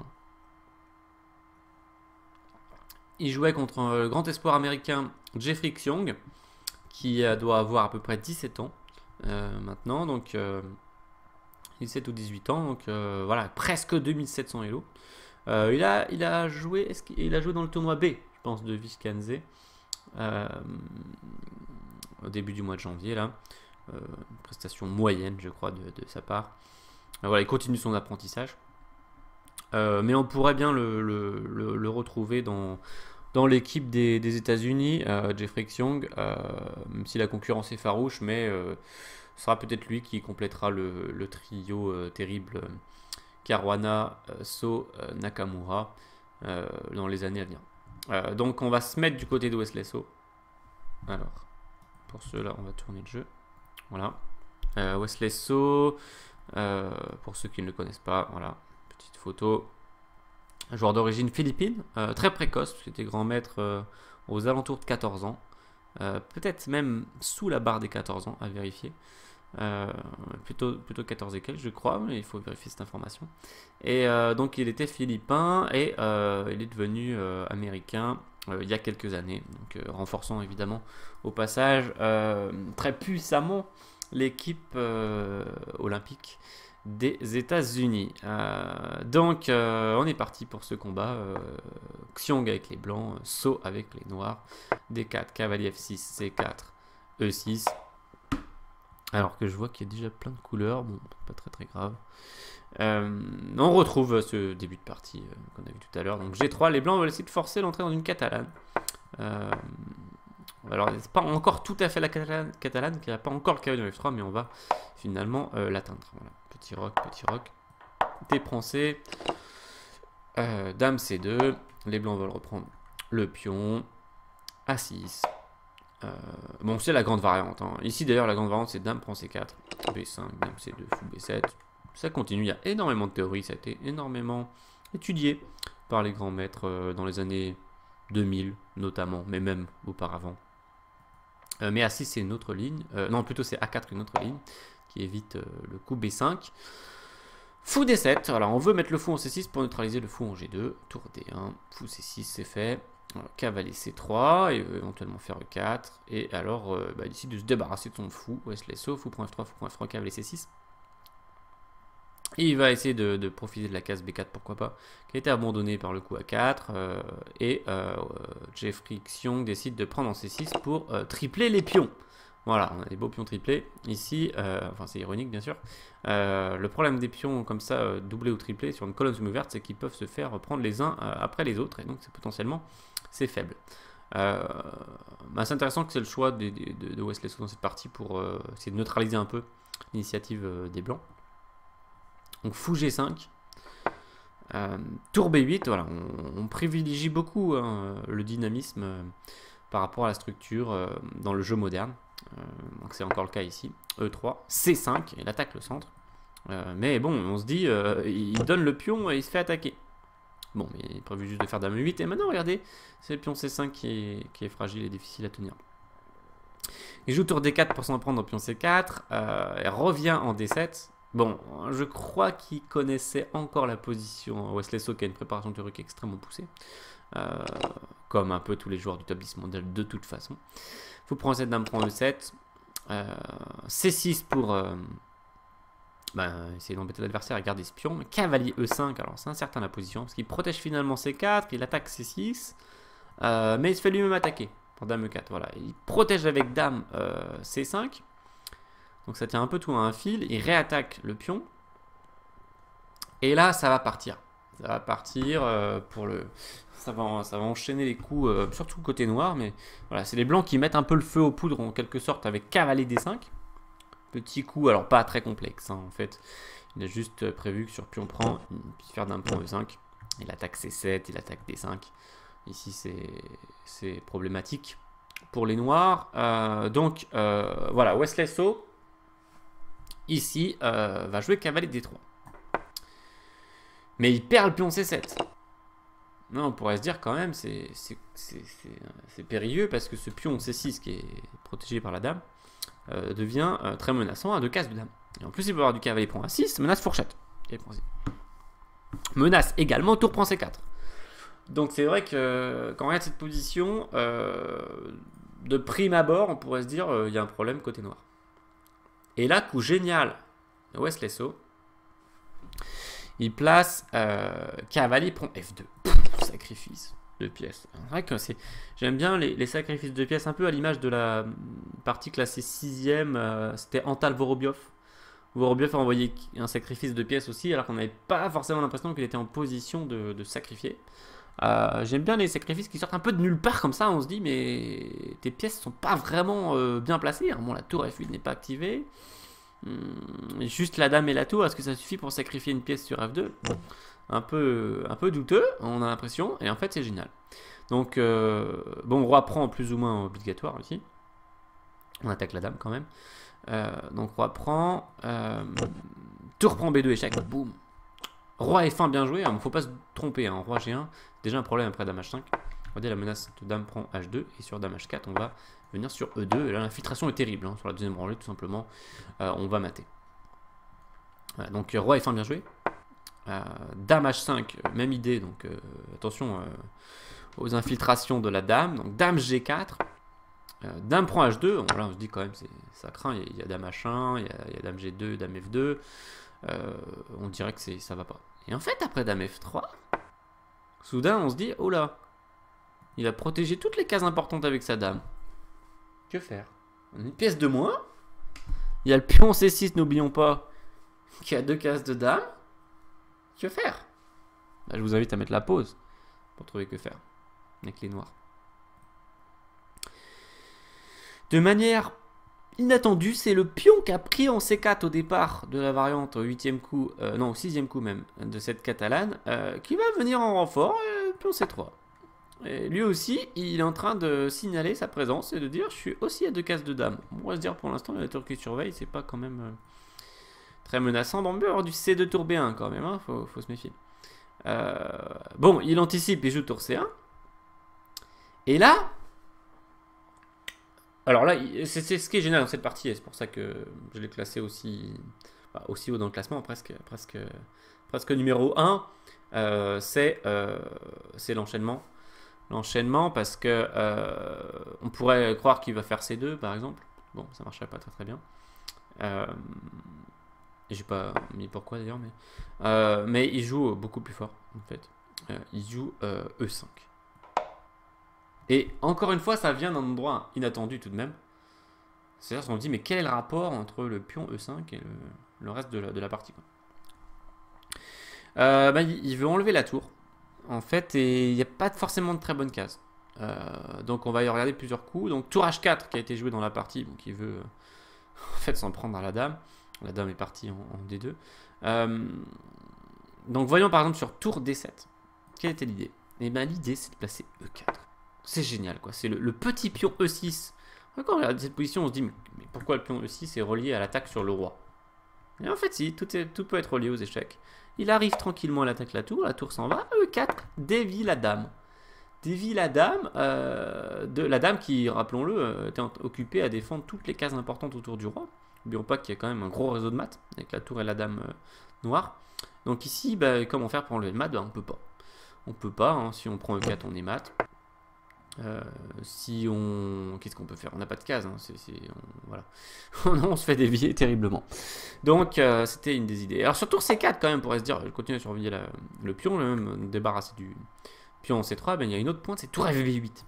Il jouait contre le grand espoir américain Jeffrey Xiong, qui doit avoir à peu près dix-sept ans. Euh, maintenant, donc euh, dix-sept ou dix-huit ans, donc euh, voilà, presque deux mille sept cents Elo. Euh, il, a, il, a joué, est-ce qu'il a joué dans le tournoi B, je pense, de Viskanze, euh, au début du mois de janvier, là. Euh, prestation moyenne, je crois, de, de sa part. Euh, voilà, il continue son apprentissage. Euh, mais on pourrait bien le, le, le, le retrouver dans, dans l'équipe des, des États-Unis, euh, Jeffrey Xiong, euh, même si la concurrence est farouche, mais euh, ce sera peut-être lui qui complétera le, le trio euh, terrible euh, Caruana, euh, So, euh, Nakamura euh, dans les années à venir. Euh, donc on va se mettre du côté de Wesley So. Alors, pour ceux-là, on va tourner le jeu. Voilà. Euh, Wesley So, euh, pour ceux qui ne le connaissent pas, voilà, petite photo. Un joueur d'origine philippine, euh, très précoce, parce qu'il était grand maître euh, aux alentours de quatorze ans. Euh, Peut-être même sous la barre des quatorze ans, à vérifier. Euh, plutôt, plutôt quatorze et quelques, je crois, mais il faut vérifier cette information. Et euh, donc il était philippin et euh, il est devenu euh, américain euh, il y a quelques années. Donc euh, renforçant évidemment au passage euh, très puissamment l'équipe euh, olympique des États-Unis. Euh, donc, euh, on est parti pour ce combat. Euh, Xiong avec les blancs, So avec les noirs. D quatre, cavalier F six, C quatre, E six. Alors que je vois qu'il y a déjà plein de couleurs. Bon, pas très très grave. Euh, on retrouve ce début de partie euh, qu'on a vu tout à l'heure. Donc G trois, les blancs veulent essayer de forcer l'entrée dans une catalane. Euh, alors, c'est pas encore tout à fait la catalane, catalane qui n'a pas encore le cavalier F trois, mais on va finalement euh, l'atteindre. Voilà. Petit roc, petit roc. D prend C. Euh, dame C deux. Les blancs veulent reprendre le pion. A six. Euh, bon, c'est la grande variante. Hein. Ici, d'ailleurs, la grande variante, c'est dame prend C quatre. B cinq, dame C deux, fou B sept. Ça continue. Il y a énormément de théories. Ça a été énormément étudié par les grands maîtres euh, dans les années deux mille, notamment, mais même auparavant. Euh, mais A six, c'est une autre ligne. Euh, non, plutôt, c'est A quatre, une autre ligne qui évite euh, le coup B cinq. Fou D sept. Alors, on veut mettre le fou en C six pour neutraliser le fou en G deux. Tour D un. Fou C six, c'est fait. Alors, cavalier C trois, et euh, éventuellement faire E quatre. Et alors, euh, bah, il décide de se débarrasser de son fou. Wesley So, fou prend F trois, fou prend F trois, cavalier C six. Et il va essayer de, de profiter de la case B quatre, pourquoi pas, qui a été abandonnée par le coup A quatre. Euh, et euh, Jeffrey Xiong décide de prendre en C six pour euh, tripler les pions. Voilà, on a des beaux pions triplés. Ici, euh, enfin c'est ironique bien sûr. Euh, le problème des pions comme ça, euh, doublés ou triplés sur une colonne semi-ouverte, c'est qu'ils peuvent se faire prendre les uns euh, après les autres. Et donc c'est potentiellement, c'est faible. Euh, bah, c'est intéressant que c'est le choix de, de, de Wesley So dans cette partie pour euh, essayer de neutraliser un peu l'initiative euh, des blancs. Donc fou G cinq. Euh, tour B huit, voilà, on, on privilégie beaucoup hein, le dynamisme euh, par rapport à la structure euh, dans le jeu moderne. Euh, donc c'est encore le cas ici. E trois, C cinq, il attaque le centre. Euh, mais bon, on se dit, euh, il donne le pion et il se fait attaquer. Bon, mais il est prévu juste de faire dame E huit. Et maintenant, regardez, c'est le pion C cinq qui est, qui est fragile et difficile à tenir. Il joue tour D quatre pour s'en prendre au pion C quatre. Euh, il revient en D sept. Bon, je crois qu'il connaissait encore la position. Wesley So qui a une préparation théorique extrêmement poussée. Euh, comme un peu tous les joueurs du top dix mondial de toute façon. Faut prendre cette dame prend E sept. Euh, C six pour euh, ben, essayer d'embêter l'adversaire et garder ce pion. Cavalier E cinq, alors c'est incertain la position. Parce qu'il protège finalement C quatre, il attaque C six. Euh, mais il se fait lui-même attaquer pour dame E quatre. Voilà. Il protège avec dame euh, C cinq. Donc ça tient un peu tout à un fil. Il réattaque le pion. Et là, ça va partir. Ça va partir euh, pour le... Ça va, ça va enchaîner les coups, euh, surtout côté noir. Mais voilà, c'est les blancs qui mettent un peu le feu aux poudres en quelque sorte avec cavalier D cinq. Petit coup, alors pas très complexe hein, en fait. Il a juste prévu que sur pion prend, il puisse faire d'un point E cinq. Il attaque C sept, il attaque D cinq. Ici, c'est problématique pour les noirs. Euh, donc euh, voilà, Wesley So. Ici, euh, va jouer cavalier D trois. Mais il perd le pion C sept. Non, on pourrait se dire quand même, c'est périlleux parce que ce pion C six qui est protégé par la dame euh, devient euh, très menaçant à deux cases de dame. Et en plus, il peut avoir du cavalier prend A six, menace fourchette. Menace également, tour prend C quatre. Donc c'est vrai que quand on regarde cette position, euh, de prime abord, on pourrait se dire il euh, y a un problème côté noir. Et là, coup génial de Wesley So, il place euh, cavalier prend F deux. Pff, sacrifice de pièces. C'est vrai que c'est. J'aime bien les, les sacrifices de pièces, un peu à l'image de la partie classée sixième. Euh, C'était Antal Vorobiov. Vorobiov a envoyé un sacrifice de pièces aussi, alors qu'on n'avait pas forcément l'impression qu'il était en position de, de sacrifier. Euh, J'aime bien les sacrifices qui sortent un peu de nulle part comme ça. On se dit, mais tes pièces sont pas vraiment euh, bien placées. Hein. Bon, la tour F huit n'est pas activée. Hum, juste la dame et la tour, est-ce que ça suffit pour sacrifier une pièce sur F deux? un peu, un peu douteux, on a l'impression. Et en fait, c'est génial. Donc, euh, bon, roi prend plus ou moins obligatoire ici. On attaque la dame quand même. Euh, donc, roi prend. Euh, tour prend B deux, échec. Boum. Roi F un, bien joué. Il ne faut pas se tromper. Hein. Roi G un, déjà un problème après dame H cinq. Regardez, la menace de dame prend H deux. Et sur dame H quatre, on va venir sur E deux. Et là, l'infiltration est terrible. Hein. Sur la deuxième rangée, tout simplement, euh, on va mater. Voilà, donc, roi F un, bien joué. Euh, dame H cinq, même idée. Donc, euh, attention euh, aux infiltrations de la dame. Donc, dame G quatre. Euh, dame prend H deux. Bon, là, on se dit quand même, ça craint. Il y, a, il y a dame H un, il y a, il y a dame G deux, dame F deux. euh, on dirait que ça va pas. Et en fait, après dame F trois, soudain on se dit, oh là, il a protégé toutes les cases importantes avec sa dame. Que faire? On a une pièce de moins. Il y a le pion C six, n'oublions pas, qui a deux cases de dame. Que faire? Bah, je vous invite à mettre la pause pour trouver que faire avec les noirs. De manière inattendue, c'est le pion qui a pris en C quatre au départ de la variante au huitième coup, euh, non au sixième coup même, de cette catalane, euh, qui va venir en renfort, euh, pion C trois. Et lui aussi, il est en train de signaler sa présence et de dire je suis aussi à deux cases de dame. On va se dire pour l'instant, la tour qui surveille, c'est pas quand même euh, très menaçant. Bon, on peut avoir du C deux tour B un quand même, hein, faut, faut se méfier. Euh, bon, il anticipe et joue tour C un. Et là, alors là, c'est ce qui est génial dans cette partie, et c'est pour ça que je l'ai classé aussi, bah, aussi haut dans le classement, presque, presque, presque numéro un. Euh, c'est euh, l'enchaînement. L'enchaînement parce que euh, on pourrait croire qu'il va faire C deux par exemple. Bon, ça marcherait pas très très bien. Euh, et j'ai pas mis pourquoi d'ailleurs, mais euh, mais il joue beaucoup plus fort en fait. Euh, il joue euh, E cinq. Et encore une fois, ça vient d'un endroit inattendu tout de même. C'est-à-dire qu'on se dit mais quel est le rapport entre le pion E cinq et le, le reste de la, de la partie quoi. Euh, bah, il veut enlever la tour. En fait, et il n'y a pas forcément de très bonnes cases. Euh, donc on va y regarder plusieurs coups. Donc tour H quatre qui a été joué dans la partie, donc il veut euh, en fait s'en prendre à la dame. La dame est partie en, en D deux. Euh, donc voyons par exemple sur tour D sept. Quelle était l'idée? Et bien l'idée c'est de placer E quatre. C'est génial quoi. C'est le, le petit pion E six. Quand on regarde cette position, on se dit mais, mais pourquoi le pion E six est relié à l'attaque sur le roi? Et en fait si, tout, est, tout peut être relié aux échecs. Il arrive tranquillement à l'attaque la tour, la tour s'en va, E quatre, dévie la dame. Dévie la dame, euh, de, la dame qui, rappelons-le, euh, était occupée à défendre toutes les cases importantes autour du roi. N'oublions pas qu'il y a quand même un gros réseau de maths, avec la tour et la dame euh, noire. Donc ici, bah, comment faire pour enlever le mat? Bah, on peut pas. On peut pas, hein. Si on prend E quatre, on est mat. Euh, si on... Qu'est-ce qu'on peut faire? On n'a pas de case, hein. C'est, c'est, on... Voilà. On se fait dévier terriblement. Donc, euh, c'était une des idées. Alors, sur tour C quatre, quand même, on pourrait se dire, je continue à surveiller la... le pion, le même débarrasser du pion C trois, ben, il y a une autre pointe, c'est tour F B huit.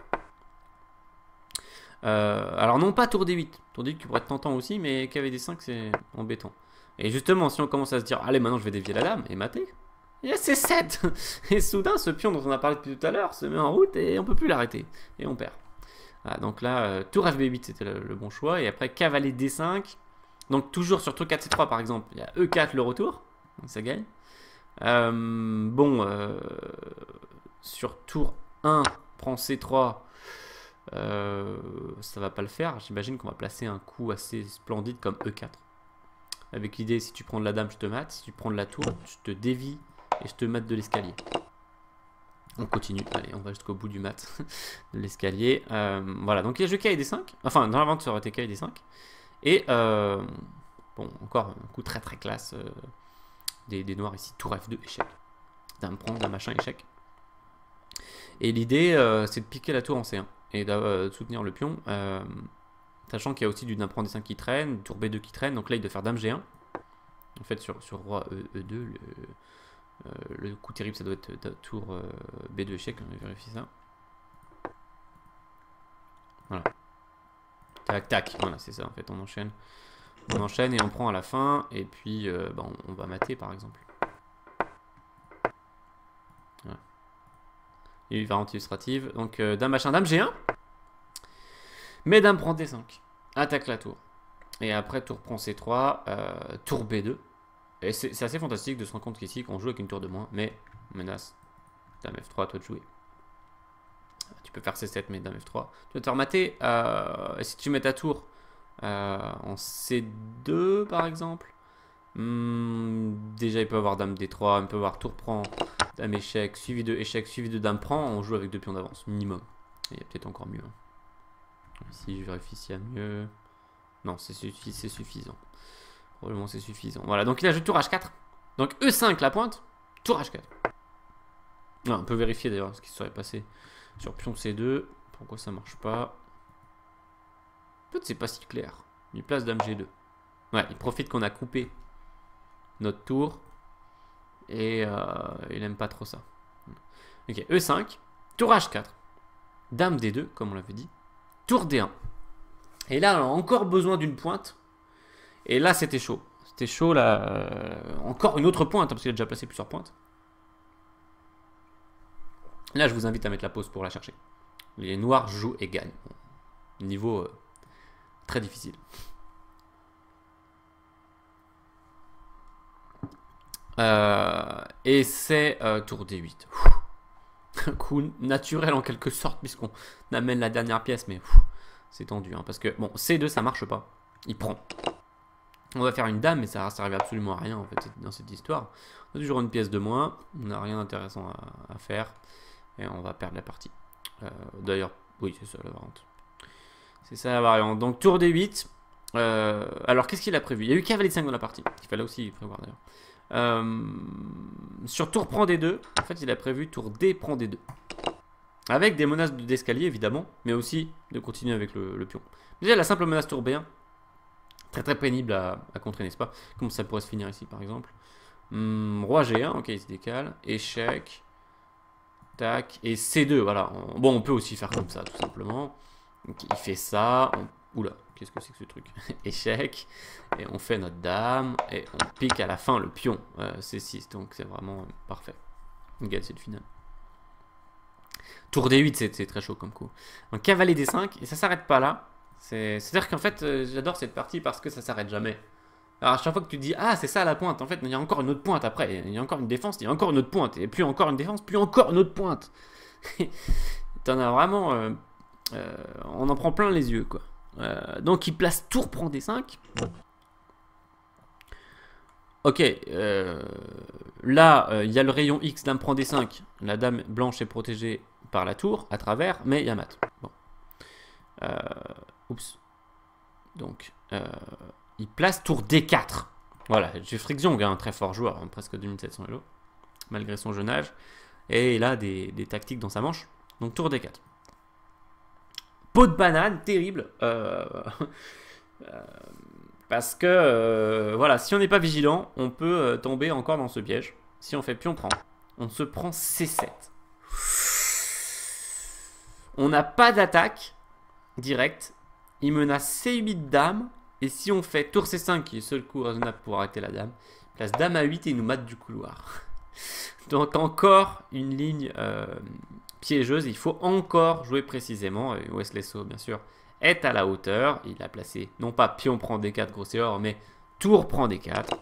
Euh, alors, non pas tour D huit. Tour D huit qui pourrait être tentant aussi, mais K V D cinq, c'est embêtant. Et justement, si on commence à se dire, allez, maintenant je vais dévier la dame et mater. Il y a C sept. Et soudain, ce pion dont on a parlé depuis tout à l'heure se met en route et on peut plus l'arrêter. Et on perd. Voilà, donc là, euh, tour F B huit, c'était le, le bon choix. Et après, cavalier D cinq. Donc toujours sur tour quatre C trois, par exemple. Il y a E quatre, le retour. Donc ça gagne. Euh, bon, euh, sur tour un, prend C trois. Euh, ça va pas le faire. J'imagine qu'on va placer un coup assez splendide comme E quatre. Avec l'idée, si tu prends de la dame, je te mate. Si tu prends de la tour, je te dévie. Et je te mate de l'escalier. On continue. Allez, on va jusqu'au bout du mat de l'escalier. Euh, voilà, donc il y a jeu K et D cinq. Enfin, dans la vente, ça aurait été K et D cinq. Et, euh, bon, encore un coup très très classe euh, des, des noirs ici. Tour F deux, échec. Dame prend, dame machin, échec. Et l'idée, euh, c'est de piquer la tour en C un. Et de euh, soutenir le pion. Euh, sachant qu'il y a aussi du dame prend D cinq qui traîne, tour B deux qui traîne. Donc là, il doit faire dame G un. En fait, sur, sur roi E deux, le... Euh, le coup terrible, ça doit être tour euh, B deux échec, on va vérifier ça. Voilà. Tac, tac, voilà, c'est ça en fait, on enchaîne. On enchaîne et on prend à la fin, et puis euh, bah, on, on va mater par exemple. Voilà. Il y a eu variante illustrative, donc euh, dame machin, dame G un. Mais dame prend D cinq, attaque la tour. Et après tour prend C trois, euh, tour B deux. Et c'est assez fantastique de se rendre compte qu'ici, qu'on joue avec une tour de moins, mais menace. Dame F trois, à toi de jouer. Tu peux faire C sept, mais dame F trois. Tu vas te remater. Euh, et si tu mets ta tour euh, en C deux, par exemple, hmm, déjà il peut avoir dame D trois, il peut avoir tour prend, dame échec, suivi de échec, suivi de dame prend. On joue avec deux pions d'avance, minimum. Et il y a peut-être encore mieux. Ici, je vérifie s'il y a mieux. Non, c'est suffi c'est suffisant. Probablement c'est suffisant. Voilà, donc il a joué tour H quatre. Donc E cinq la pointe, tour H quatre. Non, on peut vérifier d'ailleurs ce qui serait passé sur pion C deux. Pourquoi ça marche pas? En fait, c'est pas si clair. Il place dame G deux. Ouais, il profite qu'on a coupé notre tour. Et euh, il aime pas trop ça. Ok, E cinq, tour H quatre, Dame D deux, comme on l'avait dit, tour D un. Et là, on a encore besoin d'une pointe. Et là, c'était chaud. C'était chaud, là. Euh, encore une autre pointe, hein, parce qu'il a déjà placé plusieurs pointes. Là, je vous invite à mettre la pause pour la chercher. Les noirs jouent et gagnent. Niveau euh, très difficile. Euh, et c'est euh, tour D huit. Un coup naturel en quelque sorte, puisqu'on amène la dernière pièce, mais c'est tendu. Hein, parce que, bon, C deux, ça marche pas. Il prend. On va faire une dame, mais ça ne servait absolument à rien en fait dans cette histoire. On a toujours une pièce de moins, on n'a rien d'intéressant à, à faire, et on va perdre la partie. Euh, D'ailleurs, oui, c'est ça la variante. C'est ça la variante. Donc tour D huit. Euh, alors qu'est-ce qu'il a prévu? Il y a eu cavalier de cinq dans la partie, il fallait aussi prévoir d'ailleurs. Euh, sur tour prend D deux, en fait il a prévu tour D prend D deux. Avec des menaces d'escalier évidemment, mais aussi de continuer avec le, le pion. Déjà la simple menace tour B un, très très pénible à, à contrer, n'est-ce pas? Comment ça pourrait se finir ici par exemple? hum, Roi G un, ok il se décale, échec, tac, et C deux, voilà. Bon on peut aussi faire comme ça tout simplement. Donc, il fait ça, on... oula, qu'est-ce que c'est que ce truc? Échec, et on fait notre dame, et on pique à la fin le pion, euh, C six, donc c'est vraiment euh, parfait. Égale, c'est le final. Tour D huit, c'est très chaud comme coup. Un cavalier D cinq, et ça s'arrête pas là. C'est-à-dire qu'en fait, euh, j'adore cette partie parce que ça s'arrête jamais. Alors à chaque fois que tu te dis, ah c'est ça la pointe, en fait il y a encore une autre pointe après, il y a encore une défense, il y a encore une autre pointe, et plus encore une défense, plus encore une autre pointe. T'en as vraiment... Euh, euh, on en prend plein les yeux quoi. Euh, donc il place tour prend D cinq. Ok, euh, là il euh, y a le rayon X, dame prend D cinq, la dame blanche est protégée par la tour à travers, mais il y a mat. Bon. Euh, oups. Donc euh, il place tour D quatre. Voilà, Jeffrey Xiong, un très fort joueur, hein, presque deux mille sept cents Elo, malgré son jeune âge, et il a des, des tactiques dans sa manche. Donc tour D quatre. Peau de banane, terrible. Euh, euh, parce que, euh, voilà, si on n'est pas vigilant, on peut euh, tomber encore dans ce piège. Si on fait pion prend, on se prend C sept. On n'a pas d'attaque directe. Il menace C huit dame. Et si on fait tour C cinq, qui est le seul coup raisonnable pour arrêter la dame, place dame A huit et il nous mate du couloir. Donc encore une ligne... Euh, piégeuse, il faut encore jouer précisément. Et Wesley So, bien sûr, est à la hauteur. Il a placé, non pas pion prend D quatre, gros C or, mais tour prend D quatre.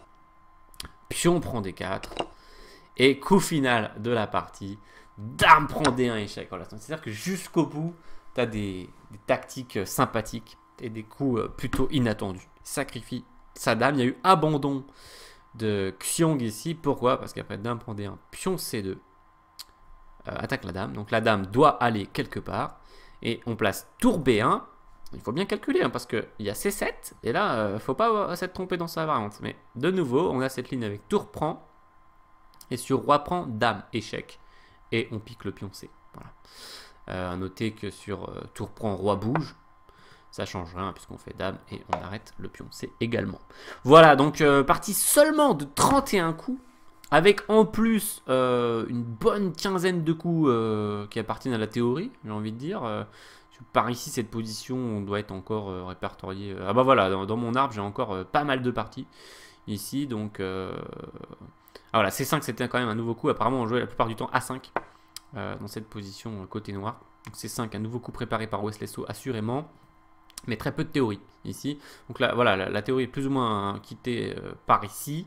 Pion prend D quatre. Et coup final de la partie, dame prend D un, échec. Voilà. C'est-à-dire que jusqu'au bout, tu as des, des tactiques sympathiques et des coups plutôt inattendus. Sacrifie sa dame. Il y a eu abandon de Xiong ici. Pourquoi? Parce qu'après dame prend D un, pion C deux. Euh, attaque la dame, donc la dame doit aller quelque part, et on place tour B un, il faut bien calculer, hein, parce qu'il y a C sept, et là, il euh, ne faut pas s'être trompé dans sa variante, mais de nouveau, on a cette ligne avec tour prend, et sur roi prend, dame, échec, et on pique le pion C. Voilà. Euh, à noter que sur euh, tour prend, roi bouge, ça change rien, puisqu'on fait dame, et on arrête le pion C également. Voilà, donc euh, partie seulement de trente et un coups, avec en plus euh, une bonne quinzaine de coups euh, qui appartiennent à la théorie, j'ai envie de dire. Euh, par ici, cette position, on doit être encore euh, répertorié. Ah bah voilà, dans, dans mon arbre, j'ai encore euh, pas mal de parties ici. Donc, euh... ah voilà, C cinq, c'était quand même un nouveau coup. Apparemment, on jouait la plupart du temps A cinq euh, dans cette position euh, côté noir. Donc C cinq, un nouveau coup préparé par Wesley So, assurément. Mais très peu de théorie ici. Donc là, voilà, la, la théorie est plus ou moins quittée euh, par ici.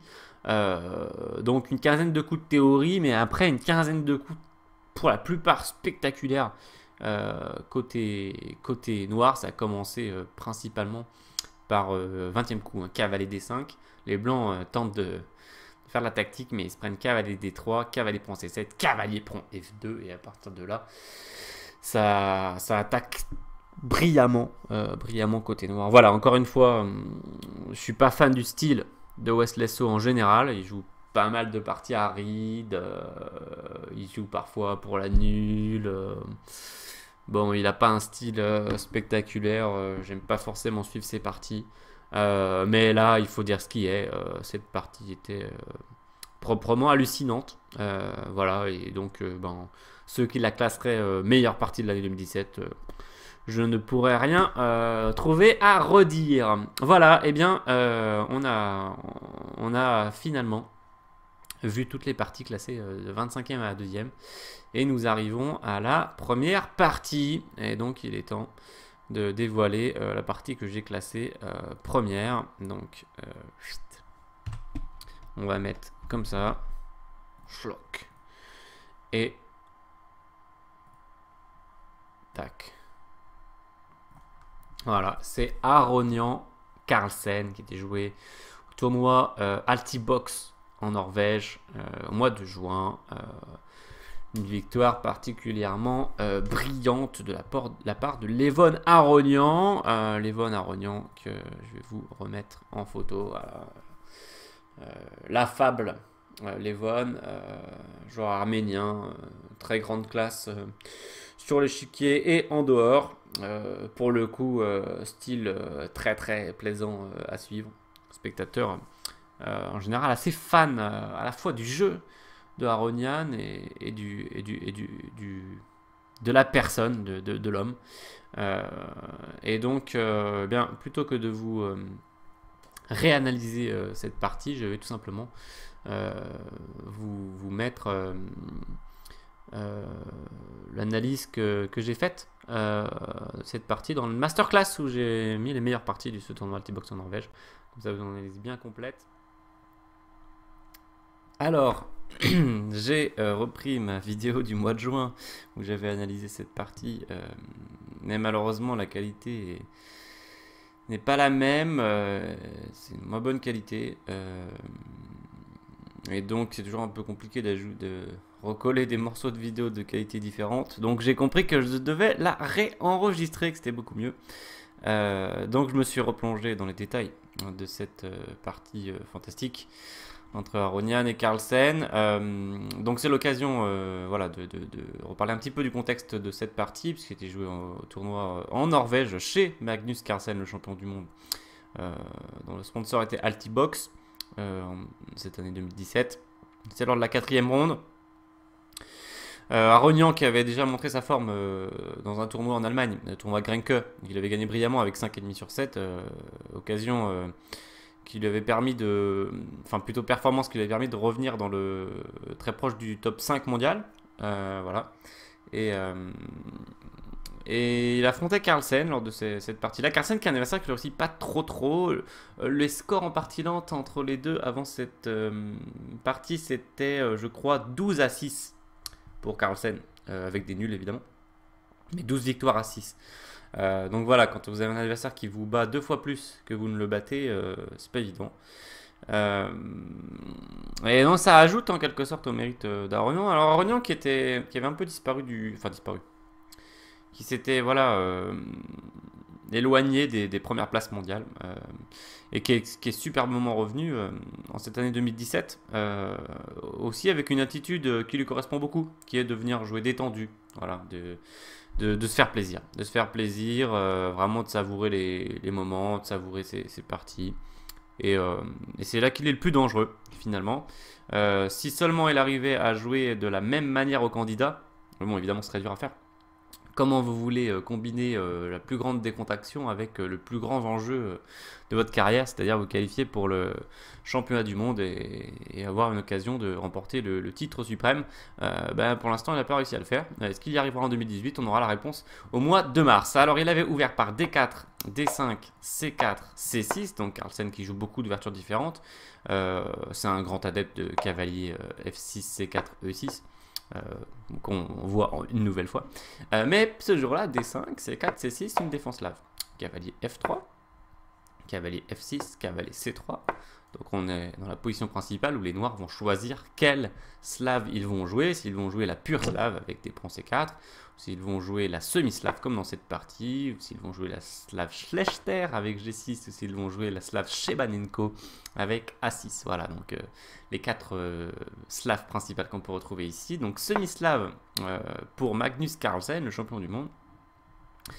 Euh, donc une quinzaine de coups de théorie, mais après une quinzaine de coups pour la plupart spectaculaires euh, côté, côté noir. Ça a commencé euh, principalement par euh, vingtième coup, un cavalier D cinq. Les blancs euh, tentent de, de faire la tactique, mais ils se prennent cavalier D trois, cavalier prend C sept, cavalier prend F deux, et à partir de là, ça, ça attaque brillamment, euh, brillamment côté noir. Voilà, encore une fois, euh, je suis pas fan du style de Wesley So en général. Il joue pas mal de parties arides, euh, il joue parfois pour la nulle. Euh, bon, il n'a pas un style euh, spectaculaire, euh, j'aime pas forcément suivre ses parties. Euh, mais là, il faut dire ce qui est. Euh, cette partie était euh, proprement hallucinante. Euh, voilà, et donc, euh, ben, ceux qui la classeraient euh, meilleure partie de l'année deux mille dix-sept, euh, je ne pourrais rien euh, trouver à redire. Voilà, et eh bien, euh, on, a, on a finalement vu toutes les parties classées euh, de vingt-cinquième à la deuxième. Et nous arrivons à la première partie. Et donc, il est temps de dévoiler euh, la partie que j'ai classée euh, première. Donc, euh, on va mettre comme ça. Schlock. Et tac. Voilà, c'est Aronian Carlsen qui était joué au tournoi euh, Altibox en Norvège euh, au mois de juin. Euh, une victoire particulièrement euh, brillante de la, por- la part de Levon Aronian. Euh, Levon Aronian que je vais vous remettre en photo. Euh, euh, la fable. Euh, Levon, euh, joueur arménien, euh, très grande classe euh, sur l'échiquier et en dehors. Euh, pour le coup, euh, style euh, très très plaisant euh, à suivre. Spectateur euh, en général assez fan euh, à la fois du jeu de Aronian et, et, du, et, du, et du, du, de la personne, de, de, de l'homme. Euh, et donc, euh, bien, plutôt que de vous euh, réanalyser euh, cette partie, je vais tout simplement euh, vous, vous mettre euh, euh, l'analyse que, que j'ai faite euh, cette partie dans le masterclass où j'ai mis les meilleures parties de ce tournoi Altibox en Norvège. Comme ça, vous en avez une analyse bien complète. Alors, j'ai euh, repris ma vidéo du mois de juin où j'avais analysé cette partie, euh, mais malheureusement la qualité n'est pas la même, euh, c'est une moins bonne qualité, euh, et donc c'est toujours un peu compliqué de recoller des morceaux de vidéo de qualité différente, donc j'ai compris que je devais la réenregistrer, que c'était beaucoup mieux. Euh, donc je me suis replongé dans les détails de cette euh, partie euh, fantastique entre Aronian et Carlsen. Euh, donc c'est l'occasion euh, voilà, de, de, de reparler un petit peu du contexte de cette partie, puisqu'il était joué au, au tournoi en Norvège chez Magnus Carlsen, le champion du monde, euh, dont le sponsor était Altibox, euh, en cette année deux mille dix-sept. C'est lors de la quatrième ronde. Euh, Aronian qui avait déjà montré sa forme euh, dans un tournoi en Allemagne, le tournoi Grenke, il avait gagné brillamment avec cinq virgule cinq sur sept, euh, occasion euh, qui lui avait permis de, enfin plutôt performance qui lui avait permis de revenir dans le très proche du top cinq mondial, euh, voilà. Et, euh, et il affrontait Carlsen lors de ces, cette partie-là. Carlsen qui est un adversaire qui réussit pas trop trop. Les scores en partie lente entre les deux avant cette euh, partie, c'était euh, je crois douze à six pour Carlsen, euh, avec des nuls évidemment, mais douze victoires à six. Euh, donc voilà, quand vous avez un adversaire qui vous bat deux fois plus que vous ne le battez, euh, c'est pas évident. Euh, et donc ça ajoute en quelque sorte au mérite euh, d'Aronian. Alors Aronian qui était, qui avait un peu disparu du, enfin disparu, qui s'était voilà euh, éloigné des, des premières places mondiales euh, et qui est, qui est superbement revenu euh, en cette année deux mille dix-sept, euh, aussi avec une attitude qui lui correspond beaucoup, qui est de venir jouer détendu, voilà, de De, de se faire plaisir, de se faire plaisir, euh, vraiment de savourer les, les moments, de savourer ses, ses parties. Et, euh, et c'est là qu'il est le plus dangereux, finalement. Euh, si seulement il arrivait à jouer de la même manière au candidat, bon, évidemment, ce serait dur à faire. Comment vous voulez euh, combiner euh, la plus grande décontraction avec euh, le plus grand enjeu euh, de votre carrière, c'est-à-dire vous qualifier pour le championnat du monde et, et avoir une occasion de remporter le, le titre suprême. euh, ben, Pour l'instant, il n'a pas réussi à le faire. Est-ce qu'il y arrivera en deux mille dix-huit? On aura la réponse au mois de mars. Alors, il avait ouvert par D quatre, D cinq, C quatre, C six, donc Carlsen qui joue beaucoup d'ouvertures différentes. Euh, C'est un grand adepte de cavalier euh, F six, C quatre, E six. Euh, qu'on voit une nouvelle fois. Euh, mais ce jour-là, D cinq, C quatre, C six, une défense lave. Cavalier F trois, cavalier F six, cavalier C trois. Donc on est dans la position principale où les noirs vont choisir quel slave ils vont jouer, s'ils vont jouer la pure slave avec des pawns C quatre, s'ils vont jouer la semi-slave comme dans cette partie, ou s'ils vont jouer la slave Schlechter avec G six, ou s'ils vont jouer la slave Shebanenko avec A six. Voilà, donc euh, les quatre euh, slaves principales qu'on peut retrouver ici. Donc semi-slave euh, pour Magnus Carlsen, le champion du monde.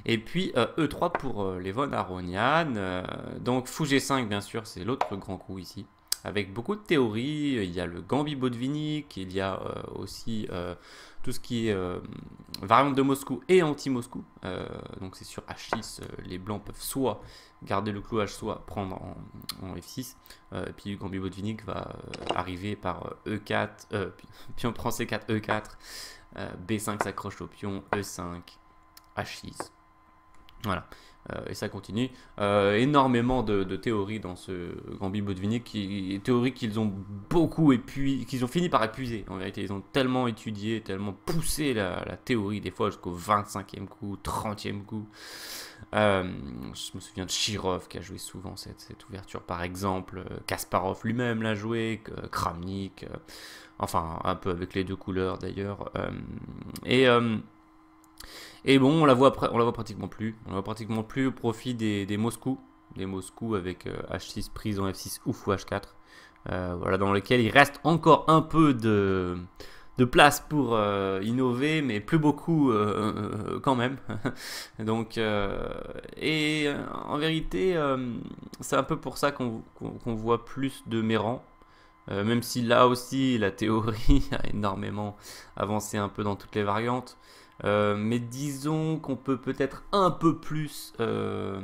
Et puis euh, E trois pour euh, les von Aronian. Euh, donc fou G cinq, bien sûr, c'est l'autre grand coup ici. Avec beaucoup de théories, il y a le Gambit Botvinnik, il y a euh, aussi euh, tout ce qui est euh, variante de Moscou et anti-Moscou. Euh, donc c'est sur H six, euh, les blancs peuvent soit garder le clouage, soit prendre en, en F six. Euh, et puis le Gambit Botvinnik va euh, arriver par euh, E quatre, euh, pion prend C quatre, E quatre, euh, B cinq s'accroche au pion, E cinq, H six. Voilà. Euh, et ça continue. Euh, énormément de, de théories dans ce Gambit Botvinnik, qui théories qu'ils ont beaucoup épuisé, qu'ils ont fini par épuiser. En vérité, ils ont tellement étudié, tellement poussé la, la théorie, des fois jusqu'au vingt-cinquième coup, trentième coup. Euh, je me souviens de Shirov qui a joué souvent cette, cette ouverture, par exemple. Kasparov lui-même l'a joué, Kramnik, euh, enfin un peu avec les deux couleurs d'ailleurs. Euh, et euh, Et bon, on la voit, on la voit pratiquement plus. On la voit pratiquement plus au profit des, des Moscou. Des Moscou avec euh, H six prise en F six ou fou H quatre. Euh, voilà, dans lequel il reste encore un peu de, de place pour euh, innover, mais plus beaucoup euh, euh, quand même. Donc, euh, et euh, en vérité, euh, c'est un peu pour ça qu'on qu'on, qu'on voit plus de Méran. Euh, même si là aussi, la théorie a énormément avancé un peu dans toutes les variantes. Euh, mais disons qu'on peut peut-être un peu plus euh,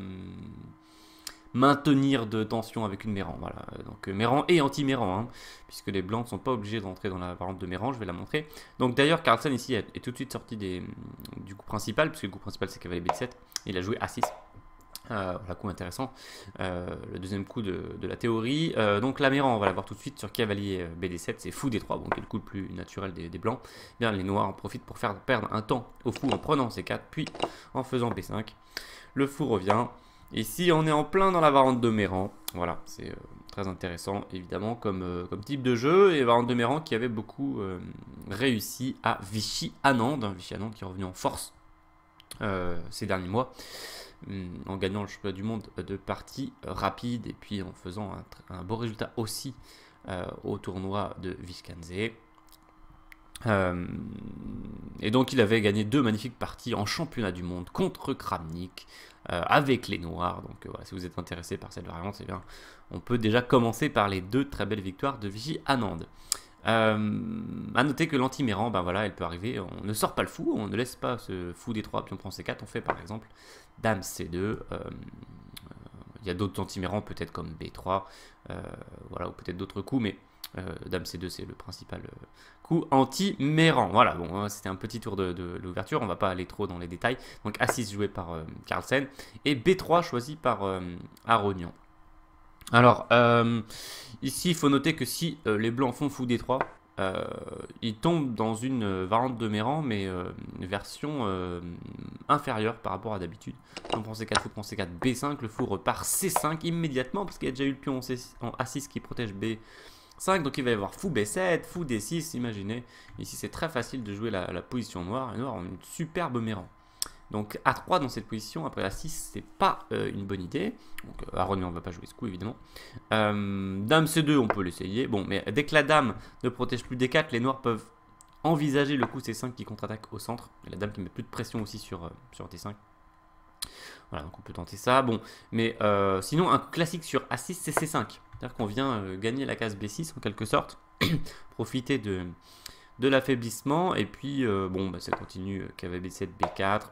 maintenir de tension avec une Méran. Voilà. Donc Méran et anti-Méran, hein, puisque les blancs ne sont pas obligés d'entrer dans la variante de Méran, je vais la montrer. Donc d'ailleurs, Carlsen ici est, est tout de suite sorti des, du coup principal, puisque le coup principal c'est cavalier B sept, il a joué A six. Euh, voilà, coup intéressant. Euh, le deuxième coup de, de la théorie. Euh, donc la Méran, on va la voir tout de suite sur cavalier B D sept, c'est fou D trois, bon, qui est le coup le plus naturel des, des blancs. Bien, les noirs en profitent pour faire perdre un temps au fou en prenant C quatre, puis en faisant B cinq. Le fou revient. Ici, on est en plein dans la variante de Méran. Voilà, c'est euh, très intéressant, évidemment, comme, euh, comme type de jeu. Et variante de Méran qui avait beaucoup euh, réussi à Vichy Anand. Vichy Anand qui est revenu en force euh, ces derniers mois, en gagnant le championnat du monde de parties rapides et puis en faisant un, un beau résultat aussi euh, au tournoi de Viskanze. Euh, et donc il avait gagné deux magnifiques parties en championnat du monde contre Kramnik euh, avec les noirs. Donc euh, voilà, si vous êtes intéressé par cette variante, eh bien, on peut déjà commencer par les deux très belles victoires de Vichy Anand. Euh, à noter que l'anti-Méran, ben voilà, elle peut arriver, on ne sort pas le fou, on ne laisse pas ce fou D trois, puis on prend C quatre, on fait par exemple Dame C deux, il euh, euh, y a d'autres anti-Méran peut-être comme B trois, euh, voilà, ou peut-être d'autres coups, mais euh, Dame C deux c'est le principal euh, coup anti-Méran. Voilà, bon, c'était un petit tour de, de l'ouverture, on va pas aller trop dans les détails. Donc A six joué par euh, Carlsen, et B trois choisi par euh, Aronian. Alors, euh, ici, il faut noter que si euh, les blancs font fou D trois, euh, ils tombent dans une euh, variante de Méran, mais euh, une version euh, inférieure par rapport à d'habitude. On prend C quatre, fou prend C quatre, B cinq, le fou repart C cinq immédiatement, parce qu'il y a déjà eu le pion en A six qui protège B cinq, donc il va y avoir fou B sept, fou D six, imaginez. Ici, c'est très facile de jouer la, la position noire, et noir ont une superbe Méran. Donc A trois dans cette position, après A six, c'est pas euh, une bonne idée. Donc euh, Aronian ne va pas jouer ce coup évidemment. Euh, dame C deux, on peut l'essayer. Bon, mais dès que la dame ne protège plus D quatre, les noirs peuvent envisager le coup C cinq qui contre-attaque au centre. Et la dame qui met plus de pression aussi sur, euh, sur D cinq. Voilà, donc on peut tenter ça. Bon, mais euh, sinon, un classique sur A six, c'est C cinq. C'est-à-dire qu'on vient euh, gagner la case B six en quelque sorte. Profiter de, de l'affaiblissement. Et puis, euh, bon, bah, ça continue. Cavalier B sept, B quatre.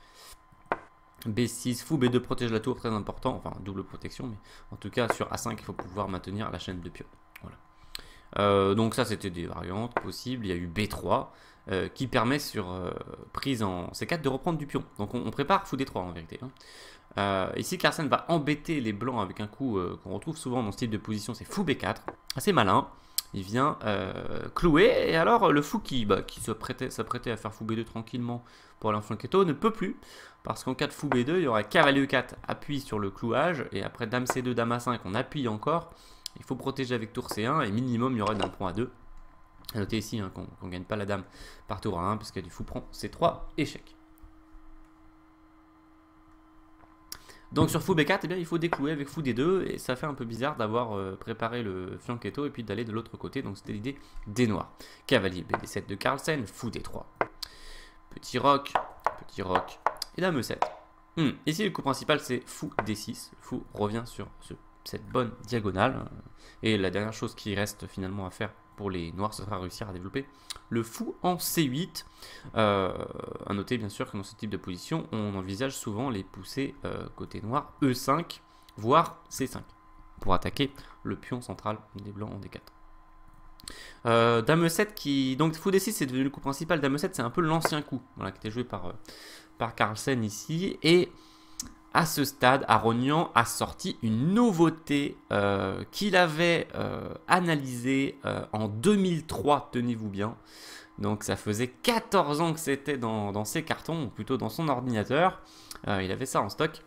B six, fou B deux protège la tour, très important, enfin double protection, mais en tout cas sur A cinq il faut pouvoir maintenir la chaîne de pions. Voilà. Euh, donc ça c'était des variantes possibles, il y a eu B trois euh, qui permet sur euh, prise en C quatre de reprendre du pion. Donc on, on prépare fou D trois en vérité. Hein. Euh, ici Carlsen va embêter les blancs avec un coup euh, qu'on retrouve souvent dans ce type de position, c'est fou B quatre, assez malin. Il vient euh, clouer, et alors le fou qui, bah, qui s'apprêtait à faire fou B deux tranquillement pour aller en flanquetto ne peut plus, parce qu'en cas de fou B deux, il y aura cavalier E quatre, appuie sur le clouage, et après dame C deux, dame A cinq, on appuie encore. Il faut protéger avec tour C un, et minimum il y aura d'un point A deux. A noter ici hein, qu'on ne gagne pas la dame par tour A un, puisqu'elle du fou prend C trois, échec. Donc sur fou B quatre, eh bien, il faut déclouer avec fou D deux, et ça fait un peu bizarre d'avoir euh, préparé le fianchetto et puis d'aller de l'autre côté, donc c'était l'idée des noirs. Cavalier B D sept de Carlsen, fou D trois. Petit roc, petit roc, et dame E sept. Hum, Ici, le coup principal, c'est fou D six. Fou revient sur ce, cette bonne diagonale. Et la dernière chose qui reste finalement à faire pour les noirs, ce sera réussir à développer le fou en C huit. Euh, à noter bien sûr que dans ce type de position, on envisage souvent les pousser euh, côté noir E cinq, voire C cinq, pour attaquer le pion central des blancs en D quatre. Euh, Dame E sept qui... Donc fou D six c'est devenu le coup principal. Dame E sept c'est un peu l'ancien coup, voilà, qui était joué par, euh, par Carlsen ici. Et à ce stade, Aronian a sorti une nouveauté euh, qu'il avait euh, analysée euh, en deux mille trois, tenez-vous bien. Donc ça faisait quatorze ans que c'était dans, dans ses cartons, ou plutôt dans son ordinateur. Euh, il avait ça en stock.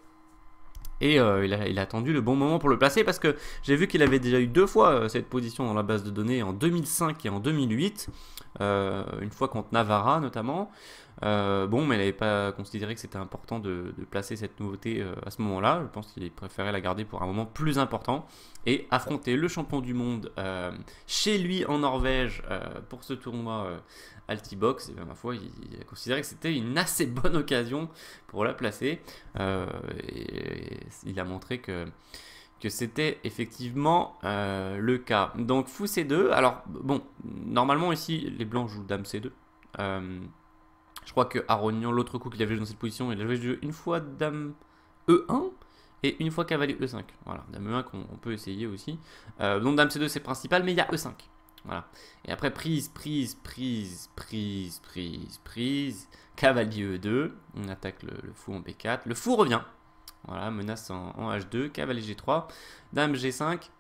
Et euh, il, a, il a attendu le bon moment pour le placer parce que j'ai vu qu'il avait déjà eu deux fois euh, cette position dans la base de données en deux mille cinq et en deux mille huit. Euh, une fois contre Navarra notamment. Euh, bon, mais il n'avait pas considéré que c'était important de, de placer cette nouveauté euh, à ce moment-là. Je pense qu'il préférait la garder pour un moment plus important et affronter le champion du monde euh, chez lui en Norvège euh, pour ce tournoi euh, Altibox. Et bien, ma foi, il, il a considéré que c'était une assez bonne occasion pour la placer. Euh, et, et il a montré que que c'était effectivement euh, le cas. Donc fou C deux, alors bon, normalement ici les blancs jouent Dame C deux. Euh, je crois que Aronian, l'autre coup qu'il avait joué dans cette position, il a joué une fois Dame E un et une fois Cavalier E cinq. Voilà, Dame E un qu'on peut essayer aussi. Euh, donc Dame C deux c'est principal, mais il y a E cinq. Voilà. Et après prise, prise, prise, prise, prise, prise, Cavalier E deux, on attaque le, le fou en B quatre, le fou revient. Voilà, menace en, en H deux, cavalier G trois, dame G cinq,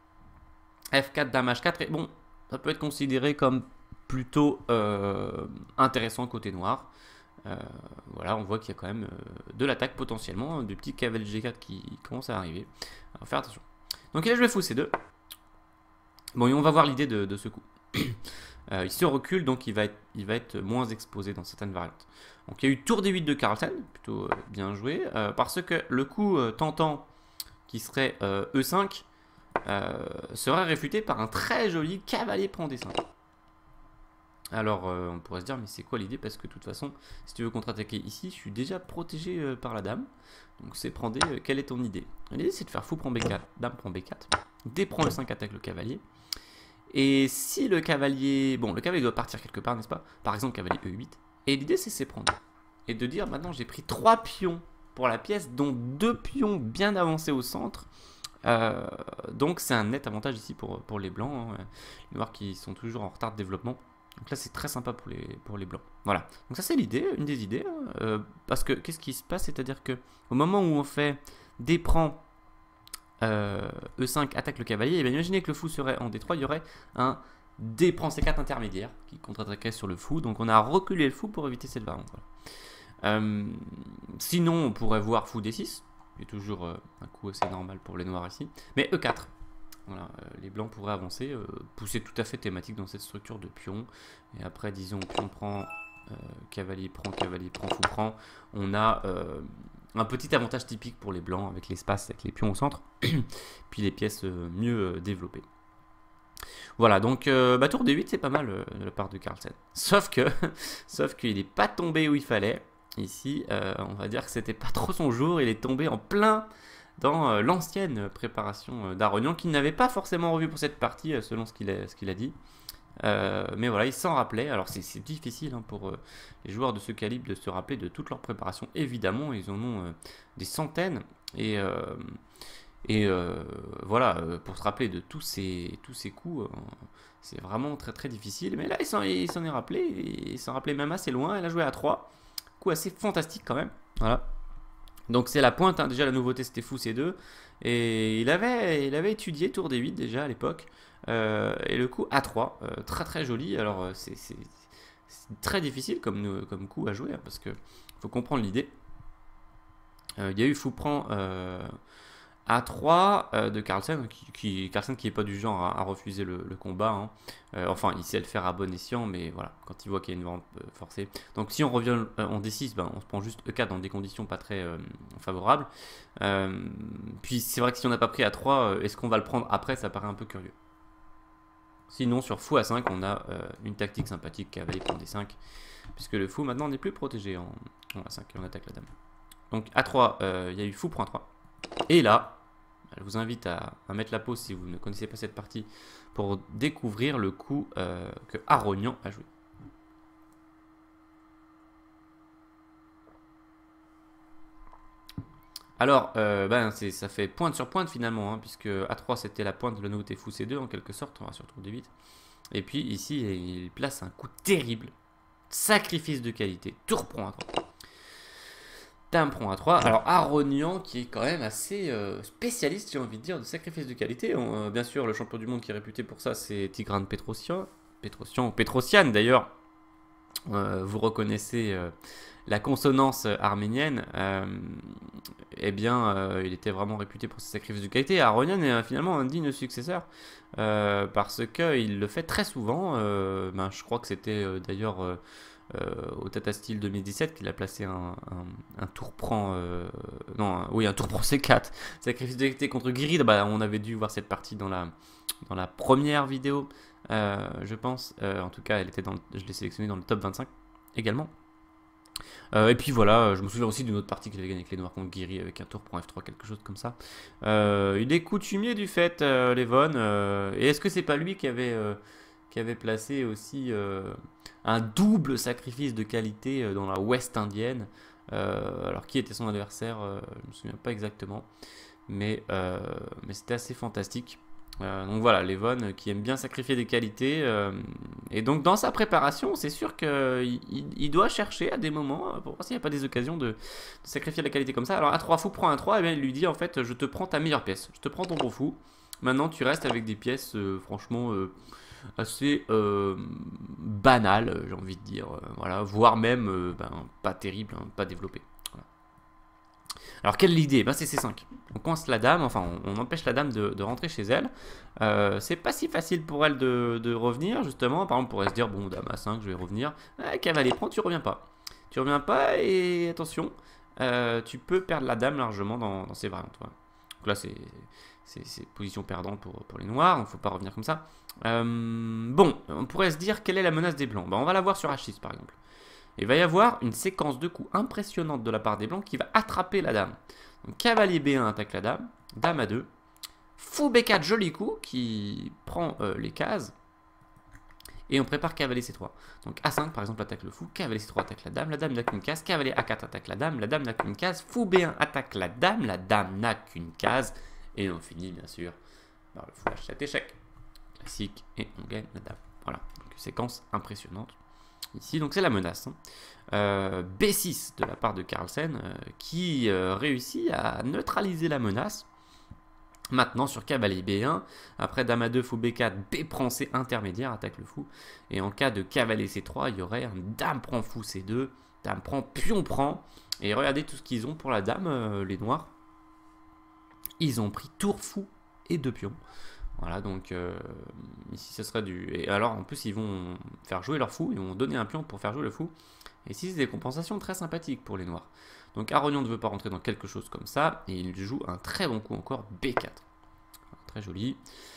F quatre, dame H quatre. Et bon, ça peut être considéré comme plutôt euh, intéressant côté noir. Euh, voilà, on voit qu'il y a quand même euh, de l'attaque potentiellement, hein, du petit cavalier G quatre qui commence à arriver. Alors, faire attention. Donc il a joué fou C deux. Bon, et on va voir l'idée de, de ce coup. Euh, il se recule, donc il va, être, il va être moins exposé dans certaines variantes. Donc il y a eu tour D huit de Carlsen, plutôt euh, bien joué, euh, parce que le coup euh, tentant qui serait euh, E cinq euh, serait réfuté par un très joli cavalier prend D cinq. Alors euh, on pourrait se dire mais c'est quoi l'idée, parce que de toute façon si tu veux contre-attaquer ici je suis déjà protégé euh, par la dame, donc c'est prendre D, euh, quelle est ton idée? L'idée c'est de faire fou prend B quatre, dame prend B quatre, D prend E cinq attaque le cavalier. Et si le cavalier... Bon, le cavalier doit partir quelque part, n'est-ce pas? Par exemple, cavalier E huit. Et l'idée, c'est c'est prendre. Et de dire, maintenant, j'ai pris trois pions pour la pièce, dont deux pions bien avancés au centre. Euh, donc, c'est un net avantage ici pour, pour les blancs. Hein. Les noirs qui sont toujours en retard de développement. Donc là, c'est très sympa pour les, pour les blancs. Voilà. Donc ça, c'est l'idée, une des idées. Hein. Euh, parce que, qu'est-ce qui se passe? C'est-à-dire que au moment où on fait D prend... Euh, E cinq attaque le cavalier, et bien imaginez que le fou serait en D trois, il y aurait un D prend C quatre intermédiaire qui contre-attaquerait sur le fou, donc on a reculé le fou pour éviter cette variante. Voilà. Euh, sinon, on pourrait voir fou D six, qui est toujours euh, un coup assez normal pour les noirs ici, mais E quatre. Voilà, euh, les blancs pourraient avancer, euh, pousser tout à fait thématique dans cette structure de pion, et après, disons, pion prend, euh, cavalier prend, cavalier prend, fou prend, on a... Euh, un petit avantage typique pour les blancs avec l'espace, avec les pions au centre, puis les pièces euh, mieux euh, développées. Voilà, donc euh, bah, tour D huit, c'est pas mal euh, de la part de Carlsen. Sauf que, sauf qu'il n'est pas tombé où il fallait. Ici, euh, on va dire que c'était pas trop son jour. Il est tombé en plein dans euh, l'ancienne préparation euh, d'Aronian, qu'il n'avait pas forcément revu pour cette partie, euh, selon ce qu'il a, ce qu'il a dit. Euh, mais voilà, il s'en rappelait. Alors c'est difficile hein, pour euh, les joueurs de ce calibre de se rappeler de toute leur préparation. Évidemment, ils en ont euh, des centaines. Et, euh, et euh, voilà, euh, pour se rappeler de tous ces, tous ces coups, euh, c'est vraiment très très difficile. Mais là, il s'en est rappelé. Il s'en rappelait même assez loin. Il a joué à trois. Coup assez fantastique quand même. Voilà. Donc c'est la pointe. Hein. Déjà, la nouveauté, c'était fou C deux. Et il avait, il avait étudié tour D huit déjà à l'époque. Euh, et le coup A trois, euh, très très joli. Alors c'est très difficile comme, comme coup à jouer, hein, parce que faut comprendre l'idée. Euh, il y a eu fou prend euh, A trois euh, de Carlsen, qui, qui, Carlsen qui n'est pas du genre à, à refuser le, le combat. Hein. Euh, enfin, il sait le faire à bon escient, mais voilà, quand il voit qu'il y a une vente euh, forcée. Donc si on revient euh, en D six, ben, on se prend juste E quatre dans des conditions pas très euh, favorables. Euh, puis c'est vrai que si on n'a pas pris A trois, euh, est-ce qu'on va le prendre après? Ça paraît un peu curieux. Sinon, sur fou A cinq, on a euh, une tactique sympathique, cavalier prend D cinq, puisque le fou maintenant n'est plus protégé en, en A cinq et on attaque la dame. Donc A trois, euh, il y a eu fou prend A trois. Et là, je vous invite à, à mettre la pause si vous ne connaissez pas cette partie pour découvrir le coup euh, que Aronian a joué. Alors, euh, ben, ça fait pointe sur pointe finalement, hein, puisque A trois c'était la pointe de la nouveauté fou C deux en quelque sorte, on va surtout des vite. Et puis ici, il place un coup terrible, sacrifice de qualité, tour prend A trois. Dame prend A trois. Alors Aronian qui est quand même assez euh, spécialiste, j'ai envie de dire, de sacrifice de qualité. On, euh, bien sûr, le champion du monde qui est réputé pour ça, c'est Tigran Petrosian. Petrosian ou Petrosian d'ailleurs. Euh, vous reconnaissez euh, la consonance arménienne. Euh, eh bien, euh, il était vraiment réputé pour ses sacrifices de qualité. Aronian est euh, finalement un digne successeur euh, parce qu'il le fait très souvent. Euh, ben, je crois que c'était euh, d'ailleurs... Euh, Euh, au Tata Steel deux mille dix-sept qu'il a placé un, un, un tour prend euh, non un, oui un tour prend C quatre sacrifice de qualité contre Girid. Bah, on avait dû voir cette partie dans la dans la première vidéo euh, je pense euh, en tout cas elle était dans le, je l'ai sélectionné dans le top vingt-cinq également euh, et puis voilà, je me souviens aussi d'une autre partie qu'il avait gagné avec les noirs contre Guiri avec un tour pour F trois, quelque chose comme ça. Euh, il est coutumier du fait, euh, Levon, euh, et est-ce que c'est pas lui qui avait euh, qui avait placé aussi euh, un double sacrifice de qualité dans la Ouest indienne. Euh, alors qui était son adversaire, euh, je ne me souviens pas exactement, mais, euh, mais c'était assez fantastique. Euh, donc voilà, Levon qui aime bien sacrifier des qualités, euh, et donc dans sa préparation, c'est sûr qu'il il, il doit chercher à des moments pour voir s'il n'y a pas des occasions de, de sacrifier la qualité comme ça. Alors A trois fou prend un trois, et bien il lui dit en fait je te prends ta meilleure pièce, je te prends ton gros fou, maintenant tu restes avec des pièces euh, franchement... Euh, assez euh, banal, j'ai envie de dire, euh, voilà, voire même euh, ben, pas terrible, hein, pas développé. Voilà. Alors quelle est l'idée? Ben, c'est C cinq. On coince la dame, enfin on, on empêche la dame de, de rentrer chez elle. Euh, c'est pas si facile pour elle de, de revenir, justement. Par exemple, on pourrait se dire, bon, dame A cinq, je vais revenir. Ah, cavalier prend, tu reviens pas. Tu reviens pas et attention, euh, tu peux perdre la dame largement dans, dans ces variantes. Voilà. Donc là, c'est... c'est position perdante pour, pour les noirs, il ne faut pas revenir comme ça. Euh, bon, on pourrait se dire quelle est la menace des blancs. Ben, on va la voir sur H six par exemple. Il va y avoir une séquence de coups impressionnante de la part des blancs qui va attraper la dame. Donc, cavalier B un attaque la dame, dame A deux, fou B quatre, joli coup qui prend euh, les cases. Et on prépare cavalier C trois. Donc A cinq par exemple attaque le fou, cavalier C trois attaque la dame, la dame n'a qu'une case, cavalier A quatre attaque la dame, la dame n'a qu'une case, fou B un attaque la dame, la dame n'a qu'une case. Et on finit bien sûr par le fou H sept échec. Classique, et on gagne la dame. Voilà, donc séquence impressionnante. Ici, donc c'est la menace. Hein. Euh, B six de la part de Carlsen euh, qui euh, réussit à neutraliser la menace. Maintenant sur cavalier B un, après dame A deux, fou B quatre, B prend C intermédiaire, attaque le fou. Et en cas de cavalier C trois, il y aurait un dame prend fou C deux, dame prend, pion prend. Et regardez tout ce qu'ils ont pour la dame, euh, les noirs. Ils ont pris tour fou et deux pions. Voilà, donc euh, ici ce serait du... Et alors en plus ils vont faire jouer leur fou, ils vont donner un pion pour faire jouer le fou. Et ici c'est des compensations très sympathiques pour les noirs. Donc Aronian ne veut pas rentrer dans quelque chose comme ça, et il joue un très bon coup encore, B quatre. Très joli.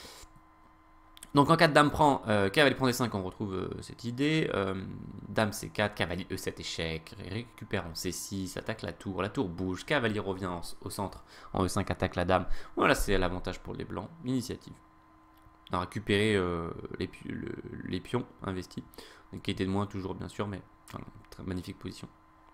Donc en cas de dame prend, euh, cavalier prend D cinq, on retrouve euh, cette idée. Euh, dame C quatre, cavalier E sept échec, récupère en C six, attaque la tour, la tour bouge, cavalier revient en, au centre, en E cinq attaque la dame. Voilà, c'est l'avantage pour les blancs, initiative. On a récupéré euh, les, le, les pions investis, qui étaient de moins toujours bien sûr, mais voilà, très magnifique position.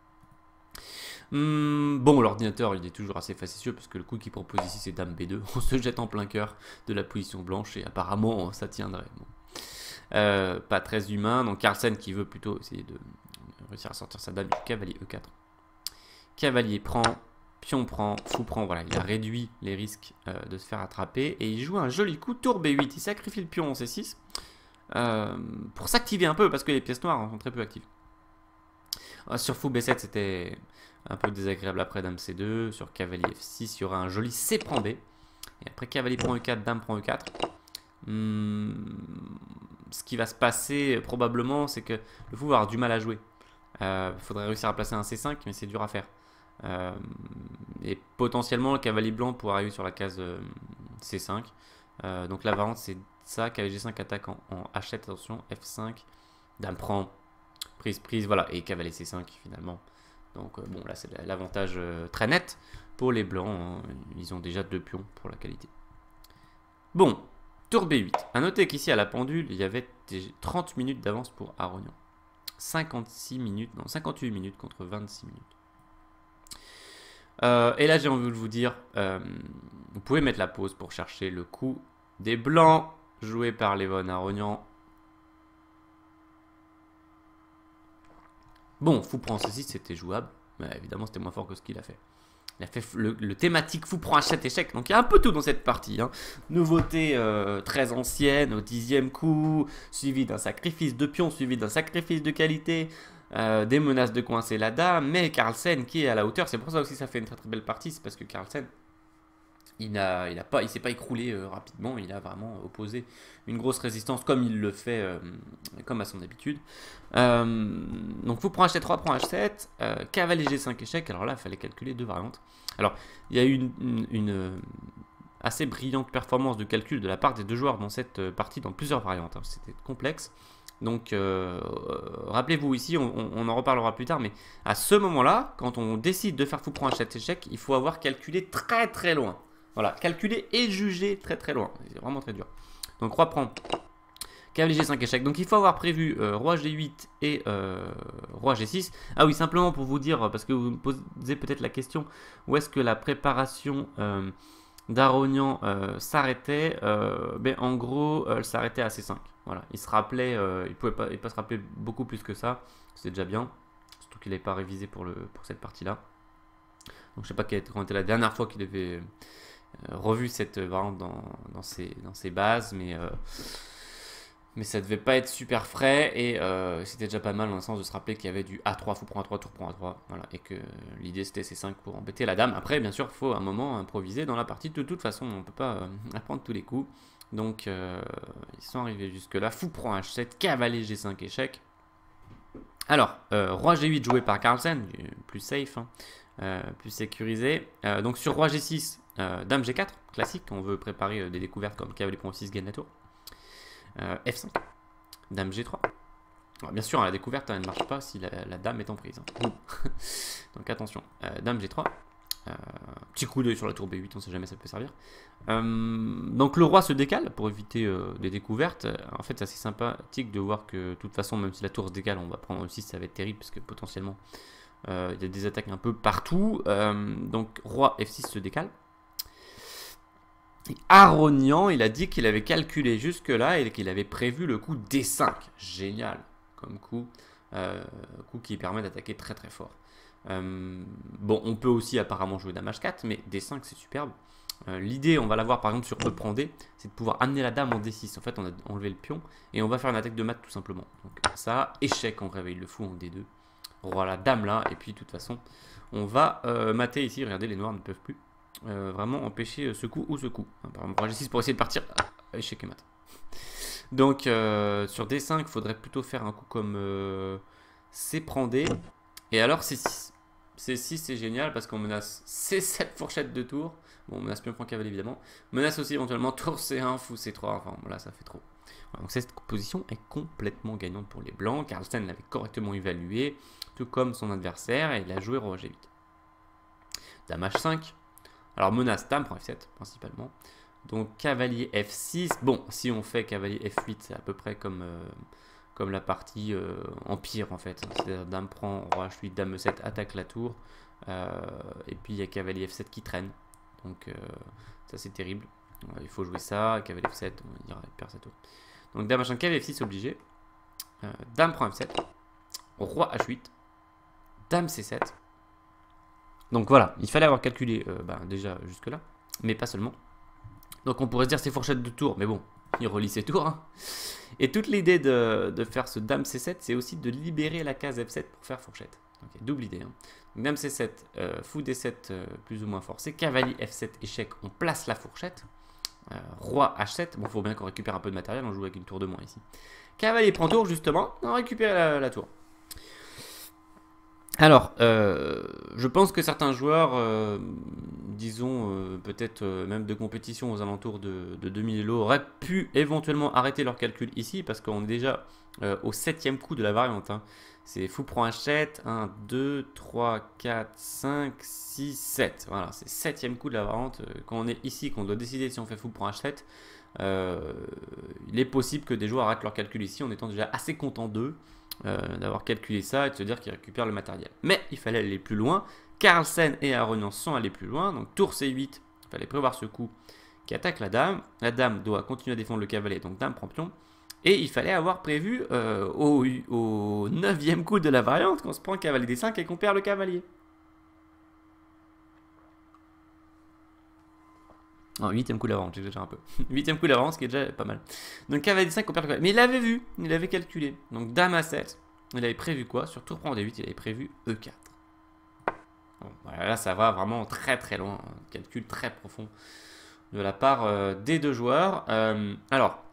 Hum, bon, l'ordinateur il est toujours assez facétieux parce que le coup qu'il propose ici c'est dame B deux. On se jette en plein cœur de la position blanche et apparemment ça tiendrait. Bon. Euh, pas très humain. Donc Carlsen qui veut plutôt essayer de réussir à sortir sa dame du cavalier E quatre. Cavalier prend, pion prend, fou prend. Voilà, il a réduit les risques euh, de se faire attraper et il joue un joli coup tour B huit. Il sacrifie le pion en C six euh, pour s'activer un peu parce que les pièces noires sont très peu actives. Sur fou B sept, c'était un peu désagréable après dame C deux. Sur cavalier F six, il y aura un joli C prend B. Et après cavalier prend E quatre, dame prend E quatre. Hum, ce qui va se passer probablement, c'est que le fou va avoir du mal à jouer. Il euh, faudrait réussir à placer un C cinq, mais c'est dur à faire. Euh, et potentiellement, le cavalier blanc pourra arriver sur la case euh, C cinq. Euh, donc la variante, c'est ça. Cavalier G cinq attaque en, en H sept, attention, F cinq. Dame prend... Prise, prise, voilà, et cavalier C cinq finalement. Donc euh, bon, là c'est l'avantage euh, très net pour les blancs, hein. Ils ont déjà deux pions pour la qualité. Bon, tour B huit. A noter qu'ici à la pendule, il y avait trente minutes d'avance pour Aronian. cinquante-six minutes, non, cinquante-huit minutes contre vingt-six minutes. Euh, et là j'ai envie de vous dire, euh, vous pouvez mettre la pause pour chercher le coup des blancs, joué par Levon Aronian. Bon, fou prend ceci, c'était jouable, mais évidemment c'était moins fort que ce qu'il a fait. Il a fait le, le thématique fou prend achète échec, donc il y a un peu tout dans cette partie. Hein. Nouveauté euh, très ancienne au dixième coup, suivi d'un sacrifice de pion, suivi d'un sacrifice de qualité. Euh, des menaces de coincer la dame, mais Carlsen qui est à la hauteur, c'est pour ça aussi que ça fait une très très belle partie, c'est parce que Carlsen, il n'a il a pas, il s'est pas écroulé euh, rapidement, il a vraiment opposé une grosse résistance comme il le fait, euh, comme à son habitude. Euh, donc vous prend H sept trois, prend H sept, euh, cavalier G cinq échec, alors là il fallait calculer deux variantes. Alors il y a eu une, une, une assez brillante performance de calcul de la part des deux joueurs dans cette partie, dans plusieurs variantes, hein. C'était complexe. Donc, euh, rappelez-vous ici, on, on en reparlera plus tard, mais à ce moment-là, quand on décide de faire fou prend H sept échec, il faut avoir calculé très très loin. Voilà, calculer et juger très très loin. C'est vraiment très dur. Donc, roi prend cavalier G cinq échec. Donc, il faut avoir prévu euh, roi G huit et euh, roi G six. Ah oui, simplement pour vous dire, parce que vous me posez peut-être la question, où est-ce que la préparation euh, d'Aronian euh, s'arrêtait, euh, ben, en gros, euh, elle s'arrêtait à C cinq. Voilà, il se rappelait, euh, il pouvait pas, il pas se rappeler beaucoup plus que ça, c'est déjà bien, surtout qu'il n'avait pas révisé pour, le, pour cette partie-là. Donc je sais pas quelle était la dernière fois qu'il avait euh, revu cette variante dans, dans, ses, dans ses bases, mais, euh, mais ça devait pas être super frais, et euh, c'était déjà pas mal dans le sens de se rappeler qu'il y avait du A trois, fou prend A trois, tour prend A trois, voilà, et que l'idée c'était C cinq pour embêter la dame. Après, bien sûr, il faut un moment improviser dans la partie, de toute façon, on ne peut pas euh, apprendre tous les coups. Donc, euh, ils sont arrivés jusque-là. Fou prend H sept, cavalier G cinq échec. Alors, euh, roi G huit joué par Carlsen, plus safe, hein, euh, plus sécurisé. Euh, donc, sur roi G six, euh, dame G quatre, classique. On veut préparer euh, des découvertes comme cavalier prend six, gagne la tour. Euh, F cinq, dame G trois. Alors, bien sûr, hein, la découverte, elle ne marche pas si la, la dame est en prise. Hein. Donc, attention. Euh, dame G trois. Euh, petit coup d'œil sur la tour B huit, on ne sait jamais, ça peut servir. Euh, donc le roi se décale pour éviter euh, des découvertes. En fait, c'est assez sympathique de voir que, de toute façon, même si la tour se décale, on va prendre le six, ça va être terrible parce que potentiellement euh, il y a des attaques un peu partout. Euh, donc roi F six se décale. Et Aronian, il a dit qu'il avait calculé jusque-là et qu'il avait prévu le coup D cinq. Génial comme coup, euh, coup qui permet d'attaquer très très fort. Euh, bon, on peut aussi apparemment jouer dame H quatre, mais D cinq c'est superbe. Euh, L'idée, on va la voir par exemple sur E prend D, c'est de pouvoir amener la dame en D six. En fait, on a enlevé le pion et on va faire une attaque de mat tout simplement. Donc ça, échec, on réveille le fou en D deux. Roi la dame là, et puis de toute façon, on va euh, mater ici. Regardez, les noirs ne peuvent plus euh, vraiment empêcher ce coup ou ce coup. Par exemple, roi G six pour essayer de partir. Ah, échec et mat. Donc euh, sur D cinq, il faudrait plutôt faire un coup comme euh, C prend D. Et alors C six. C six c'est génial parce qu'on menace C sept fourchette de tour. Bon, on menace pion prend cavalier évidemment. Menace aussi éventuellement tour C un, fou C trois. Enfin là ça fait trop. Voilà, donc cette position est complètement gagnante pour les blancs. Carlsen l'avait correctement évalué, tout comme son adversaire, et il a joué roi G huit. Dame H cinq. Alors menace dame prend F sept principalement. Donc cavalier F six. Bon, si on fait cavalier F huit, c'est à peu près comme... Euh, comme la partie euh, empire en fait, c'est-à-dire dame prend, roi H huit, dame E sept, attaque la tour, euh, et puis il y a cavalier F sept qui traîne, donc euh, ça c'est terrible, il faut jouer ça, cavalier F sept, on va dire il perd sa tour. Donc dame H cinq, cavalier F six obligé, euh, dame prend F sept, roi H huit, dame C sept, donc voilà, il fallait avoir calculé euh, ben, déjà jusque là, mais pas seulement, donc on pourrait se dire c'est fourchette de tour, mais bon, il relie ses tours, hein. Et toute l'idée de, de faire ce dame C sept, c'est aussi de libérer la case F sept pour faire fourchette. Okay, double idée. Hein. Donc, dame C sept, euh, fou D sept euh, plus ou moins forcé, cavalier F sept, échec, on place la fourchette. Euh, roi H sept, bon, il faut bien qu'on récupère un peu de matériel, on joue avec une tour de moins ici. Cavalier prend tour, justement, on récupère la, la tour. Alors, euh, je pense que certains joueurs euh, disons, euh, peut-être euh, même de compétition aux alentours de, de deux mille lots, auraient pu éventuellement arrêter leur calcul ici, parce qu'on est déjà euh, au septième coup de la variante. Hein. C'est fou prend H sept, un, deux, trois, quatre, cinq, six, sept. Voilà, c'est septième coup de la variante. Quand on est ici, qu'on doit décider si on fait fou prend H sept, euh, il est possible que des joueurs arrêtent leur calcul ici en étant déjà assez contents d'eux, euh, d'avoir calculé ça et de se dire qu'ils récupèrent le matériel. Mais il fallait aller plus loin. Carlsen et Aronian sont allés plus loin. Donc tour C huit, il fallait prévoir ce coup qui attaque la dame. La dame doit continuer à défendre le cavalier, donc dame prend pion. Et il fallait avoir prévu euh, au, au neuvième coup de la variante qu'on se prend cavalier D cinq et qu'on perd le cavalier. Non, huitième coup d'avance, j'exagère un peu. Huitième coup d'avance, qui est déjà pas mal. Donc cavalier D cinq, on perd le cavalier. Mais il l'avait vu, il l'avait calculé. Donc dame A sept, il avait prévu quoi? Sur tour prend D huit, il avait prévu E quatre. Bon, voilà, là, ça va vraiment très très loin. Un calcul très profond de la part euh, des deux joueurs. Euh, alors,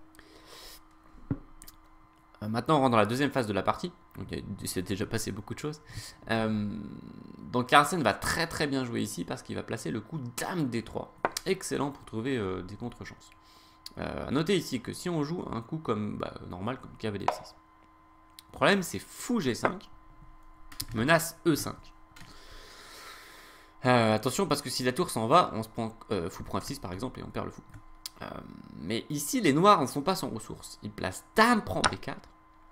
euh, maintenant, on rentre dans la deuxième phase de la partie. Il s'est déjà passé beaucoup de choses. Euh, donc, Carlsen va très très bien jouer ici parce qu'il va placer le coup dame D trois. Excellent pour trouver euh, des contre-chances. Euh, à noter ici que si on joue un coup comme bah, normal, comme cavalier F six, le problème c'est fou G cinq, menace E cinq. Euh, attention parce que si la tour s'en va, on se prend euh, fou prend F six par exemple et on perd le fou. Euh, mais ici les noirs ne sont pas sans ressources. Ils placent dame prend B quatre,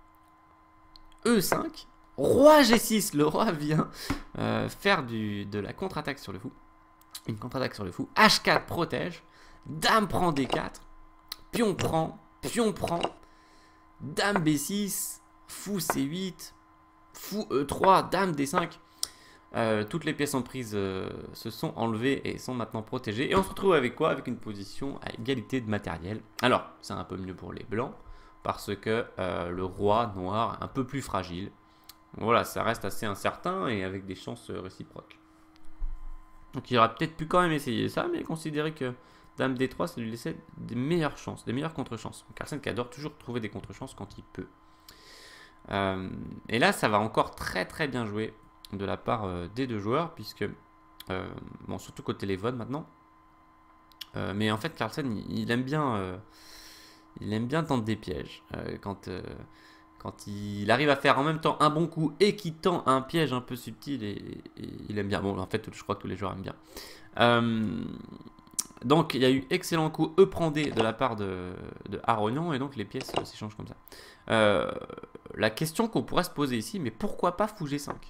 E cinq, roi G six. Le roi vient euh, faire du, de la contre-attaque sur le fou. Une contre-attaque sur le fou. H quatre protège. Dame prend D quatre. Pion prend. Pion prend. Dame B six. Fou C huit. Fou E trois. Dame D cinq. Euh, toutes les pièces en prise euh, se sont enlevées et sont maintenant protégées. Et on se retrouve avec quoi? Avec une position à égalité de matériel. Alors, c'est un peu mieux pour les blancs. Parce que euh, le roi noir est un peu plus fragile. Voilà, ça reste assez incertain et avec des chances réciproques. Donc il aurait peut-être pu quand même essayer ça, mais considérer que dame D trois, ça lui laissait des meilleures chances, des meilleures contre-chances. Carlsen qui adore toujours trouver des contre-chances quand il peut. Euh, et là, ça va encore très très bien jouer de la part euh, des deux joueurs, puisque, euh, bon, surtout côté téléphone maintenant. Euh, mais en fait, Carlsen, il, il aime bien, euh, il aime bien tenter des pièges. Euh, quand euh, Quand il arrive à faire en même temps un bon coup et qu'il tend un piège un peu subtil, et, et il aime bien. Bon, en fait, je crois que tous les joueurs aiment bien. Euh, donc, il y a eu excellent coup E prend D de la part de, de Aronian, et donc les pièces euh, s'échangent comme ça. Euh, la question qu'on pourrait se poser ici, mais pourquoi pas fou G cinq?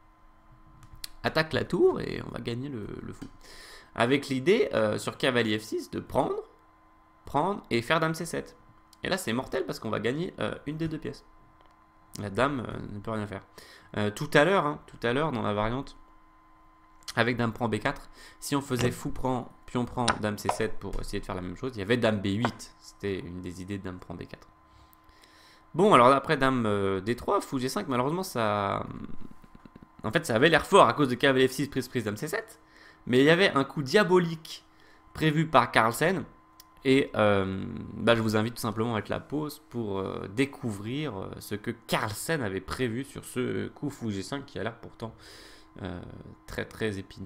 Attaque la tour et on va gagner le, le fou. Avec l'idée euh, sur cavalier F six de prendre, prendre et faire dame C sept. Et là, c'est mortel parce qu'on va gagner euh, une des deux pièces. La dame euh, ne peut rien faire. Euh, tout à l'heure, hein, tout à l'heure dans la variante avec dame prend B quatre, si on faisait fou prend, pion prend, dame C sept pour essayer de faire la même chose, il y avait dame B huit. C'était une des idées de dame prend B quatre. Bon, alors après dame euh, D trois, fou G cinq, malheureusement ça... En fait, ça avait l'air fort à cause de cavalier F six, prise, prise, dame C sept. Mais il y avait un coup diabolique prévu par Carlsen. Et euh, bah, je vous invite tout simplement à mettre la pause pour euh, découvrir euh, ce que Carlsen avait prévu sur ce coup fou G cinq qui a l'air pourtant euh, très très épineux.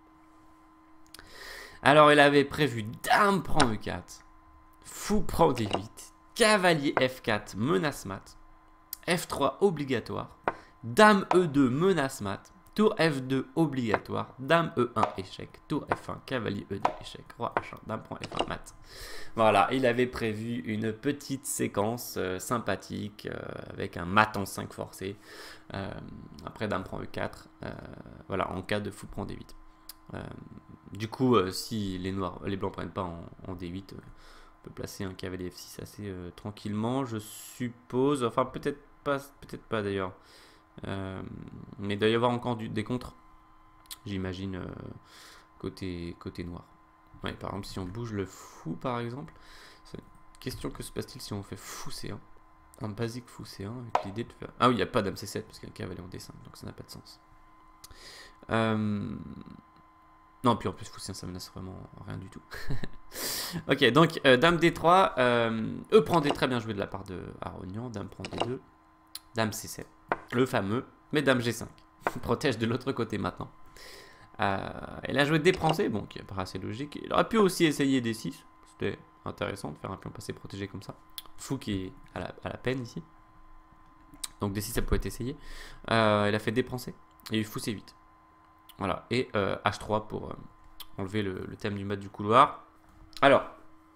Alors il avait prévu dame prend E quatre, fou prend D huit, cavalier F quatre menace mat, F trois obligatoire, dame E deux menace mat, tour F deux obligatoire, dame E un échec, tour F un, cavalier E deux échec, roi H un, dame prend F un mat. Voilà, il avait prévu une petite séquence euh, sympathique euh, avec un mat en cinq forcé. Euh, après dame prend E quatre, euh, voilà, en cas de fou prend D huit. Euh, du coup, euh, si les noirs, les blancs prennent pas en, en D huit, euh, on peut placer un cavalier F six assez euh, tranquillement, je suppose. Enfin, peut-être pas, peut-être pas d'ailleurs. Euh, mais il doit y avoir encore du, des contres, j'imagine, euh, côté, côté noir. Ouais, par exemple, si on bouge le fou, par exemple, c'est une question, que se passe-t-il si on fait fou C un? Un basique fou C un, avec l'idée de faire... Ah oui, il n'y a pas dame C sept, parce qu'il y a un cavalier en D cinq, donc ça n'a pas de sens. Euh... Non, puis en plus, fou C un, ça menace vraiment rien du tout. Ok, donc, euh, dame D trois, euh, E prend D, très bien joué de la part de Aronian, dame prend D deux, dame C sept, le fameux, mais dame G cinq, protège de l'autre côté maintenant. Euh, il a joué D prend C, bon, qui paraît assez logique. Il aurait pu aussi essayer D six. C'était intéressant de faire un pion passé protégé comme ça. Fou qui est à la, à la peine ici. Donc D six, ça pouvait être essayé. Euh, il a fait D prend C. Et il fou C huit. Voilà. Et euh, H trois pour euh, enlever le, le thème du mat du couloir. Alors.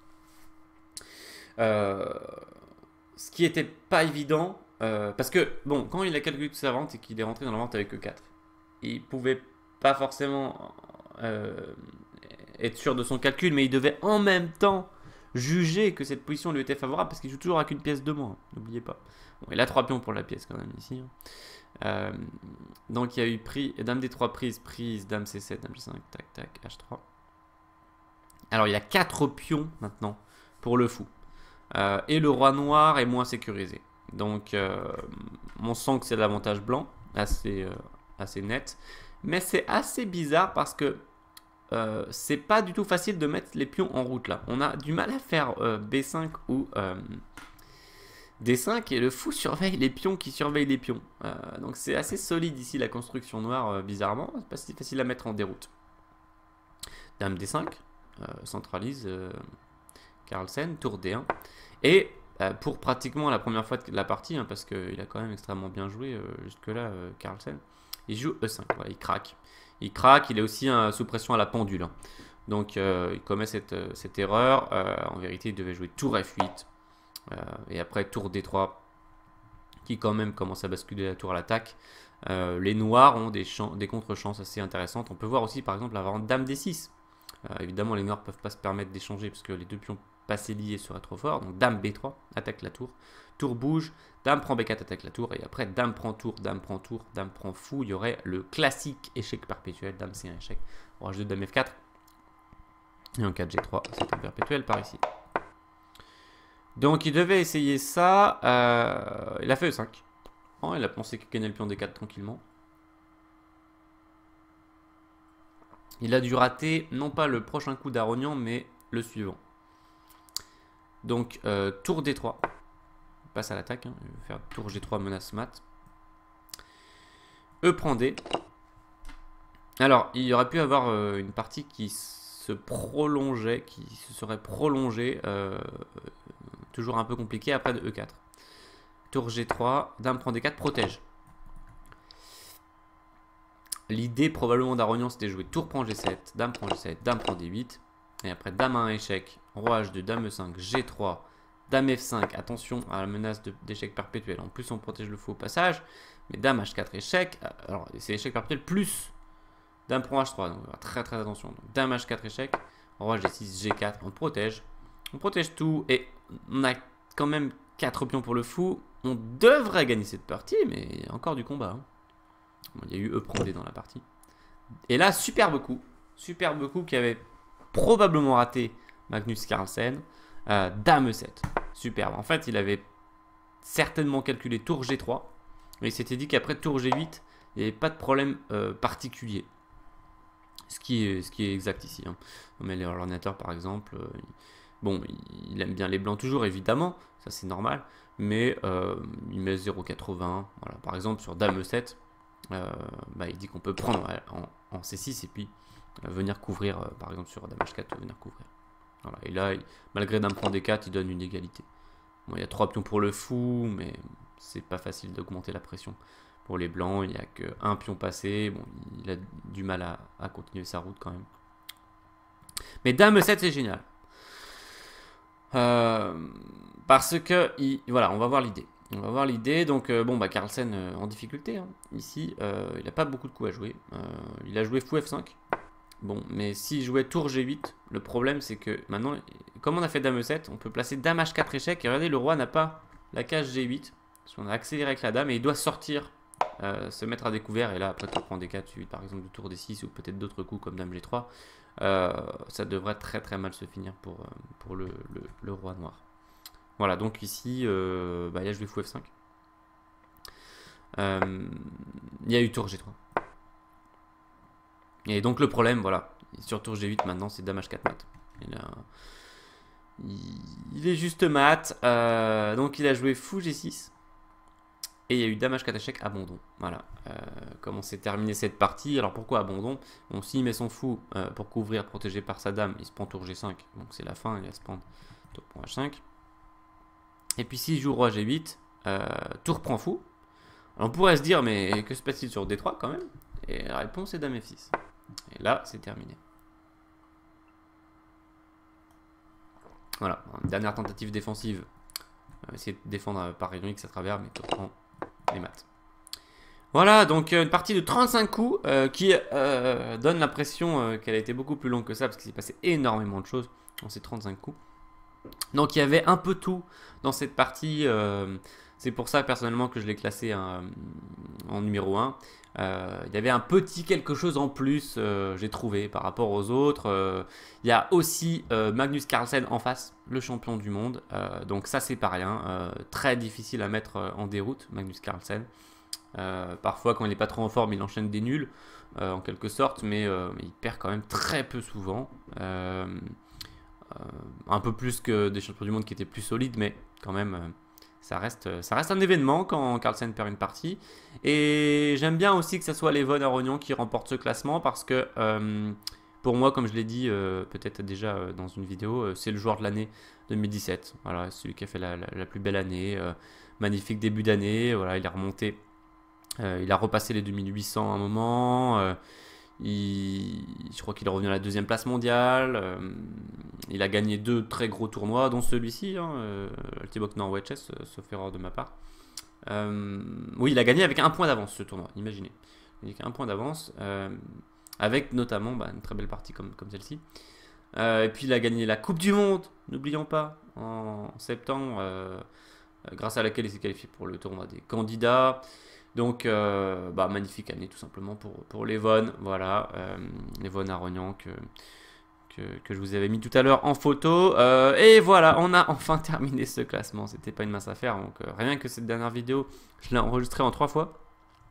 Euh, ce qui était pas évident. Euh, parce que, bon, quand il a calculé toute sa vente et qu'il est rentré dans la vente avec E quatre, il pouvait pas forcément euh, être sûr de son calcul, mais il devait en même temps juger que cette position lui était favorable parce qu'il joue toujours avec une pièce de moins, n'oubliez pas. Bon, il a trois pions pour la pièce quand même ici. Hein. Euh, donc il y a eu pris, dame D trois prise, prise, dame C sept, dame G cinq, tac, tac, H trois. Alors il a quatre pions maintenant pour le fou. Euh, et le roi noir est moins sécurisé. Donc euh, on sent que c'est l'avantage blanc, assez, euh, assez net. Mais c'est assez bizarre parce que euh, c'est pas du tout facile de mettre les pions en route là. On a du mal à faire euh, B cinq ou euh, D cinq et le fou surveille les pions qui surveillent les pions. Euh, donc c'est assez solide ici la construction noire, euh, bizarrement. C'est pas si facile à mettre en déroute. Dame D cinq, euh, centralise euh, Carlsen, tour D un. Et euh, pour pratiquement la première fois de la partie, hein, parce qu'il a quand même extrêmement bien joué euh, jusque-là, euh, Carlsen, il joue E cinq, voilà, il craque. Il craque, il est aussi hein, sous pression à la pendule. Hein. Donc euh, il commet cette, cette erreur. Euh, en vérité, il devait jouer tour F huit. Euh, et après tour D trois, qui quand même commence à basculer la tour à l'attaque. Euh, les noirs ont des, des contre-chances assez intéressantes. On peut voir aussi par exemple la variante dame D six. Euh, évidemment, les noirs ne peuvent pas se permettre d'échanger parce que les deux pions passés liés seraient trop forts. Donc dame B trois, attaque la tour. Tour bouge, dame prend B quatre, attaque la tour. Et après, dame prend tour, dame prend tour, dame prend fou. Il y aurait le classique échec perpétuel. Dame C un échec. Roi H deux, dame F quatre. Et en quatre G trois, c'est un perpétuel par ici. Donc il devait essayer ça. Euh, il a fait E cinq. Oh, il a pensé qu'il gagnait le pion D quatre tranquillement. Il a dû rater, non pas le prochain coup d'Arognan, mais le suivant. Donc, euh, tour D trois. Il passe à l'attaque. Hein. Il va faire tour G trois, menace mat. E prend D. Alors, il aurait pu avoir euh, une partie qui se prolongeait, qui se serait prolongée. Euh, toujours un peu compliqué après de E quatre. Tour G trois, dame prend D quatre, protège. L'idée probablement d'Arognan c'était jouer tour prend G sept, dame prend G sept, dame prend D huit. Et après dame un échec, roi H deux, dame E cinq, G trois, dame F cinq. Attention à la menace d'échec perpétuel. En plus on protège le fou au passage. Mais dame H quatre échec. Alors c'est échec perpétuel plus dame prend H trois. Donc très très attention. Donc, dame H quatre échec, roi G six, G quatre. On protège. On protège tout. Et on a quand même quatre pions pour le fou. On devrait gagner cette partie. Mais il y a encore du combat. Hein. Bon, il y a eu E prend D dans la partie. Et là, superbe coup. Superbe coup qui avait probablement raté Magnus Carlsen. Euh, dame E sept. Superbe. En fait, il avait certainement calculé tour G trois. Mais il s'était dit qu'après tour G huit, il n'y avait pas de problème euh, particulier. Ce qui, est, ce qui est exact ici. Hein. On met l'ordinateur par exemple. Euh, bon, il aime bien les blancs toujours, évidemment. Ça, c'est normal. Mais euh, il met zéro virgule quatre-vingts. Voilà. Par exemple, sur dame E sept. Euh, bah, il dit qu'on peut prendre en, en C six et puis euh, venir couvrir, euh, par exemple sur dame H quatre, venir couvrir. Voilà. Et là, il, malgré dame prend D quatre, il donne une égalité. Bon, il y a trois pions pour le fou, mais c'est pas facile d'augmenter la pression. Pour les blancs, il n'y a qu'un pion passé. Bon, il a du mal à, à continuer sa route quand même. Mais dame E sept, c'est génial. Euh, parce que, il, voilà, on va voir l'idée. On va voir l'idée, donc euh, bon bah Carlsen euh, en difficulté, hein. Ici euh, il n'a pas beaucoup de coups à jouer, euh, il a joué fou F cinq, bon mais s'il jouait tour G huit, le problème c'est que maintenant, comme on a fait dame E sept, on peut placer dame H quatre échec, et regardez le roi n'a pas la case G huit, parce qu'on a accéléré avec la dame et il doit sortir, euh, se mettre à découvert, et là après tour prend D quatre suivi par exemple du tour D six ou peut-être d'autres coups comme dame G trois, euh, ça devrait très très mal se finir pour, euh, pour le, le, le roi noir. Voilà, donc ici, euh, bah, il a joué fou F cinq. Euh, il y a eu tour G trois. Et donc le problème, voilà, sur tour G huit maintenant, c'est dame H quatre mat. Il, a, il, il est juste mat. Euh, donc il a joué fou G six. Et il y a eu dame H quatre échec, abandon. Voilà. Euh, comment s'est terminée cette partie. Alors pourquoi abandon? Bon, s'il met son fou euh, pour couvrir, protégé par sa dame, il se prend tour G cinq. Donc c'est la fin, il va se prendre tour pour H cinq. Et puis s'il joue roi G huit, euh, tour prend fou. Alors, on pourrait se dire, mais que se passe-t-il sur D trois quand même? Et la réponse est dame F six. Et là, c'est terminé. Voilà, dernière tentative défensive. On va essayer de défendre par rayon X à travers, mais tour prend les maths. Voilà, donc une partie de trente-cinq coups euh, qui euh, donne l'impression euh, qu'elle a été beaucoup plus longue que ça, parce qu'il s'est passé énormément de choses dans ces trente-cinq coups. Donc il y avait un peu tout dans cette partie, euh, c'est pour ça personnellement que je l'ai classé en, en numéro un. Euh, il y avait un petit quelque chose en plus, euh, j'ai trouvé, par rapport aux autres. Euh, il y a aussi euh, Magnus Carlsen en face, le champion du monde. Euh, donc ça c'est pas rien, euh, très difficile à mettre en déroute, Magnus Carlsen. Euh, parfois quand il n'est pas trop en forme, il enchaîne des nuls, euh, en quelque sorte, mais, euh, mais il perd quand même très peu souvent. Euh, Euh, un peu plus que des champions du monde qui étaient plus solides, mais quand même, euh, ça, reste, ça reste un événement quand Carlsen perd une partie. Et j'aime bien aussi que ce soit Levon Aronian qui remporte ce classement parce que, euh, pour moi, comme je l'ai dit euh, peut-être déjà euh, dans une vidéo, euh, c'est le joueur de l'année deux mille dix-sept. Voilà, celui qui a fait la, la, la plus belle année, euh, magnifique début d'année. Voilà, il est remonté, euh, il a repassé les deux mille huit cents à un moment. Euh, Il, je crois qu'il est revenu à la deuxième place mondiale. Euh, il a gagné deux très gros tournois, dont celui-ci, hein, euh, Altibox Norwegian, sauf erreur de ma part. Euh, oui, il a gagné avec un point d'avance ce tournoi, imaginez. Avec un point d'avance, euh, avec notamment bah, une très belle partie comme, comme celle-ci. Euh, et puis il a gagné la Coupe du Monde, n'oublions pas, en septembre, euh, grâce à laquelle il s'est qualifié pour le tournoi des candidats. Donc, euh, bah, magnifique année tout simplement pour, pour Levon. Voilà, euh, Levon Aronian que, que, que je vous avais mis tout à l'heure en photo. Euh, et voilà, on a enfin terminé ce classement. C'était pas une mince affaire. Donc, euh, rien que cette dernière vidéo, je l'ai enregistrée en trois fois.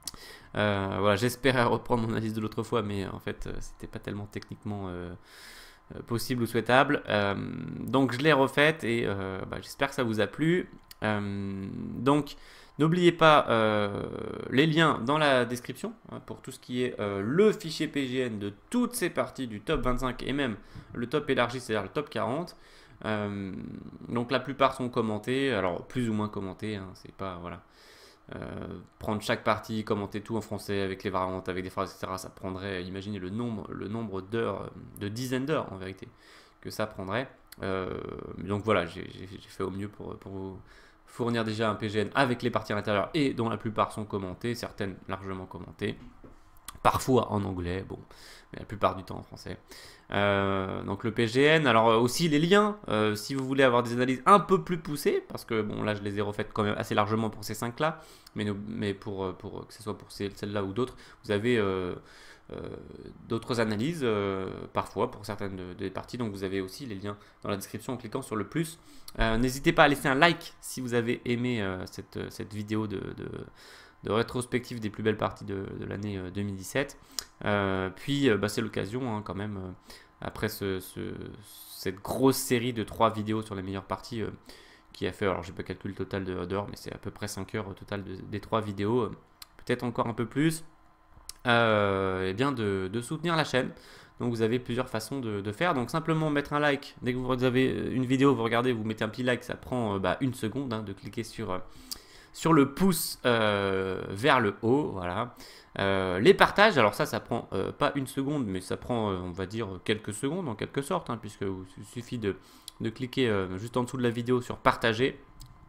Euh, voilà, j'espérais reprendre mon analyse de l'autre fois, mais en fait, euh, c'était pas tellement techniquement euh, possible ou souhaitable. Euh, donc, je l'ai refaite et euh, bah, j'espère que ça vous a plu. Euh, donc, n'oubliez pas euh, les liens dans la description hein, pour tout ce qui est euh, le fichier P G N de toutes ces parties du top vingt-cinq et même le top élargi, c'est-à-dire le top quarante. Euh, donc la plupart sont commentés, alors plus ou moins commentés, hein, c'est pas voilà. Euh, prendre chaque partie, commenter tout en français avec les variantes, avec des phrases, et cetera. Ça prendrait, imaginez le nombre, le nombre d'heures, de dizaines d'heures en vérité, que ça prendrait. Euh, donc voilà, j'ai fait au mieux pour, pour vous fournir déjà un P G N avec les parties à l'intérieur et dont la plupart sont commentées, certaines largement commentées, parfois en anglais, bon, mais la plupart du temps en français. Euh, donc le P G N, alors aussi les liens, euh, si vous voulez avoir des analyses un peu plus poussées, parce que bon là je les ai refaites quand même assez largement pour ces cinq là, mais, mais pour, pour que ce soit pour celle-là ou d'autres, vous avez euh, euh, d'autres analyses, euh, parfois pour certaines de, des parties, donc vous avez aussi les liens dans la description en cliquant sur le plus. Euh, N'hésitez pas à laisser un like si vous avez aimé euh, cette, cette vidéo de, de, de rétrospective des plus belles parties de, de l'année deux mille dix-sept. Euh, puis euh, bah, c'est l'occasion hein, quand même, euh, après ce, ce, cette grosse série de trois vidéos sur les meilleures parties euh, qui a fait, alors j'ai pas calculé le total d'heures, mais c'est à peu près cinq heures au total de, des trois vidéos, euh, peut-être encore un peu plus, euh, et bien de, de soutenir la chaîne. Donc vous avez plusieurs façons de, de faire. Donc simplement mettre un like. Dès que vous avez une vidéo, vous regardez, vous mettez un petit like, ça prend euh, bah, une seconde hein, de cliquer sur, euh, sur le pouce euh, vers le haut. Voilà. Euh, les partages, alors ça, ça prend euh, pas une seconde, mais ça prend, euh, on va dire, quelques secondes en quelque sorte, hein, puisque il suffit de, de cliquer euh, juste en dessous de la vidéo sur partager.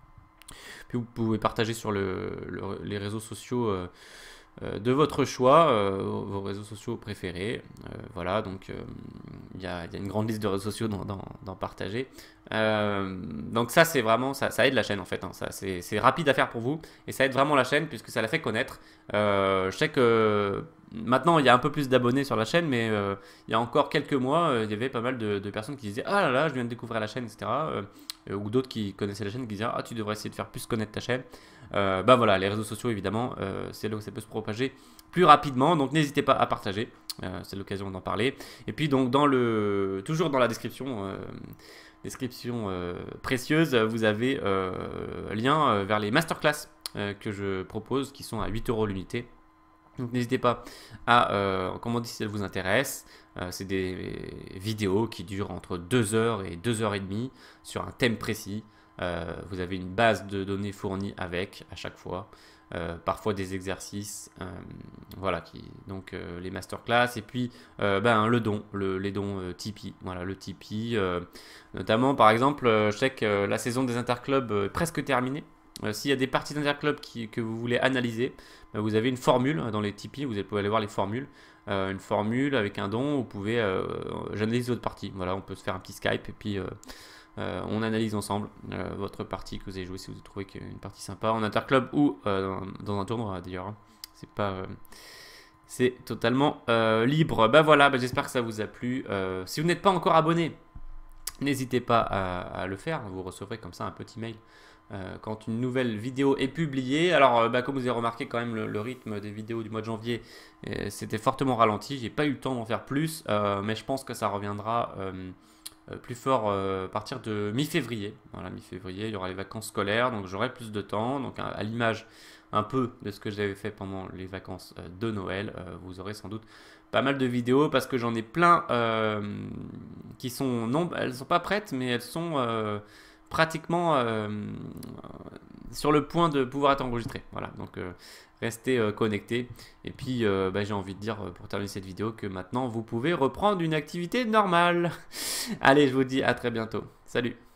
Puis vous pouvez partager sur le, le, les réseaux sociaux euh, de votre choix, euh, vos réseaux sociaux préférés. Euh, voilà, donc il euh, y, y a une grande liste de réseaux sociaux dans, dans, dans partager. Euh, donc ça, c'est vraiment, ça, ça aide la chaîne en fait. Hein, c'est rapide à faire pour vous et ça aide vraiment la chaîne puisque ça la fait connaître. Euh, je sais que maintenant, il y a un peu plus d'abonnés sur la chaîne, mais euh, il y a encore quelques mois, euh, il y avait pas mal de, de personnes qui disaient « Ah là là, je viens de découvrir la chaîne, et cetera euh, » ou d'autres qui connaissaient la chaîne qui disaient « Ah, tu devrais essayer de faire plus connaître ta chaîne. » Euh, bah voilà, les réseaux sociaux évidemment, euh, c'est là où ça peut se propager plus rapidement, donc n'hésitez pas à partager, euh, c'est l'occasion d'en parler. Et puis donc dans le, toujours dans la description, euh, description euh, précieuse, vous avez euh, lien vers les masterclass euh, que je propose qui sont à huit euros l'unité. Donc n'hésitez pas à euh, commander si elles vous intéressent. Euh, c'est des vidéos qui durent entre deux heures et deux heures trente sur un thème précis. Euh, vous avez une base de données fournie avec à chaque fois. Euh, parfois des exercices, euh, voilà, qui, donc euh, les masterclass et puis euh, ben, le don, le, les dons euh, Tipeee, voilà, le Tipeee, euh, notamment par exemple, euh, je sais que euh, la saison des interclubs euh, est presque terminée. Euh, S'il y a des parties d'interclub qui, que vous voulez analyser, ben, vous avez une formule dans les Tipeee, vous pouvez aller voir les formules, euh, une formule avec un don, vous pouvez, euh, j'analyse votre partie, voilà, on peut se faire un petit Skype et puis euh, euh, on analyse ensemble euh, votre partie que vous avez joué si vous trouvez qu'il y a une partie sympa en interclub ou euh, dans, dans un tournoi d'ailleurs. Hein. C'est pas, euh, c'est totalement euh, libre. Bah voilà, bah, j'espère que ça vous a plu. Euh, si vous n'êtes pas encore abonné, n'hésitez pas à, à le faire. Vous recevrez comme ça un petit mail euh, quand une nouvelle vidéo est publiée. Alors, euh, bah, comme vous avez remarqué, quand même, le, le rythme des vidéos du mois de janvier, euh, c'était fortement ralenti. J'ai pas eu le temps d'en faire plus, euh, mais je pense que ça reviendra. Euh, plus fort euh, à partir de mi-février. Voilà, mi-février, il y aura les vacances scolaires, donc j'aurai plus de temps. Donc à, à l'image un peu de ce que j'avais fait pendant les vacances euh, de Noël, euh, vous aurez sans doute pas mal de vidéos parce que j'en ai plein euh, qui sont, non, elles sont pas prêtes, mais elles sont euh, pratiquement euh, sur le point de pouvoir être enregistrées. Voilà, donc euh, restez euh, connectés. Et puis, euh, bah, j'ai envie de dire, pour terminer cette vidéo, que maintenant, vous pouvez reprendre une activité normale. Allez, je vous dis à très bientôt. Salut!